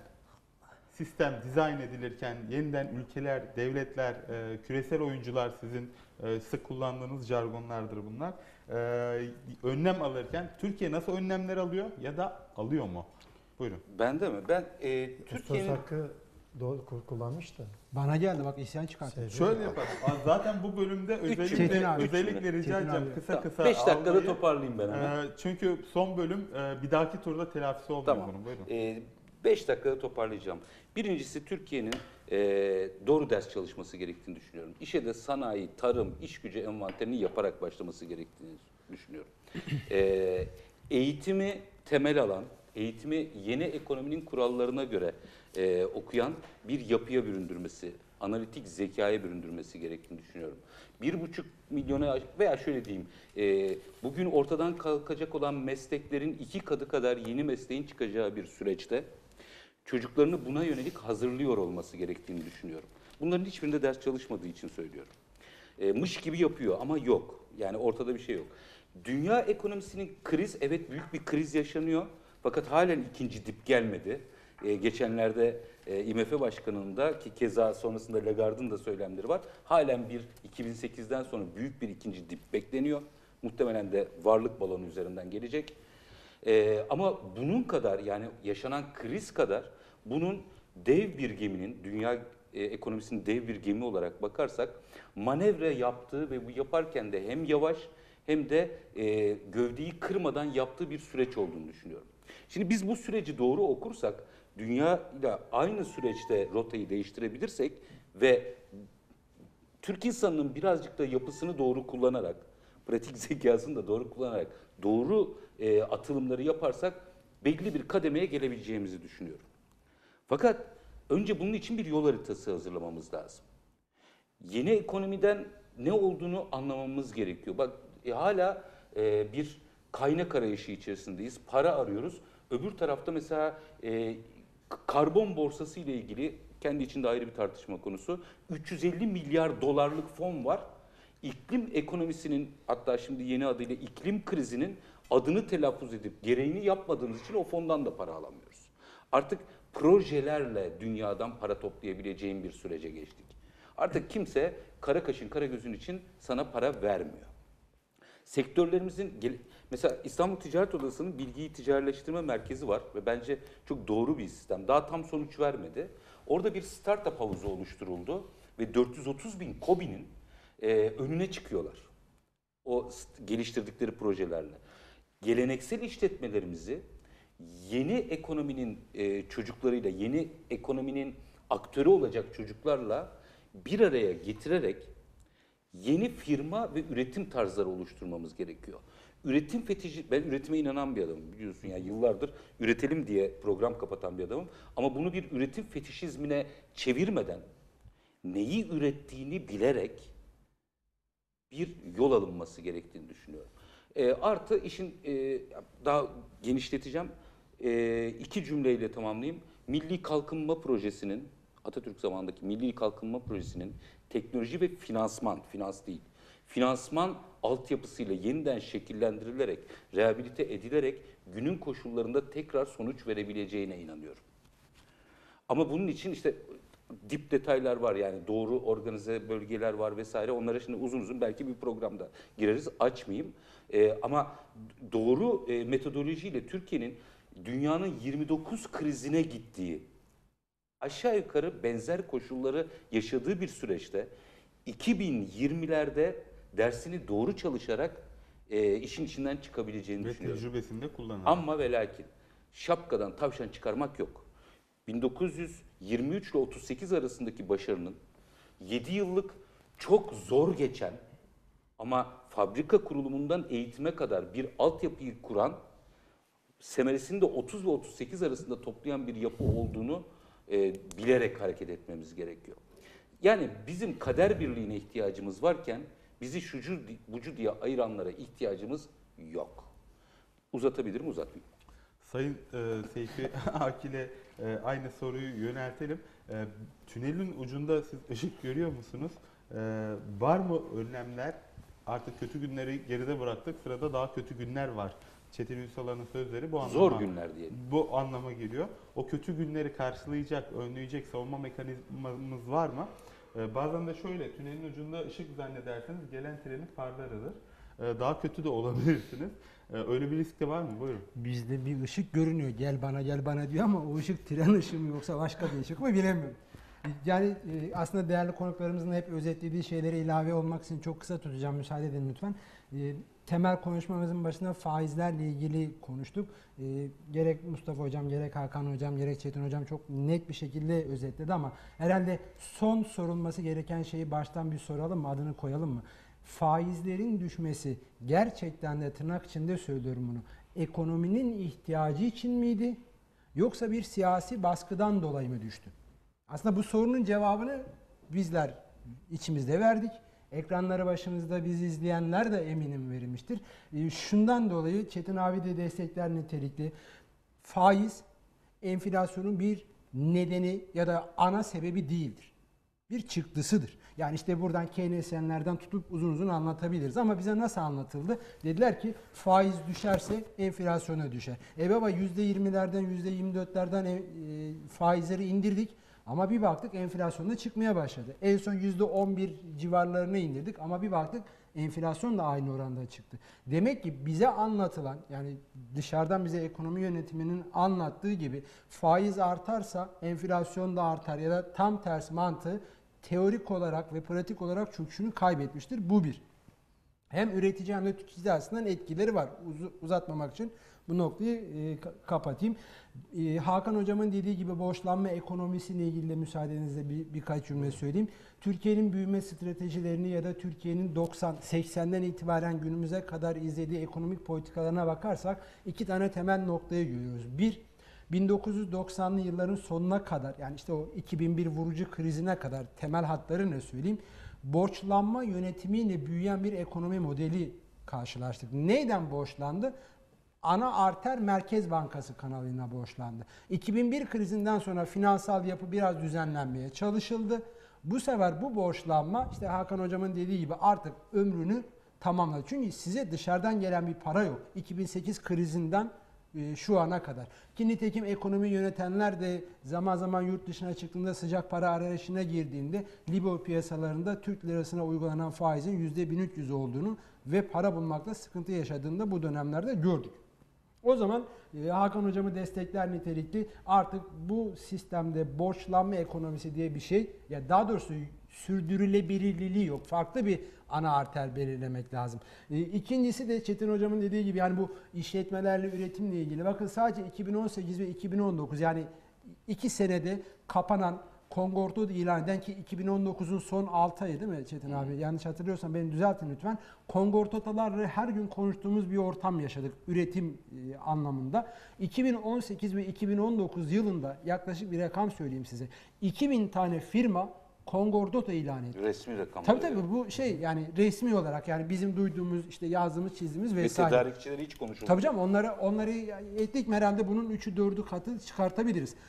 sistem dizayn edilirken yeniden ülkeler, devletler, e, küresel oyuncular sizin e, sık kullandığınız jargonlardır bunlar. E, önlem alırken Türkiye nasıl önlemler alıyor ya da alıyor mu? Buyurun. Ben de mi? Ben e, Söz Türkiye'nin hakkı doğru kur- kullanmış da. Bana geldi bak, isyan çıkarttı. Sevdi. Şöyle yapalım. Aa, Zaten bu bölümde Çetin özellikle abi, özellikle rica Çetin edeceğim abi. kısa kısa beş dakikada almayı. toparlayayım ben hemen. E, çünkü son bölüm e, bir dahaki turda telafisi olmuyor Tamam. bunun. Buyurun. Ee, beş dakikada toparlayacağım. Birincisi Türkiye'nin e, doğru ders çalışması gerektiğini düşünüyorum. İşe de sanayi, tarım, iş gücü envanterini yaparak başlaması gerektiğini düşünüyorum. Ee, eğitimi temel alan, eğitimi yeni ekonominin kurallarına göre e, okuyan bir yapıya büründürmesi, analitik zekaya büründürmesi gerektiğini düşünüyorum. Bir buçuk milyona veya şöyle diyeyim, e, bugün ortadan kalkacak olan mesleklerin iki katı kadar yeni mesleğin çıkacağı bir süreçte çocuklarını buna yönelik hazırlıyor olması gerektiğini düşünüyorum. Bunların hiçbirinde ders çalışmadığı için söylüyorum. E, mış gibi yapıyor ama yok. Yani ortada bir şey yok. Dünya ekonomisinin kriz, evet büyük bir kriz yaşanıyor. Fakat halen ikinci dip gelmedi. E, geçenlerde e, I M F Başkanı'nın da ki keza sonrasında Lagarde'ın da söylemleri var. Halen bir iki bin sekizden sonra büyük bir ikinci dip bekleniyor. Muhtemelen de varlık balonu üzerinden gelecek. Ee, ama bunun kadar yani yaşanan kriz kadar bunun dev bir geminin, dünya e, ekonomisinin dev bir gemi olarak bakarsak manevra yaptığı ve bu yaparken de hem yavaş hem de e, gövdeyi kırmadan yaptığı bir süreç olduğunu düşünüyorum. Şimdi biz bu süreci doğru okursak, dünya ile aynı süreçte rotayı değiştirebilirsek ve Türk insanının birazcık da yapısını doğru kullanarak, pratik zekasını da doğru kullanarak doğru e, atılımları yaparsak belli bir kademeye gelebileceğimizi düşünüyorum. Fakat önce bunun için bir yol haritası hazırlamamız lazım. Yeni ekonomiden ne olduğunu anlamamız gerekiyor. Bak e, hala e, bir kaynak arayışı içerisindeyiz. Para arıyoruz. Öbür tarafta mesela e, karbon borsası ile ilgili kendi içinde ayrı bir tartışma konusu. üç yüz elli milyar dolarlık fon var. İklim ekonomisinin, hatta şimdi yeni adıyla iklim krizinin adını telaffuz edip gereğini yapmadığımız için o fondan da para alamıyoruz. Artık projelerle dünyadan para toplayabileceğin bir sürece geçtik. Artık kimse kara kaşın kara gözün için sana para vermiyor. Sektörlerimizin, mesela İstanbul Ticaret Odası'nın bilgiyi ticaretleştirme merkezi var ve bence çok doğru bir sistem. Daha tam sonuç vermedi. Orada bir startup havuzu oluşturuldu ve dört yüz otuz bin KOBİ'nin e, önüne çıkıyorlar. O geliştirdikleri projelerle. Geleneksel işletmelerimizi yeni ekonominin e, çocuklarıyla, yeni ekonominin aktörü olacak çocuklarla bir araya getirerek yeni firma ve üretim tarzları oluşturmamız gerekiyor. Üretim fetişi, ben üretime inanan bir adamım biliyorsun, yani yıllardır üretelim diye program kapatan bir adamım. Ama bunu bir üretim fetişizmine çevirmeden, neyi ürettiğini bilerek bir yol alınması gerektiğini düşünüyorum. E, artı işin e, daha genişleteceğim, e, iki cümleyle tamamlayayım. Milli Kalkınma Projesi'nin Atatürk zamanındaki Milli Kalkınma Projesi'nin teknoloji ve finansman, finans değil, finansman altyapısıyla yeniden şekillendirilerek, rehabilite edilerek günün koşullarında tekrar sonuç verebileceğine inanıyorum. Ama bunun için işte dip detaylar var, yani doğru organize bölgeler var vesaire. Onlara şimdi uzun uzun belki bir programda gireriz, açmayayım. Ee, ama doğru e, metodolojiyle Türkiye'nin dünyanın yirmi dokuz krizine gittiği, aşağı yukarı benzer koşulları yaşadığı bir süreçte iki bin yirmilerde dersini doğru çalışarak e, işin içinden çıkabileceğini Ve düşünüyorum. tecrübesinde kullanan. Ama ve lakin şapkadan tavşan çıkarmak yok. bin dokuz yüz yirmi üç ile otuz sekiz arasındaki başarının yedi yıllık çok zor geçen ama fabrika kurulumundan eğitime kadar bir altyapıyı kuran, semeresini de otuz ve otuz sekiz arasında toplayan bir yapı olduğunu e, bilerek hareket etmemiz gerekiyor. Yani bizim kader birliğine ihtiyacımız varken bizi şucu bucu diye ayıranlara ihtiyacımız yok. Uzatabilirim, uzatmayayım. Sayın e, Seyfi Akil'e e, aynı soruyu yöneltelim. E, tünelin ucunda siz ışık görüyor musunuz? E, var mı önlemler? Artık kötü günleri geride bıraktık. Sırada daha kötü günler var. Çetin Ünsal'ın sözleri bu anlama, Zor günler diyelim. bu anlama geliyor. O kötü günleri karşılayacak, önleyecek savunma mekanizmamız var mı? E, bazen de şöyle, tünelin ucunda ışık zannederseniz gelen trenin farlarıdır. E, daha kötü de olabilirsiniz. Öyle bir risk de var mı? Buyurun. Bizde bir ışık görünüyor. Gel bana gel bana diyor ama o ışık tren ışığı mı yoksa başka bir ışık mı bilemiyorum. Yani e, aslında değerli konuklarımızın hep özetlediği şeylere ilave olmak için çok kısa tutacağım. Müsaade edin lütfen. E, temel konuşmamızın başında faizlerle ilgili konuştuk. E, gerek Mustafa Hocam, gerek Hakan Hocam, gerek Çetin Hocam çok net bir şekilde özetledi ama herhalde son sorulması gereken şeyi baştan bir soralım mı? Adını koyalım mı? Faizlerin düşmesi gerçekten de tırnak içinde söylüyorum bunu. Ekonominin ihtiyacı için miydi? Yoksa bir siyasi baskıdan dolayı mı düştü? Aslında bu sorunun cevabını bizler içimizde verdik. Ekranları başımızda bizi izleyenler de eminim verilmiştir. Şundan dolayı Çetin abi de destekler nitelikli. Faiz enflasyonun bir nedeni ya da ana sebebi değildir. Bir çıktısıdır. Yani işte buradan Keynesyenlerden tutup uzun uzun anlatabiliriz. Ama bize nasıl anlatıldı? Dediler ki faiz düşerse enflasyona düşer. E baba yüzde yirmilerden yüzde yirmi dörtlerden e, faizleri indirdik. Ama bir baktık enflasyonda çıkmaya başladı. En son yüzde on bir civarlarına indirdik ama bir baktık enflasyon da aynı oranda çıktı. Demek ki bize anlatılan, yani dışarıdan bize ekonomi yönetiminin anlattığı gibi faiz artarsa enflasyon da artar ya da tam ters mantığı teorik olarak ve pratik olarak çöküşünü kaybetmiştir. Bu bir. Hem üretici hem de tüketici açısından etkileri var. Uz- uzatmamak için bu noktayı e, kapatayım. E, Hakan Hocam'ın dediği gibi borçlanma ekonomisiyle ilgili de müsaadenizle bir, birkaç cümle söyleyeyim. Türkiye'nin büyüme stratejilerini ya da Türkiye'nin doksan seksenden itibaren günümüze kadar izlediği ekonomik politikalarına bakarsak iki tane temel noktayı görüyoruz. Bir, bin dokuz yüz doksanlı yılların sonuna kadar, yani işte o iki bin bir vurucu krizine kadar temel hatları ne söyleyeyim? Borçlanma yönetimiyle büyüyen bir ekonomi modeli karşılaştık. Neyden borçlandı? Ana arter Merkez Bankası kanalına borçlandı. iki bin bir krizinden sonra finansal yapı biraz düzenlenmeye çalışıldı. Bu sefer bu borçlanma işte Hakan Hocam'ın dediği gibi artık ömrünü tamamladı. Çünkü size dışarıdan gelen bir para yok. iki bin sekiz krizinden şu ana kadar. Ki nitekim ekonomi yönetenler de zaman zaman yurt dışına çıktığında sıcak para arayışına girdiğinde Libor piyasalarında Türk lirasına uygulanan faizin yüzde bin üç yüz olduğunu ve para bulmakta sıkıntı yaşadığında bu dönemlerde gördük. O zaman e, Hakan Hocam'ı destekler nitelikli artık bu sistemde borçlanma ekonomisi diye bir şey, ya daha doğrusu sürdürülebilirliği yok. Farklı bir ana arter belirlemek lazım. E, ikincisi de Çetin Hocam'ın dediği gibi yani bu işletmelerle üretimle ilgili. Bakın sadece iki bin on sekiz ve iki bin on dokuz yani iki senede kapanan kongortot ilan eden ki iki bin on dokuzun son altı ayı değil mi Çetin abi? Yanlış hatırlıyorsam beni düzeltin lütfen. Kongortotalarla her gün konuştuğumuz bir ortam yaşadık üretim e, anlamında. iki bin on sekiz ve iki bin on dokuz yılında yaklaşık bir rakam söyleyeyim size. iki bin tane firma kongordato ilan etti. Resmi rakam. Tabii tabii bu şey yani resmi olarak yani bizim duyduğumuz işte yazdığımız çizdiğimiz Ve vesaire. tedarikçileri hiç konuşulmuyor. Tabii canım onları onları ettik herhalde bunun üçü dördü katı çıkartabiliriz.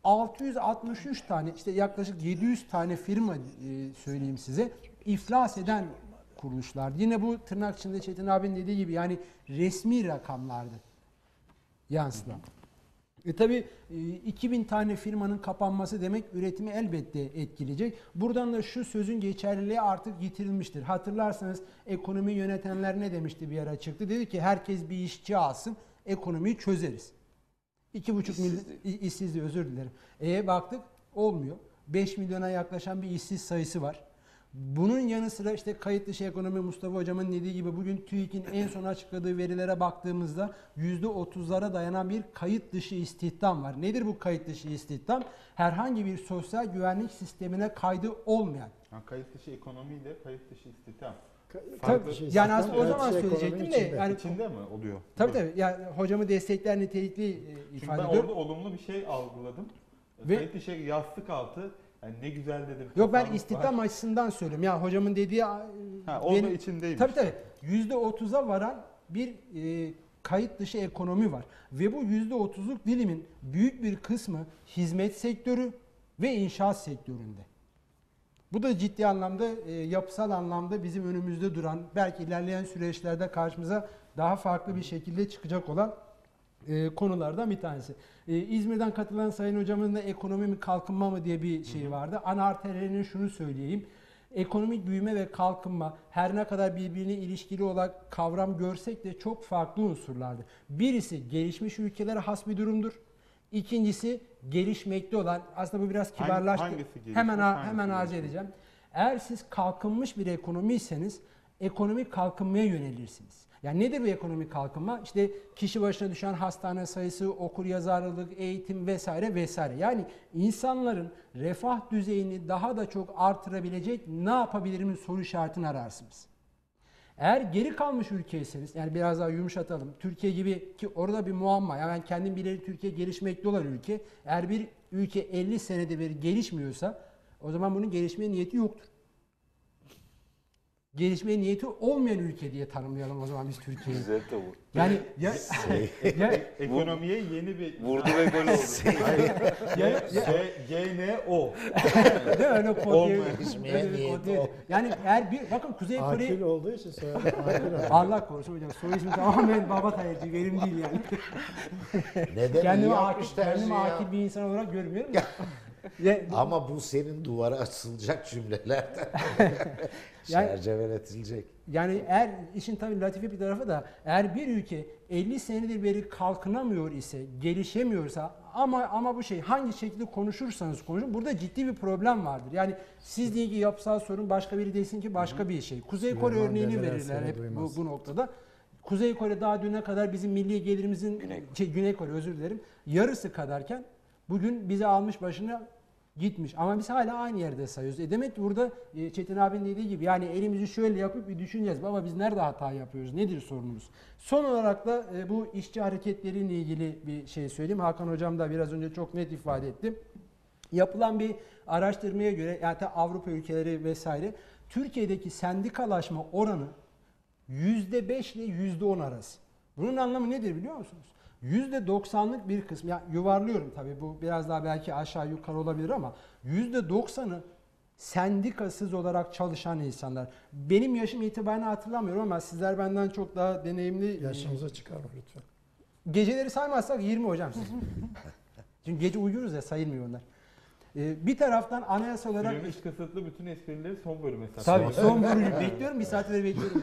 altı yüz altmış üç tane, işte yaklaşık yedi yüz tane firma e, söyleyeyim size, iflas eden kuruluşlardı. Yine bu tırnak içinde Çetin abinin dediği gibi yani resmi rakamlardı yansıdan. E tabi iki bin tane firmanın kapanması demek üretimi elbette etkileyecek. Buradan da şu sözün geçerliliği artık yitirilmiştir. Hatırlarsanız ekonomi yönetenler ne demişti, bir ara çıktı. Dedi ki herkes bir işçi alsın, ekonomiyi çözeriz. iki buçuk milyon işsizliği, özür dilerim. E baktık olmuyor. beş milyona yaklaşan bir işsiz sayısı var. Bunun yanı sıra işte kayıt dışı ekonomi, Mustafa Hocam'ın dediği gibi bugün TÜİK'in en son açıkladığı verilere baktığımızda yüzde otuzlara dayanan bir kayıt dışı istihdam var. Nedir bu kayıt dışı istihdam? Herhangi bir sosyal güvenlik sistemine kaydı olmayan. Ha, kayıt dışı ekonomiyle kayıt dışı istihdam. Tabii, Şey, yani sistem, aslında o zaman kayıt dışı söyleyecektim ekonomi de içinde. yani İçinde mi oluyor? tabii tabii yani hocamı destekler nitelikli e, Çünkü ifade ben ediyorum. orada olumlu bir şey algıladım. Ve- Kayıt dışı yastık altı, yani ne güzel dedim. Yok, ben tasarruf istihdam var. açısından söylüyorum. Ya hocamın dediği e, Ha, o da benim- içindeymiş. Tabii tabii. yüzde otuza varan bir e, kayıt dışı ekonomi var. Ve bu yüzde otuzluk dilimin büyük bir kısmı hizmet sektörü ve inşaat sektöründe. Bu da ciddi anlamda, e, yapısal anlamda bizim önümüzde duran, belki ilerleyen süreçlerde karşımıza daha farklı bir şekilde çıkacak olan e, konulardan bir tanesi. E, İzmir'den katılan Sayın Hocamın da ekonomi mi kalkınma mı diye bir şey vardı. Ana arterlerine şunu söyleyeyim. Ekonomik büyüme ve kalkınma her ne kadar birbirine ilişkili olarak kavram görsek de çok farklı unsurlardır. Birisi gelişmiş ülkelere has bir durumdur. İkincisi gelişmekte olan, aslında bu biraz Hangi- kibarlaştı. hangisi gelişmiş, Hemen hangisi hemen arz gelişmiş? edeceğim. Eğer siz kalkınmış bir ekonomiyseniz ekonomik kalkınmaya yönelirsiniz. Yani nedir bu ekonomik kalkınma? İşte kişi başına düşen hastane sayısı, okuryazarlılık, eğitim vesaire vesaire. Yani insanların refah düzeyini daha da çok artırabilecek ne yapabilirimin soru işaretini ararsınız. Eğer geri kalmış ülkeyseniz, yani biraz daha yumuşatalım. Türkiye gibi, ki orada bir muamma. Yani ben kendim bilirim, Türkiye gelişmekte olan ülke. Eğer bir ülke elli senede beri gelişmiyorsa o zaman bunun gelişmeye niyeti yoktur. Gelişmeye niyeti olmayan ülke diye tanımlayalım o zaman biz Türkiye'yi. Güzel tavır. Yani ya, ya, Ekonomiye yeni bir... Vurdu ve gol oldu. ya, ya, G N O. değil mi? Öyle kod diye- Olmayan, gelişmeye öyle bir niyeti kod diye- ol. Yani eğer bir, bakın Kuzey Kore... Akil olduğu için soyadı Akil. Allah korusun hocam, soy ismi tamamen baba tayırcı, benim değil yani. Neden iyi Kendimi yapmış akil, tercih kendimi ya. akil bir insan olarak görmüyorum da. Ya, Ama bu senin duvara asılacak cümlelerden. Yani- Çerçeveletilecek. Yani eğer işin tabii latife bir tarafı da, eğer bir ülke elli senedir beri kalkınamıyor ise, gelişemiyorsa, ama ama bu şey hangi şekilde konuşursanız konuşun, burada ciddi bir problem vardır. Yani siz deyin ki yapısal sorun, başka biri desin ki başka bir şey. Kuzey Kore Süleyman örneğini Demirel verirler seni hep bu, duymaz. bu noktada. Kuzey Kore daha düne kadar bizim milli gelirimizin, Güney Kore. şey, Güney Kore özür dilerim, yarısı kadarken bugün bize almış başına gitmiş. Ama biz hala aynı yerde sayıyoruz. E demek ki burada e, Çetin abinin dediği gibi, yani elimizi şöyle yapıp bir düşüneceğiz. Baba biz nerede hata yapıyoruz? Nedir sorunumuz? Son olarak da e, bu işçi hareketleriyle ilgili bir şey söyleyeyim. Hakan hocam da biraz önce çok net ifade etti. Yapılan bir araştırmaya göre, yani Avrupa ülkeleri vesaire, Türkiye'deki sendikalaşma oranı yüzde beş ile yüzde on arası. Bunun anlamı nedir biliyor musunuz? yüzde doksanlık bir kısmı, ya yuvarlıyorum tabii, bu biraz daha belki aşağı yukarı olabilir ama yüzde doksanı sendikasız olarak çalışan insanlar. Benim yaşım itibariyle hatırlamıyorum ama sizler benden çok daha deneyimli. Yaşınıza çıkarma lütfen. Geceleri saymazsak yirmi hocam siz. Çünkü gece uyuyoruz ya, sayılmıyor onlar. Ee, bir taraftan anayasa olarak... Süremiz kısıtlı, bütün esprileri son bölüme saklı. Tabii son vurucu bekliyorum, bir saatleri bekliyorum.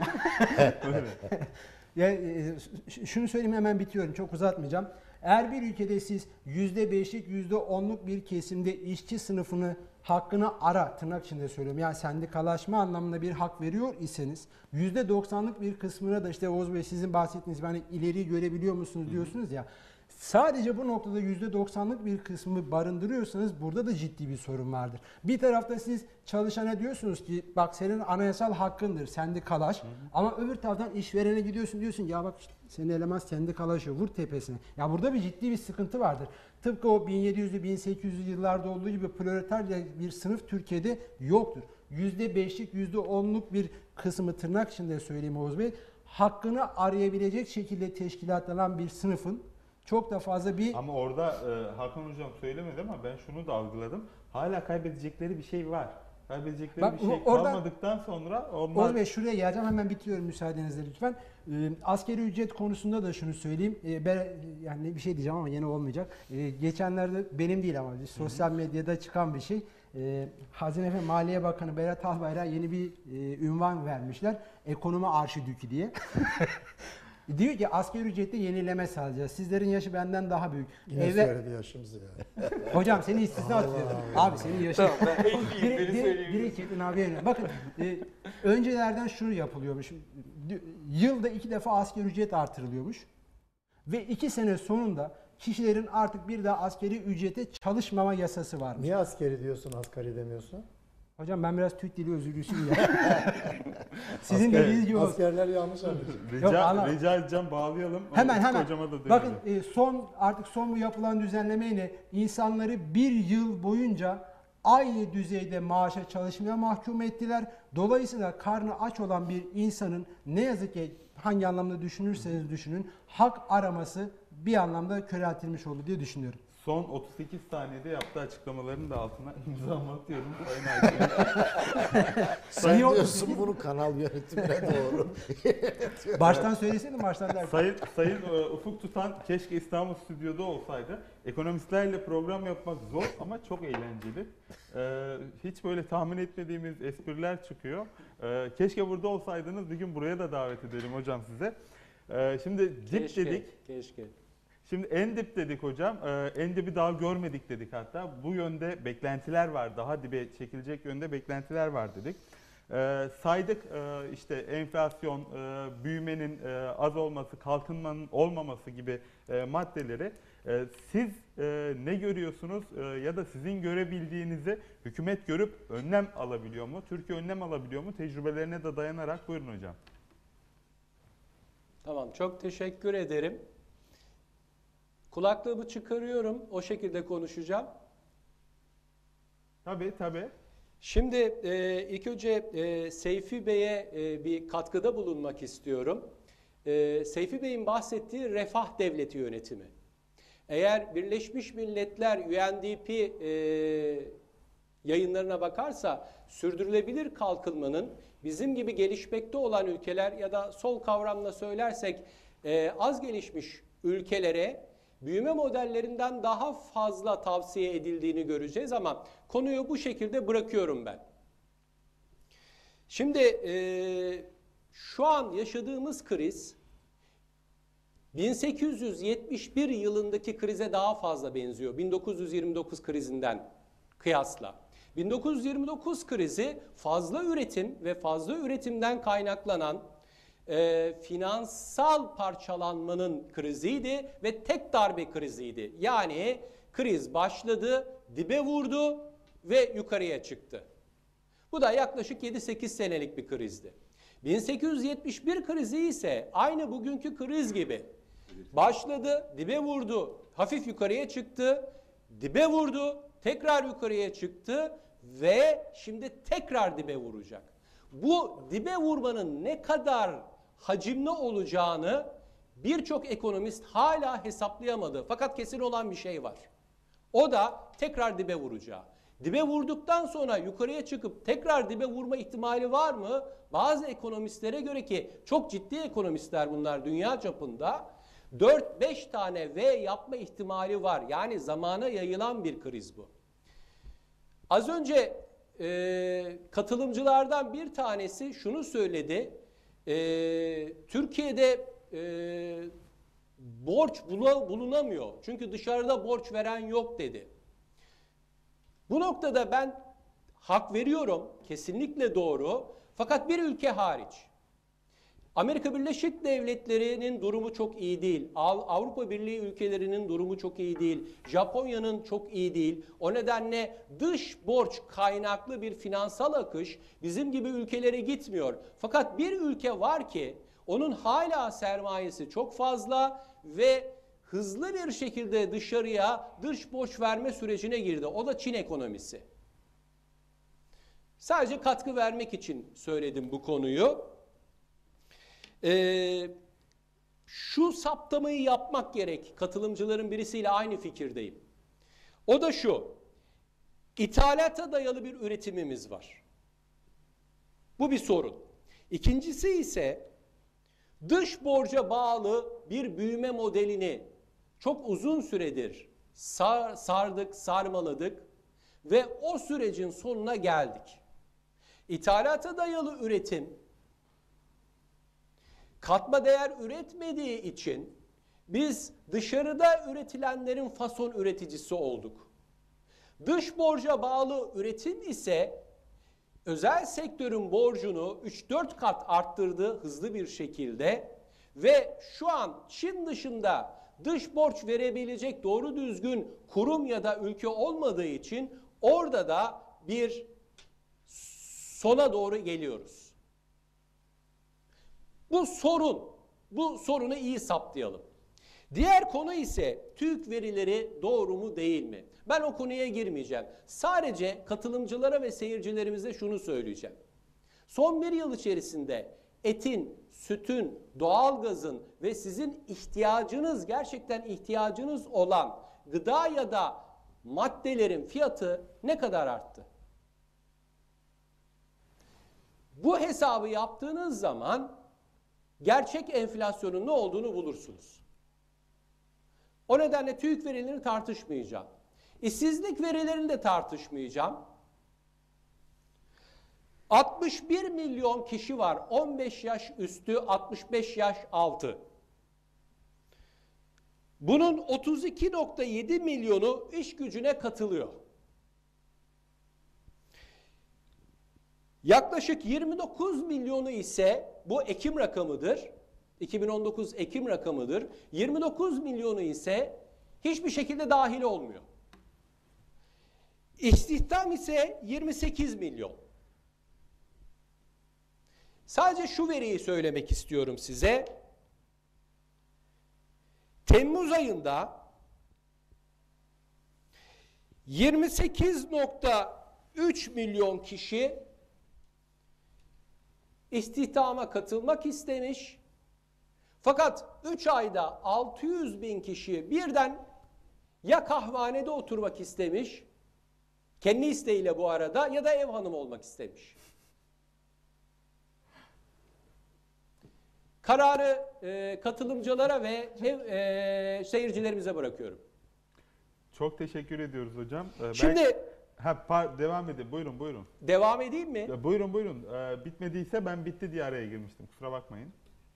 Ya, e, ş- şunu söyleyeyim, hemen bitiyorum, çok uzatmayacağım. Eğer bir ülkede siz yüzde beşlik, yüzde onluk bir kesimde işçi sınıfını hakkını ara, tırnak içinde söylüyorum, yani sendikalaşma anlamında bir hak veriyor iseniz, yüzde doksanlık bir kısmına da işte Oğuz Bey sizin bahsettiğiniz, hani ileriyi görebiliyor musunuz diyorsunuz ya, sadece bu noktada yüzde doksanlık bir kısmı barındırıyorsanız burada da ciddi bir sorun vardır. Bir tarafta siz çalışana diyorsunuz ki bak senin anayasal hakkındır sendikalaş, hı hı. Ama öbür taraftan işverene gidiyorsun, diyorsun ya bak işte senin eleman sendikalaşıyor, vur tepesine. Ya burada bir ciddi bir sıkıntı vardır. Tıpkı o bin yedi yüzlü bin sekiz yüzlü yıllarda olduğu gibi proleter bir sınıf Türkiye'de yoktur. yüzde beşlik, yüzde onluk bir kısmı, tırnak içinde söyleyeyim Oğuz Bey, hakkını arayabilecek şekilde teşkilatlanan bir sınıfın çok da fazla bir Ama orada e, Hakan Hocam söylemedi ama ben şunu da algıladım. Hala kaybedecekleri bir şey var. Kaybedecekleri Bak, bir şey orada- kalmadıktan sonra onlar... Oğuz Bey şuraya geleceğim, hemen bitiriyorum müsaadenizle lütfen. Ee, askeri ücret konusunda da şunu söyleyeyim. Ee, ben yani bir şey diyeceğim ama yine olmayacak. Ee, geçenlerde benim değil ama sosyal medyada çıkan bir şey. Ee, Hazine ve Maliye Bakanı Berat Albayrak'a yeni bir e, ünvan vermişler. Ekonomi Arşidükü diye. Diyor ki asgari ücrette yenileme sağlayacağız. Sizlerin yaşı benden daha büyük. Yine Eve- söyledi yaşımızı ya. Hocam seni istisna Allah tutuyorum. Allah. Abi senin yaşın. Tamam, ben en iyiyim, beni Direkt- direkt- söyleyeyim. direkt Çetin abiye yönel. Bakın e, öncelerden şunu yapılıyormuş. Yılda iki defa asgari ücret artırılıyormuş. Ve iki sene sonunda kişilerin artık bir daha asgari ücrete çalışmama yasası varmış. Niye askeri diyorsun, asgari demiyorsun? Hocam ben biraz Türk dili özürlüsüyüm ya. Sizin Asker- dediğiniz gibi olsun. Askerler yanlış anlıyor. Yok, Rica, ana- rica edeceğim bağlayalım. Hemen Ufuk hemen. Hocama da dönelim. Bakın e, son artık son bu yapılan düzenlemeyle insanları bir yıl boyunca aynı düzeyde maaşa çalışmaya mahkum ettiler. Dolayısıyla karnı aç olan bir insanın ne yazık ki hangi anlamda düşünürseniz düşünün hak araması bir anlamda köreltilmiş oldu diye düşünüyorum. Son otuz sekiz saniyede yaptığı açıklamaların da altına imzamı atıyorum. Sayın Hakim. Sen Niye diyorsun bunu kanal yönetimine doğru. Baştan söyleseydim baştan derdim. Sayın, Sayın e, Ufuk Tutan keşke İstanbul stüdyoda olsaydı. Ekonomistlerle program yapmak zor ama çok eğlenceli. Ee, hiç böyle tahmin etmediğimiz espriler çıkıyor. Ee, keşke burada olsaydınız, bir gün buraya da davet edelim hocam size. Ee, şimdi dip Keşke, dedik. keşke. Şimdi en dip dedik hocam. Ee, en dibi daha görmedik dedik hatta. Bu yönde beklentiler var. Daha dibe çekilecek yönde beklentiler var dedik. Ee, saydık e, işte enflasyon, e, büyümenin e, az olması, kalkınmanın olmaması gibi e, maddeleri. E, siz e, ne görüyorsunuz e, ya da sizin görebildiğinizi hükümet görüp önlem alabiliyor mu? Türkiye önlem alabiliyor mu? Tecrübelerine de dayanarak buyurun hocam. Tamam, çok teşekkür ederim. Kulaklığımı çıkarıyorum, o şekilde konuşacağım. Tabii tabii. Şimdi e, ilk önce e, Seyfi Bey'e e, bir katkıda bulunmak istiyorum. E, Seyfi Bey'in bahsettiği refah devleti yönetimi. Eğer Birleşmiş Milletler U N D P e, yayınlarına bakarsa sürdürülebilir kalkınmanın bizim gibi gelişmekte olan ülkeler ya da sol kavramla söylersek e, az gelişmiş ülkelere büyüme modellerinden daha fazla tavsiye edildiğini göreceğiz ama konuyu bu şekilde bırakıyorum ben. Şimdi e, şu an yaşadığımız kriz bin sekiz yüz yetmiş bir yılındaki krize daha fazla benziyor. bin dokuz yüz yirmi dokuz krizinden kıyasla. bin dokuz yüz yirmi dokuz krizi fazla üretim ve fazla üretimden kaynaklanan e, finansal parçalanmanın kriziydi ve tek darbe kriziydi. Yani kriz başladı, dibe vurdu ve yukarıya çıktı. Bu da yaklaşık yedi sekiz senelik bir krizdi. bin sekiz yüz yetmiş bir krizi ise aynı bugünkü kriz gibi başladı, dibe vurdu, hafif yukarıya çıktı, dibe vurdu, tekrar yukarıya çıktı ve şimdi tekrar dibe vuracak. Bu dibe vurmanın ne kadar hacimli olacağını birçok ekonomist hala hesaplayamadı. Fakat kesin olan bir şey var. O da tekrar dibe vuracağı. Dibe vurduktan sonra yukarıya çıkıp tekrar dibe vurma ihtimali var mı? Bazı ekonomistlere göre, ki çok ciddi ekonomistler bunlar dünya çapında, dört beş tane V yapma ihtimali var. Yani zamana yayılan bir kriz bu. Az önce e, katılımcılardan bir tanesi şunu söyledi. E, Türkiye'de e, borç bulunamıyor. Çünkü dışarıda borç veren yok dedi. Bu noktada ben hak veriyorum. Kesinlikle doğru. Fakat bir ülke hariç. Amerika Birleşik Devletleri'nin durumu çok iyi değil. Avrupa Birliği ülkelerinin durumu çok iyi değil. Japonya'nın çok iyi değil. O nedenle dış borç kaynaklı bir finansal akış bizim gibi ülkelere gitmiyor. Fakat bir ülke var ki onun hala sermayesi çok fazla ve hızlı bir şekilde dışarıya dış borç verme sürecine girdi. O da Çin ekonomisi. Sadece katkı vermek için söyledim bu konuyu. Ee, şu saptamayı yapmak gerek. Katılımcıların birisiyle aynı fikirdeyim. O da şu: İthalata dayalı bir üretimimiz var. Bu bir sorun. İkincisi ise dış borca bağlı bir büyüme modelini çok uzun süredir sar, sardık, sarmaladık ve o sürecin sonuna geldik. İthalata dayalı üretim katma değer üretmediği için biz dışarıda üretilenlerin fason üreticisi olduk. Dış borca bağlı üretim ise özel sektörün borcunu üç dört kat arttırdı hızlı bir şekilde ve şu an Çin dışında dış borç verebilecek doğru düzgün kurum ya da ülke olmadığı için orada da bir sona doğru geliyoruz. Bu sorun, bu sorunu iyi saptayalım. Diğer konu ise TÜİK verileri doğru mu değil mi? Ben o konuya girmeyeceğim. Sadece katılımcılara ve seyircilerimize şunu söyleyeceğim. Son bir yıl içerisinde etin, sütün, doğalgazın ve sizin ihtiyacınız, gerçekten ihtiyacınız olan gıda ya da maddelerin fiyatı ne kadar arttı? Bu hesabı yaptığınız zaman gerçek enflasyonun ne olduğunu bulursunuz. O nedenle TÜİK verilerini tartışmayacağım. İşsizlik verilerini de tartışmayacağım. altmış bir milyon kişi var. on beş yaş üstü, altmış beş yaş altı. Bunun otuz iki nokta yedi milyonu iş gücüne katılıyor. Yaklaşık yirmi dokuz milyonu ise bu Ekim rakamıdır. iki bin on dokuz Ekim rakamıdır. yirmi dokuz milyonu ise hiçbir şekilde dahil olmuyor. İstihdam ise yirmi sekiz milyon. Sadece şu veriyi söylemek istiyorum size. Temmuz ayında yirmi sekiz nokta üç milyon kişi istihdama katılmak istemiş. Fakat üç ayda altı yüz bin kişi birden ya kahvehanede oturmak istemiş, kendi isteğiyle bu arada, ya da ev hanımı olmak istemiş. Kararı e, katılımcılara ve ev, e, seyircilerimize bırakıyorum. Çok teşekkür ediyoruz hocam. Ee, Şimdi ben... ha, pa- devam edin. Buyurun buyurun. devam edeyim mi? Ya, buyurun buyurun. Ee, bitmediyse ben bitti diye araya girmiştim. Kusura bakmayın.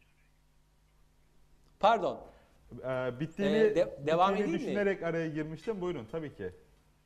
Pardon. Ee, bittiğini, Ee, de- devam bittiğini edeyim mi? düşünerek araya girmiştim. Buyurun tabii ki.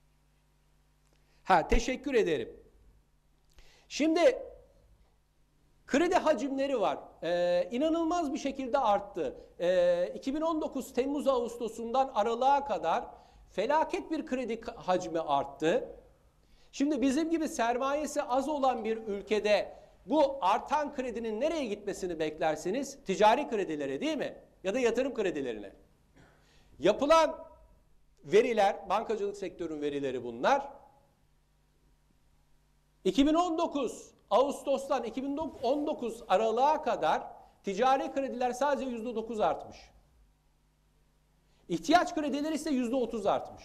Ha, teşekkür ederim. Şimdi kredi hacimleri var. Ee, inanılmaz bir şekilde arttı. Ee, iki bin on dokuz Temmuz Ağustos'undan Aralık'a kadar felaket bir kredi hacmi arttı. Şimdi bizim gibi sermayesi az olan bir ülkede bu artan kredinin nereye gitmesini beklersiniz? Ticari kredilere, değil mi? Ya da yatırım kredilerine. Yapılan veriler, bankacılık sektörünün verileri bunlar. iki bin on dokuz Ağustos'tan iki bin on dokuz Aralık'a kadar ticari krediler sadece yüzde dokuz artmış. İhtiyaç kredileri ise yüzde otuz artmış.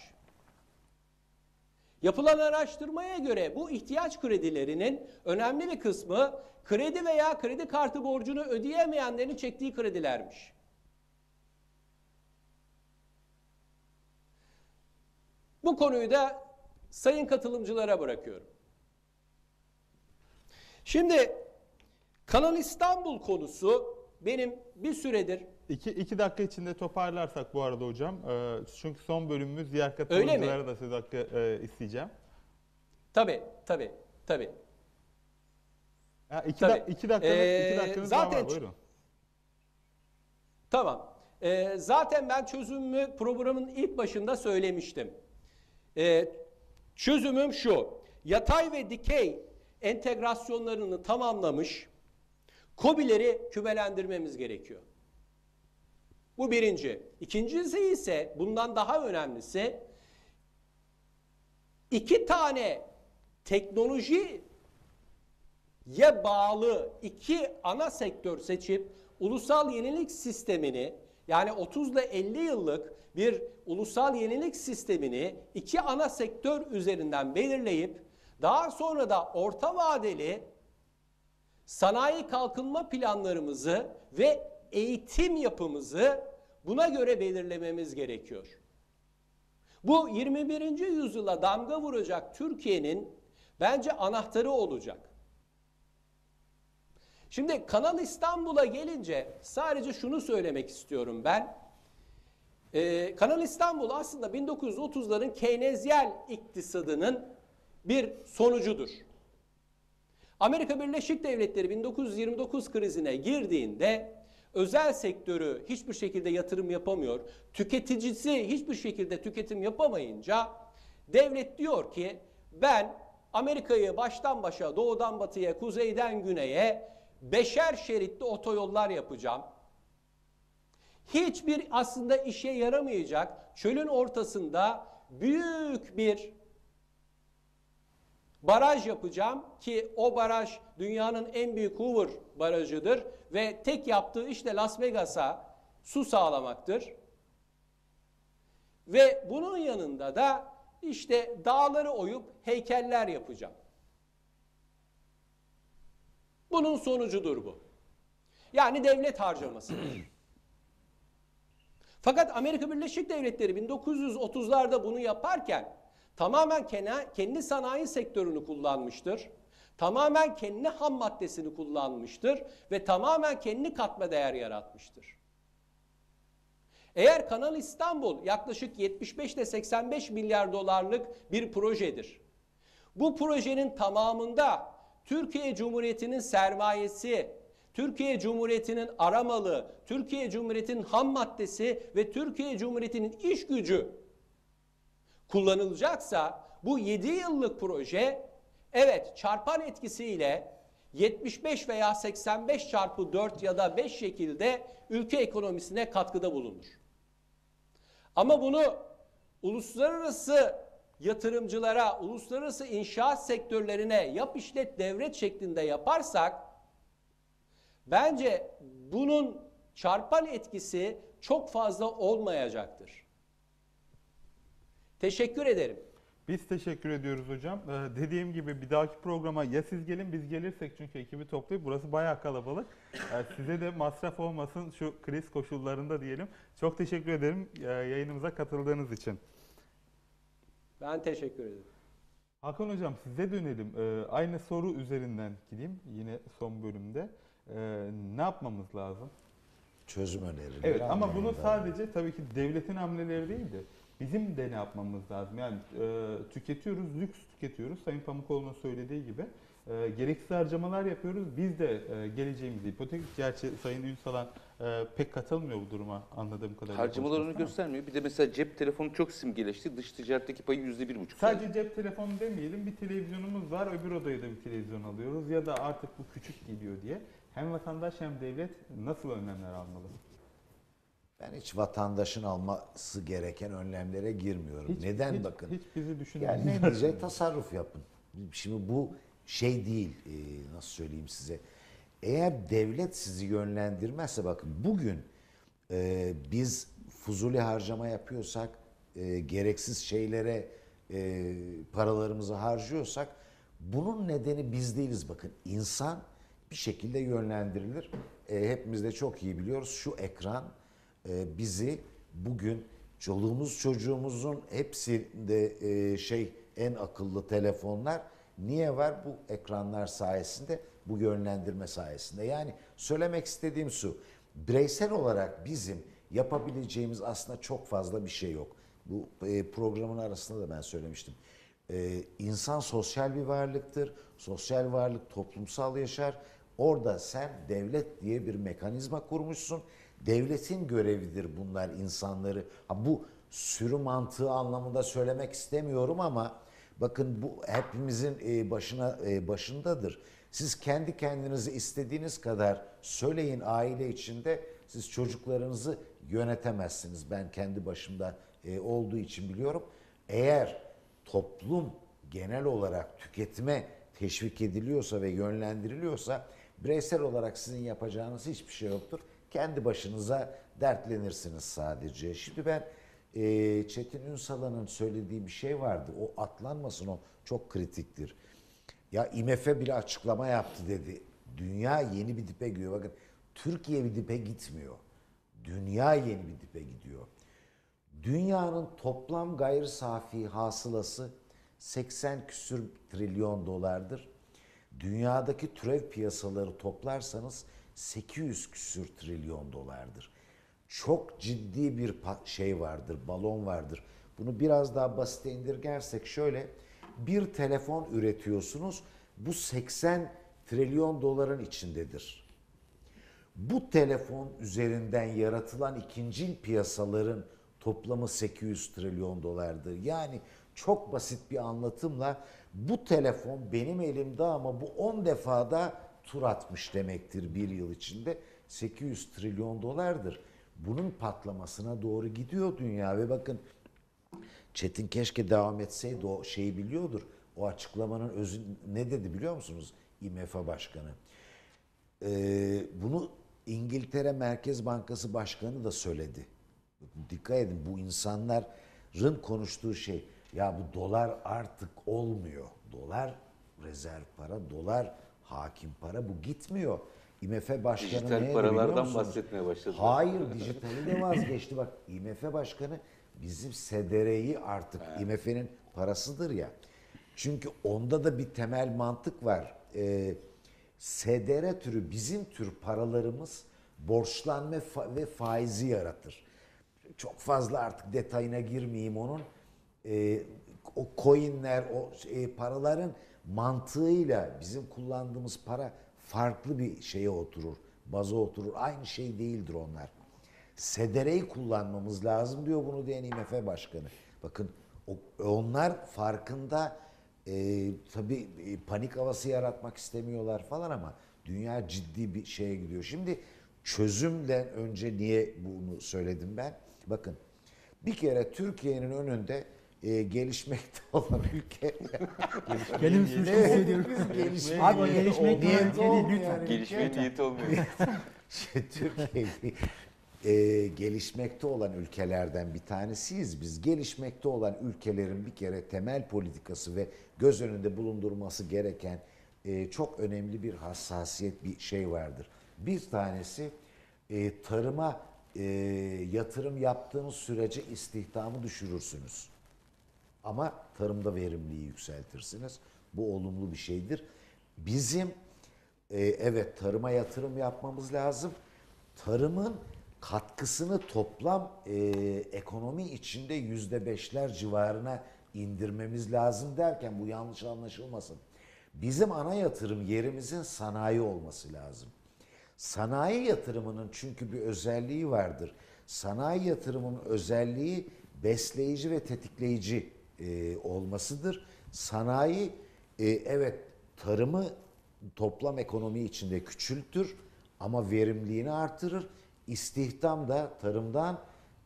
Yapılan araştırmaya göre bu ihtiyaç kredilerinin önemli bir kısmı kredi veya kredi kartı borcunu ödeyemeyenlerin çektiği kredilermiş. Bu konuyu da sayın katılımcılara bırakıyorum. Şimdi Kanal İstanbul konusu benim bir süredir... İki, iki dakika içinde toparlarsak bu arada hocam. Ee, çünkü son bölümümüz diğer Öyle katılımcılara mi? da söz hakkı e, isteyeceğim. Tabii, tabii, tabii. Ha, iki, Tabii. dak- iki dakikanız, Ee, iki dakikanız zaten daha var. Buyurun. Tamam. Ee, zaten ben çözümümü programın ilk başında söylemiştim. Ee, çözümüm şu: yatay ve dikey entegrasyonlarını tamamlamış KOBİ'leri kümelendirmemiz gerekiyor. Bu birinci. İkincisi ise bundan daha önemlisi, iki tane teknolojiye bağlı iki ana sektör seçip ulusal yenilik sistemini, yani otuz ile elli yıllık bir ulusal yenilik sistemini iki ana sektör üzerinden belirleyip daha sonra da orta vadeli sanayi kalkınma planlarımızı ve eğitim yapımızı buna göre belirlememiz gerekiyor. Bu yirmi birinci yüzyıla damga vuracak Türkiye'nin bence anahtarı olacak. Şimdi Kanal İstanbul'a gelince sadece şunu söylemek istiyorum ben. Ee, Kanal İstanbul aslında bin dokuz yüz otuzların Keynezyal iktisadının bir sonucudur. Amerika Birleşik Devletleri bin dokuz yüz yirmi dokuz krizine girdiğinde özel sektörü hiçbir şekilde yatırım yapamıyor, tüketicisi hiçbir şekilde tüketim yapamayınca devlet diyor ki ben Amerika'yı baştan başa, doğudan batıya, kuzeyden güneye beşer şeritli otoyollar yapacağım. Hiçbir aslında işe yaramayacak çölün ortasında büyük bir baraj yapacağım ki o baraj dünyanın en büyük Hoover barajıdır ve tek yaptığı iş de Las Vegas'a su sağlamaktır. Ve bunun yanında da işte dağları oyup heykeller yapacağım. Bunun sonucudur bu. Yani devlet harcamasıdır. Fakat Amerika Birleşik Devletleri bin dokuz yüz otuzlarda bunu yaparken tamamen kendi sanayi sektörünü kullanmıştır. Tamamen kendi ham maddesini kullanmıştır ve tamamen kendi katma değer yaratmıştır. Eğer Kanal İstanbul yaklaşık yetmiş beş ile seksen beş milyar dolarlık bir projedir. Bu projenin tamamında Türkiye Cumhuriyeti'nin sermayesi, Türkiye Cumhuriyeti'nin aramalı, Türkiye Cumhuriyeti'nin ham maddesi ve Türkiye Cumhuriyeti'nin iş gücü kullanılacaksa bu yedi yıllık proje evet çarpan etkisiyle yetmiş beş veya seksen beş çarpı dört ya da beş şekilde ülke ekonomisine katkıda bulunur. Ama bunu uluslararası yatırımcılara, uluslararası inşaat sektörlerine yap işlet devret şeklinde yaparsak bence bunun çarpan etkisi çok fazla olmayacaktır. Teşekkür ederim. Biz teşekkür ediyoruz hocam. Ee, dediğim gibi bir dahaki programa ya siz gelin biz gelirsek çünkü ekibi toplayıp burası bayağı kalabalık. Ee, size de masraf olmasın şu kriz koşullarında diyelim. Çok teşekkür ederim e, yayınımıza katıldığınız için. Ben teşekkür ederim. Hakan hocam size dönelim. Ee, aynı soru üzerinden gideyim yine son bölümde. Ee, ne yapmamız lazım? Çözüm önerileri. Evet ama bunu anlamında. sadece tabii ki devletin hamleleri değil de bizim de ne yapmamız lazım? Yani e, tüketiyoruz, lüks tüketiyoruz. Sayın Pamukoğlu'nun söylediği gibi. E, gereksiz harcamalar yapıyoruz. Biz de e, geleceğimizi ipotek. Gerçi Sayın Ünsal'an e, pek katılmıyor bu duruma anladığım kadarıyla. Harcamalar onu konuşmasına. göstermiyor. Bir de mesela cep telefonu çok simgeleşti. Dış ticaretteki payı yüzde bir buçuk. Sadece cep telefonu demeyelim. Bir televizyonumuz var. Öbür odaya da bir televizyon alıyoruz. Ya da artık bu küçük geliyor diye. Hem vatandaş hem devlet nasıl önlemler almalı? Ben hiç vatandaşın alması gereken önlemlere girmiyorum. Hiç, Neden hiç, bakın? Hiç bizi düşünmüyor. Yani ne diyecek? Tasarruf yapın. Şimdi bu şey değil, e, nasıl söyleyeyim size. Eğer devlet sizi yönlendirmezse bakın bugün e, biz fuzuli harcama yapıyorsak, e, gereksiz şeylere e, paralarımızı harcıyorsak bunun nedeni biz değiliz bakın. İnsan bir şekilde yönlendirilir. E, hepimiz de çok iyi biliyoruz şu ekran e, bizi bugün çoluğumuz çocuğumuzun hepsinde e, şey en akıllı telefonlar niye var? Bu ekranlar sayesinde, bu yönlendirme sayesinde. Yani söylemek istediğim şu, bireysel olarak bizim yapabileceğimiz aslında çok fazla bir şey yok. Bu e, programın arasında da ben söylemiştim. E, insan sosyal bir varlıktır. Sosyal varlık toplumsal yaşar. Orada sen devlet diye bir mekanizma kurmuşsun. Devletin görevidir bunlar insanları. Ha, bu sürü mantığı anlamında söylemek istemiyorum ama bakın bu hepimizin e, başına e, başındadır. Siz kendi kendinizi istediğiniz kadar söyleyin aile içinde siz çocuklarınızı yönetemezsiniz. Ben kendi başımda e, olduğu için biliyorum. Eğer toplum genel olarak tüketime teşvik ediliyorsa ve yönlendiriliyorsa Bireysel olarak sizin yapacağınız hiçbir şey yoktur. Kendi başınıza dertlenirsiniz sadece. Şimdi ben e, Çetin Ünsal'ın söylediği bir şey vardı. O atlanmasın, o çok kritiktir. Ya I M F bile açıklama yaptı dedi. Dünya yeni bir dipe gidiyor. Bakın Türkiye bir dipe gitmiyor. Dünya yeni bir dipe gidiyor. Dünyanın toplam gayri safi hasılası seksen küsür trilyon dolardır. Dünyadaki türev piyasaları toplarsanız sekiz yüz küsür trilyon dolardır. Çok ciddi bir şey vardır, balon vardır. Bunu biraz daha basite indirgersek şöyle, bir telefon üretiyorsunuz, bu seksen trilyon doların içindedir. Bu telefon üzerinden yaratılan ikincil piyasaların toplamı sekiz yüz trilyon dolardır. Yani çok basit bir anlatımla bu telefon benim elimde ama bu on defada tur atmış demektir bir yıl içinde. sekiz yüz trilyon dolardır. Bunun patlamasına doğru gidiyor dünya ve bakın Çetin keşke devam etseydi, o şeyi biliyordur. O açıklamanın özü ne dedi biliyor musunuz? I M F Başkanı. Ee, bunu İngiltere Merkez Bankası Başkanı da söyledi. Dikkat edin, bu insanların konuştuğu şey, ya bu dolar artık olmuyor. Dolar rezerv para, dolar hakim para, bu gitmiyor. I M F Başkanı Dijital neye paralardan bahsetmeye başladı. Hayır, dijitali de vazgeçti. Bak I M F Başkanı bizim S D R'yi artık evet. I M F'nin parasıdır ya. Çünkü onda da bir temel mantık var. Ee, S D R türü, bizim tür paralarımız borçlanma fa- ve faizi yaratır. Çok fazla artık detayına girmeyeyim onun. Ee, o coinler, o e, paraların mantığıyla bizim kullandığımız para farklı bir şeye oturur, baza oturur. Aynı şey değildir onlar. S D R'yi kullanmamız lazım diyor bunu diyen I M F Başkanı. Bakın o, onlar farkında, e, tabii e, panik havası yaratmak istemiyorlar falan ama dünya ciddi bir şeye gidiyor. Şimdi çözümden önce niye bunu söyledim ben? Bakın bir kere Türkiye'nin önünde e, gelişmekte olan ülke Kendimi suçlu hissediyorum. gelişmeye Abi o niyeti gelişmek olmayan niyeti değil, olmayan lütfen. ülke. Gelişmeye niyeti olmuyor. Türkiye e, gelişmekte olan ülkelerden bir tanesiyiz biz. Gelişmekte olan ülkelerin bir kere temel politikası ve göz önünde bulundurması gereken e, çok önemli bir hassasiyet, bir şey vardır. Bir tanesi e, tarıma e, yatırım yaptığınız sürece istihdamı düşürürsünüz. Ama tarımda verimliliği yükseltirsiniz. Bu olumlu bir şeydir. Bizim e, evet tarıma yatırım yapmamız lazım. Tarımın katkısını toplam e, ekonomi içinde yüzde beşler civarına indirmemiz lazım derken bu yanlış anlaşılmasın. Bizim ana yatırım yerimizin sanayi olması lazım. Sanayi yatırımının çünkü bir özelliği vardır. Sanayi yatırımının özelliği besleyici ve tetikleyici e, olmasıdır. Sanayi e, evet tarımı toplam ekonomi içinde küçültür ama verimliliğini artırır. İstihdam da tarımdan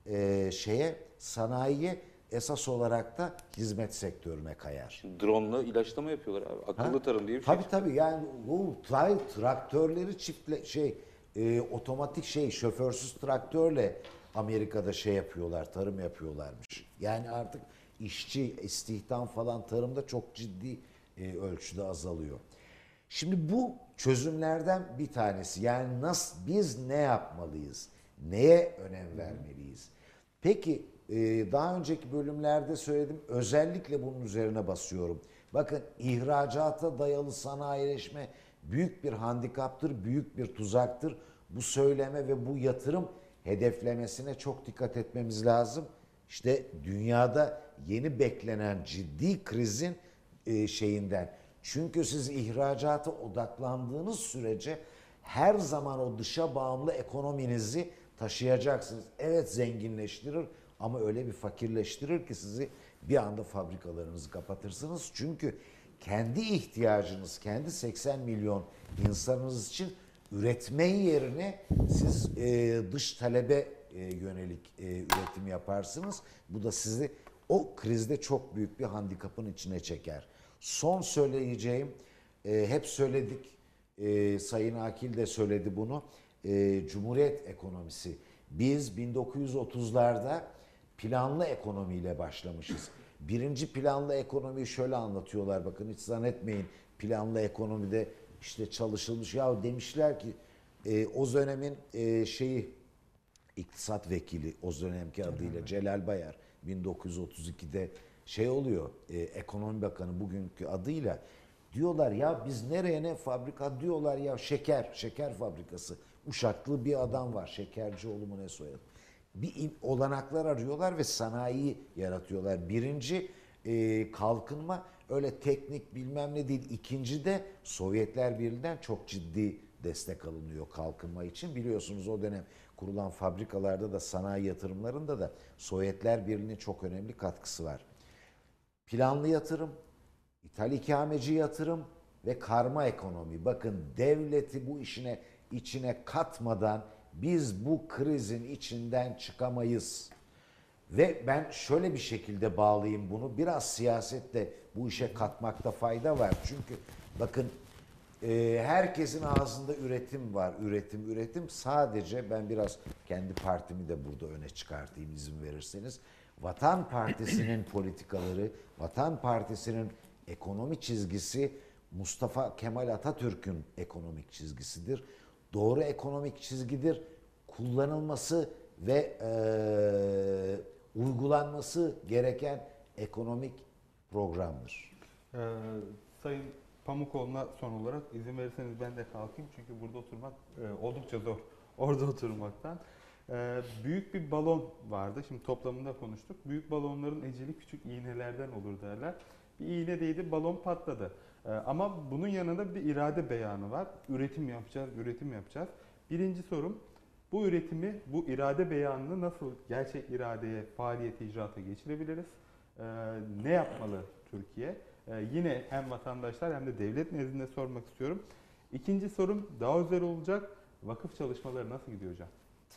e, şeye sanayiye esas olarak da hizmet sektörüne kayar. Drone'la ilaçlama yapıyorlar abi. Akıllı Ha? tarım diye bir şey. Tabii tabii yani bu tra- traktörleri çiftle şey e, otomatik şey şoförsüz traktörle Amerika'da şey yapıyorlar, tarım yapıyorlarmış. Yani artık işçi istihdam falan tarımda çok ciddi e, ölçüde azalıyor. Şimdi bu çözümlerden bir tanesi. Yani nasıl, biz ne yapmalıyız? Neye önem vermeliyiz? Peki daha önceki bölümlerde söyledim. Özellikle bunun üzerine basıyorum. Bakın ihracata dayalı sanayileşme büyük bir handikaptır, büyük bir tuzaktır. Bu söyleme ve bu yatırım hedeflemesine çok dikkat etmemiz lazım. İşte dünyada yeni beklenen ciddi krizin şeyinden. Çünkü siz ihracata odaklandığınız sürece her zaman o dışa bağımlı ekonominizi taşıyacaksınız. Evet zenginleştirir ama öyle bir fakirleştirir ki sizi bir anda fabrikalarınızı kapatırsınız. Çünkü kendi ihtiyacınız, kendi seksen milyon insanınız için üretmeyi yerine siz e, dış talebe e, yönelik e, üretim yaparsınız. Bu da sizi o krizde çok büyük bir handikapın içine çeker. Son söyleyeceğim, e, hep söyledik, e, Sayın Akil de söyledi bunu. E, Cumhuriyet ekonomisi. Biz bin dokuz yüz otuzlarda planlı ekonomiyle başlamışız. Birinci planlı ekonomiyi şöyle anlatıyorlar, bakın hiç zannetmeyin planlı ekonomide işte çalışılmış. Ya demişler ki e, o dönemin e, şeyi iktisat vekili, o dönemki adıyla Celal Bayar, bin dokuz yüz otuz ikide şey oluyor, e, ekonomi bakanı bugünkü adıyla, diyorlar ya biz nereye ne fabrika, diyorlar ya şeker, şeker fabrikası. Uşaklı bir adam var, Şekercioğlu mu ne soyadı. Bir im- olanaklar arıyorlar ve sanayi yaratıyorlar. Birinci e, kalkınma öyle teknik bilmem ne değil. İkinci de Sovyetler Birliği'nden çok ciddi destek alınıyor kalkınma için. Biliyorsunuz o dönem kurulan fabrikalarda da sanayi yatırımlarında da Sovyetler Birliği'nin çok önemli katkısı var. Planlı yatırım, ithal ikameci yatırım ve karma ekonomi. Bakın devleti bu işine içine katmadan biz bu krizin içinden çıkamayız. Ve ben şöyle bir şekilde bağlayayım bunu. Biraz siyasette bu işe katmakta fayda var. Çünkü bakın e, herkesin ağzında üretim var. Üretim, üretim. Sadece ben biraz kendi partimi de burada öne çıkartayım izin verirseniz. Vatan Partisi'nin politikaları, Vatan Partisi'nin ekonomi çizgisi Mustafa Kemal Atatürk'ün ekonomik çizgisidir. Doğru ekonomik çizgidir. Kullanılması ve e, uygulanması gereken ekonomik programdır. Ee, Sayın Pamukoğlu'na son olarak izin verirseniz ben de kalkayım. Çünkü burada oturmak e, oldukça zor. Orada oturmaktan. Ee, büyük bir balon vardı. Şimdi toplamında konuştuk. Büyük balonların eceli küçük iğnelerden olur derler. Bir iğne değdi, balon patladı. Ee, ama bunun yanında bir irade beyanı var. Üretim yapacağız, üretim yapacağız. Birinci sorum, bu üretimi, bu irade beyanını nasıl gerçek iradeye, faaliyete, icraata geçirebiliriz? Ee, ne yapmalı Türkiye? Ee, yine hem vatandaşlar hem de devlet nezdinde sormak istiyorum. İkinci sorum daha özel olacak. Vakıf çalışmaları nasıl gidiyor hocam?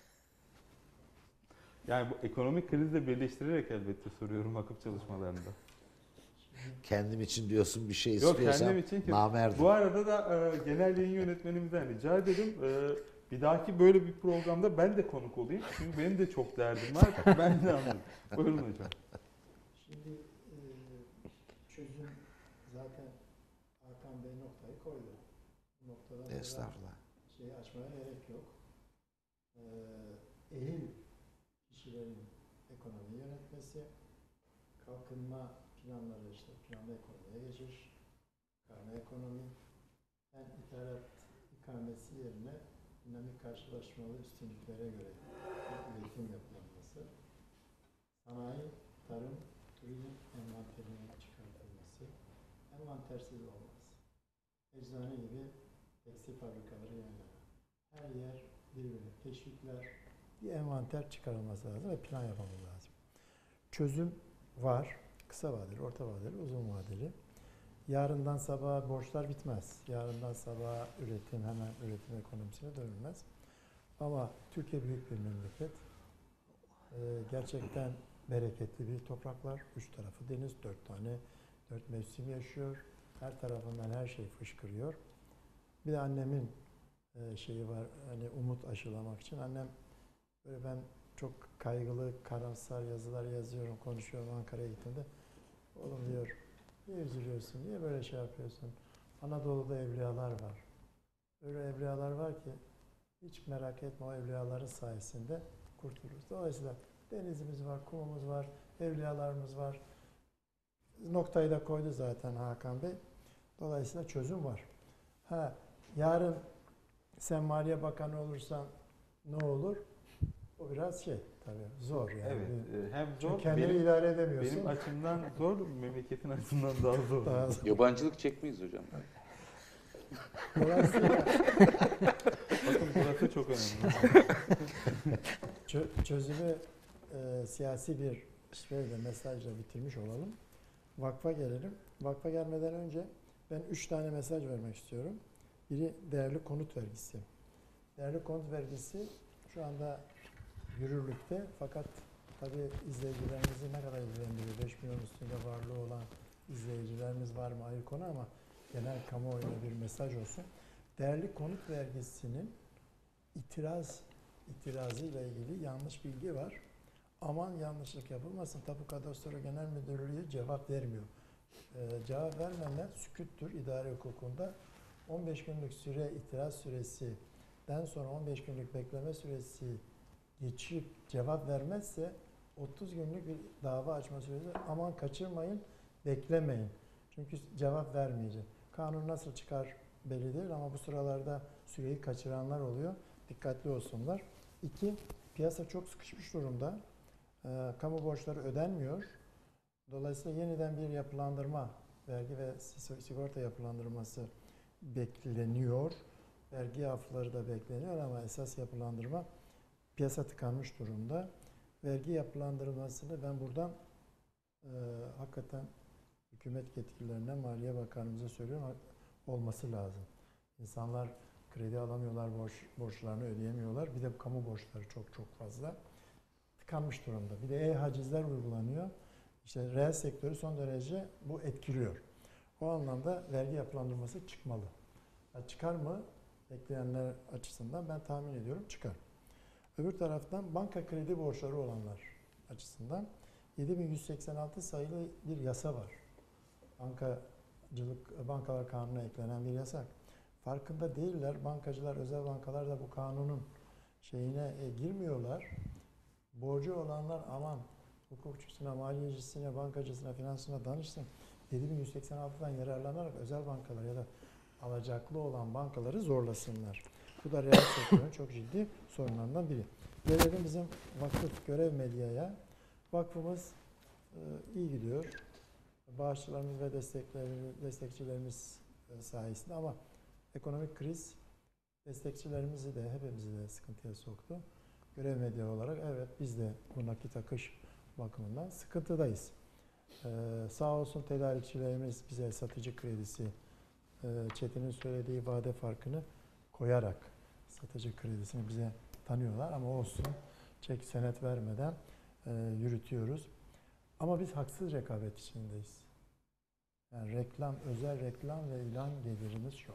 Yani bu ekonomik krizle birleştirerek elbette soruyorum vakıf çalışmalarında. Kendim için diyorsun bir şey Yok istiyorsam kendim için ki. namerdim. Bu arada da e, genel yayın yönetmenimizden rica ederim. E, bir dahaki böyle bir programda ben de konuk olayım. Çünkü benim de çok derdim var. Ben de anladım. Buyurun hocam. Şimdi e, çözüm zaten Hakan Bey noktayı koydu. Bu noktadan sonra Estağfurullah. şeyi açmaya gerek yok. E, ehil kişilerin ekonomiyi yönetmesi, kalkınma planları işte planlı ekonomiye geçiş, karma ekonomi, hem ithalat ikamesi yerine dinamik karşılaşmalı üstünlüklere göre üretim yapılması, sanayi, tarım, turizm envanterinin çıkartılması, envantersiz olmaz. Eczane gibi tekstil fabrikaları yan yana. Her yer birbirine teşvikler, bir envanter çıkarılması lazım ve plan yapmamız lazım. Çözüm var. Kısa vadeli, orta vadeli, uzun vadeli. Yarından sabaha borçlar bitmez. Yarından sabaha üretim, hemen üretim ekonomisine dönülmez. Ama Türkiye büyük bir memleket. Ee, gerçekten bereketli bir topraklar. Üç tarafı deniz, dört tane, dört mevsim yaşıyor. Her tarafından her şey fışkırıyor. Bir de annemin e, şeyi var, hani umut aşılamak için. Annem böyle ben çok kaygılı, karamsar yazılar yazıyorum, konuşuyorum Ankara'ya gittiğimde. Oğlum diyor, niye üzülüyorsun, niye böyle şey yapıyorsun? Anadolu'da evliyalar var. Öyle evliyalar var ki hiç merak etme, o evliyaların sayesinde kurtuluruz. Dolayısıyla denizimiz var, kumumuz var, evliyalarımız var. Noktayı da koydu zaten Hakan Bey. Dolayısıyla çözüm var. Ha, yarın sen Maliye Bakanı olursan ne olur? O biraz şey tabii zor yani. Evet, e, hem zor, Çünkü kendini benim, idare edemiyorsun. benim açımdan zor, memleketin açısından daha zor. Daha zor. Yabancılık çekmeyiz hocam. Dolayısıyla Bakın burası çok önemli. çö- çözümü e, siyasi bir şeyle, mesajla bitirmiş olalım. Vakfa gelelim. Vakfa gelmeden önce ben üç tane mesaj vermek istiyorum. Biri değerli konut vergisi. Değerli konut vergisi şu anda yürürlükte, fakat tabii izleyicilerimizi ne kadar ilgilendiriyor? beş milyon üstünde varlığı olan izleyicilerimiz var mı ayrı konu, ama genel kamuoyuna bir mesaj olsun. değerli konut vergisinin itiraz itirazıyla ilgili yanlış bilgi var. Aman yanlışlık yapılmasın. Tapu Kadastro Genel Müdürlüğü cevap vermiyor. Ee, cevap vermeme süküttür idare hukukunda. on beş günlük süre itiraz süresinden sonra on beş günlük bekleme süresi geçip cevap vermezse otuz günlük bir dava açma süresi, aman kaçırmayın, beklemeyin. Çünkü cevap vermeyecek. Kanun nasıl çıkar belli değil ama bu sıralarda süreyi kaçıranlar oluyor. Dikkatli olsunlar. İki, piyasa çok sıkışmış durumda. Ee, kamu borçları ödenmiyor. Dolayısıyla yeniden bir yapılandırma, vergi ve sigorta yapılandırması bekleniyor. Vergi afları da bekleniyor ama esas yapılandırma, piyasa tıkanmış durumda. Vergi yapılandırmasını ben buradan e, hakikaten hükümet yetkililerine, Maliye Bakanımıza söylüyorum, olması lazım. İnsanlar kredi alamıyorlar, borç, borçlarını ödeyemiyorlar. Bir de kamu borçları çok çok fazla. Tıkanmış durumda. Bir de e-hacizler uygulanıyor. İşte reel sektörü son derece bu etkiliyor. O anlamda vergi yapılandırması çıkmalı. Ya çıkar mı? Bekleyenler açısından ben tahmin ediyorum çıkar. Öbür taraftan banka kredi borçları olanlar açısından yedi bin yüz seksen altı sayılı bir yasa var. Bankacılık, Bankalar Kanunu'na eklenen bir yasak. Farkında değiller. Bankacılar, özel bankalar da bu kanunun şeyine e, girmiyorlar. Borcu olanlar aman hukukçusuna, maliyecisine, bankacısına, finansına danışsın. yedi bin yüz seksen altıdan yararlanarak özel bankalar ya da alacaklı olan bankaları zorlasınlar. Bu da reel sektörün çok ciddi sorunlarından biri. Gelelim bizim vakıf görev medyaya. Vakfımız e, iyi gidiyor. Bağışçılarımız ve desteklerimiz, destekçilerimiz e, sayesinde ama ekonomik kriz destekçilerimizi de hepimizi de sıkıntıya soktu. Görev medya olarak evet biz de bu nakit akış bakımından sıkıntıdayız. Ee, sağ olsun tedarikçilerimiz bize satıcı kredisi, e, Çetin'in söylediği vade farkını koyarak satıcı kredisini bize tanıyorlar ama olsun çek senet vermeden e, yürütüyoruz. Ama biz haksız rekabet içindeyiz. Yani reklam, özel reklam ve ilan gelirimiz yok.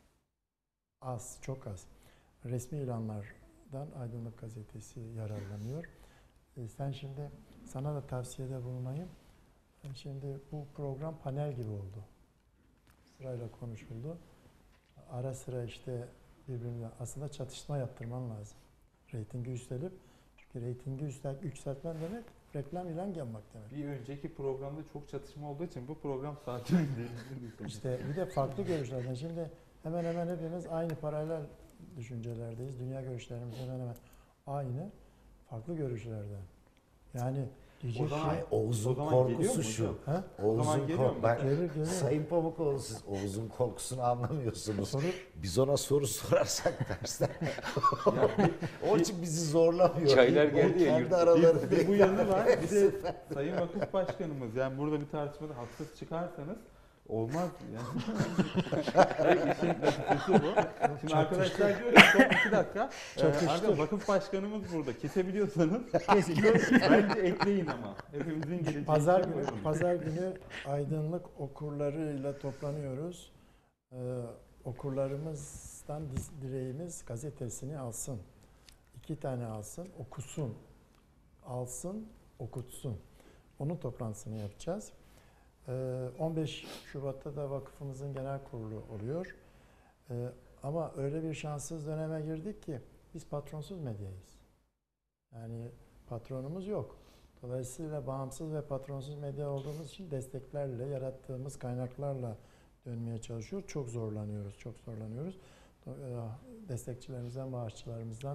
Az, çok az. Resmi ilanlardan Aydınlık Gazetesi yararlanıyor. E, sen şimdi, sana da tavsiyede bulunayım. E, şimdi bu program panel gibi oldu. Sırayla konuşuldu. Ara sıra işte birbirine aslında çatışma yaptırman lazım. Reytingi yükselip, çünkü reytingi yükseltmen demek reklam ilan yapmak demek. Bir önceki programda çok çatışma olduğu için bu program sakin değil. İşte bir de farklı görüşlerden. Şimdi hemen hemen hepimiz aynı paralel düşüncelerdeyiz. Dünya görüşlerimiz hemen hemen aynı. Farklı görüşlerden. Yani diyecek O zaman- şey... Oğuz'un O zaman geliyor korkusu mu şu. hocam? Ha? Oğuz'un zaman geliyor korkusu. mu? Bak, Gelir, gelir. Sayın Pamukoğlu siz Oğuz'un korkusunu anlamıyorsunuz. Soru, Biz ona soru sorarsak dersten. Onun için bizi zorlamıyor. Çaylar O geldi ya, kendi yurtta. aralarında. Bir de bu yanı var. Bir de Sayın Vakıf Başkanımız, yani burada bir tartışmada haksız çıkarsanız olmaz yani. Evet, işin neticesi bu. Şimdi arkadaşlar diyor ki son iki dakika. Çakıştır. E, arkadaşlar Vakıf Başkanımız burada. Kesebiliyorsanız bence ekleyin ama. Hepimizin geleceği. pazar için günü, uygun. pazar günü aydınlık okurlarıyla toplanıyoruz. Ee, okurlarımızdan diz- dileğimiz gazetesini alsın. İki tane alsın, okusun. Alsın, okutsun. Onun toplantısını yapacağız. Ee, on beş Şubat'ta da vakıfımızın genel kurulu oluyor. Ee, ama öyle bir şanssız döneme girdik ki biz patronsuz medyayız. Yani patronumuz yok. Dolayısıyla bağımsız ve patronsuz medya olduğumuz için desteklerle, yarattığımız kaynaklarla dönmeye çalışıyoruz. Çok zorlanıyoruz, çok zorlanıyoruz. Destekçilerimizden, bağışçılarımızdan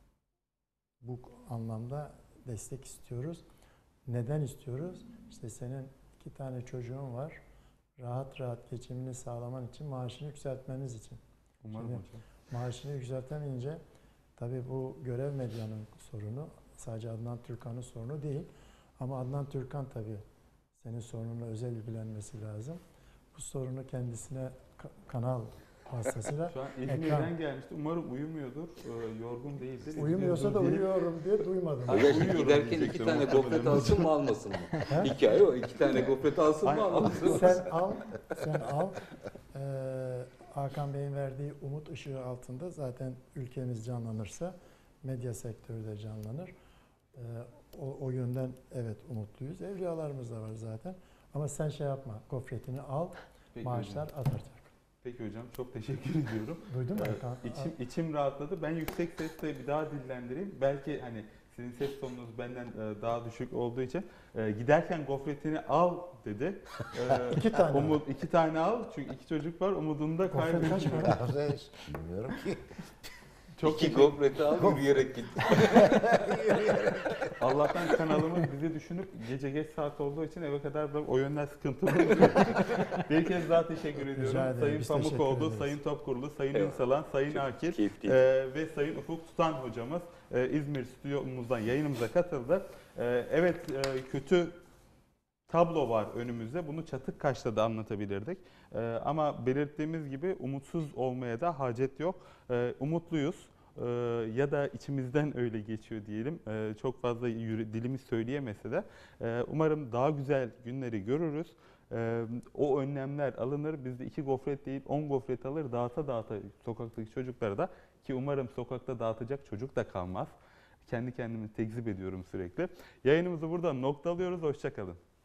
bu anlamda destek istiyoruz. Neden istiyoruz? İşte senin iki tane çocuğun var. Rahat rahat geçimini sağlaman için, maaşını yükseltmeniz için. Umarım Şimdi hocam. maaşını yükseltemeyince tabii bu görev medyanın sorunu, sadece Adnan Türkan'ın sorunu değil. Ama Adnan Türkan tabii senin sorununla özel ilgilenmesi lazım. Bu sorunu kendisine ka- kanal vasıtasıyla Şu an ekran. İzmir'den gelmişti. Umarım uyumuyordur, e, yorgun değildir. Uyumuyorsa da İzmir'de diye- uyuyorum diye duymadım. Hoca şimdi Uyuyorum giderken iki diyecektim tane ama gofret tabii. alsın mı almasın mı? He? Hikaye o. İki tane gofret alsın mı Ay, almasın mı? Sen al, sen al. Ee, Hakan Bey'in verdiği umut ışığı altında zaten ülkemiz canlanırsa medya sektörü de canlanır. Ee, o, o yönden evet umutluyuz. Evliyalarımız da var zaten. Ama sen şey yapma, gofretini al, Peki maaşlar hocam. artacak. Peki hocam, çok teşekkür ediyorum. Duydun mu Ee, Hakan? içim, içim rahatladı. Ben yüksek sesle bir daha dillendireyim. Belki hani sizin ses tonunuz benden e, daha düşük olduğu için e, giderken gofretini al dedi. E, İki tane. Umut iki tane al çünkü iki çocuk var. Umudunu da Gofret kaç kaybediyor. para? Kardeş, bilmiyorum ki. Çok İki teşekkür- gofreti al yürüyerek git. Allah'tan kanalımız bizi düşünüp gece geç saat olduğu için eve kadar bırak, o yönden sıkıntılı. Bir kez daha teşekkür ediyorum. ederim, Sayın biz teşekkür Pamukoğlu, ederiz. Sayın Topkurulu, Sayın Eyvallah. Ünsalan, Sayın Çok Akil keyifliydi. e, ve Sayın Ufuk Tutan hocamız e, İzmir stüdyomuzdan yayınımıza katıldı. E, evet e, kötü tablo var önümüzde. Bunu çatık kaşla da anlatabilirdik. E, ama belirttiğimiz gibi umutsuz olmaya da hacet yok. E, umutluyuz. Ee, ya da içimizden öyle geçiyor diyelim. Ee, çok fazla yürü, dilimiz söyleyemese de Ee, umarım daha güzel günleri görürüz. Ee, o önlemler alınır. Biz de iki gofret değil on gofret alır dağıta dağıta sokaktaki çocuklara da, ki umarım sokakta dağıtacak çocuk da kalmaz. Kendi kendimi tekzip ediyorum sürekli. Yayınımızı burada noktalıyoruz. Hoşça kalın.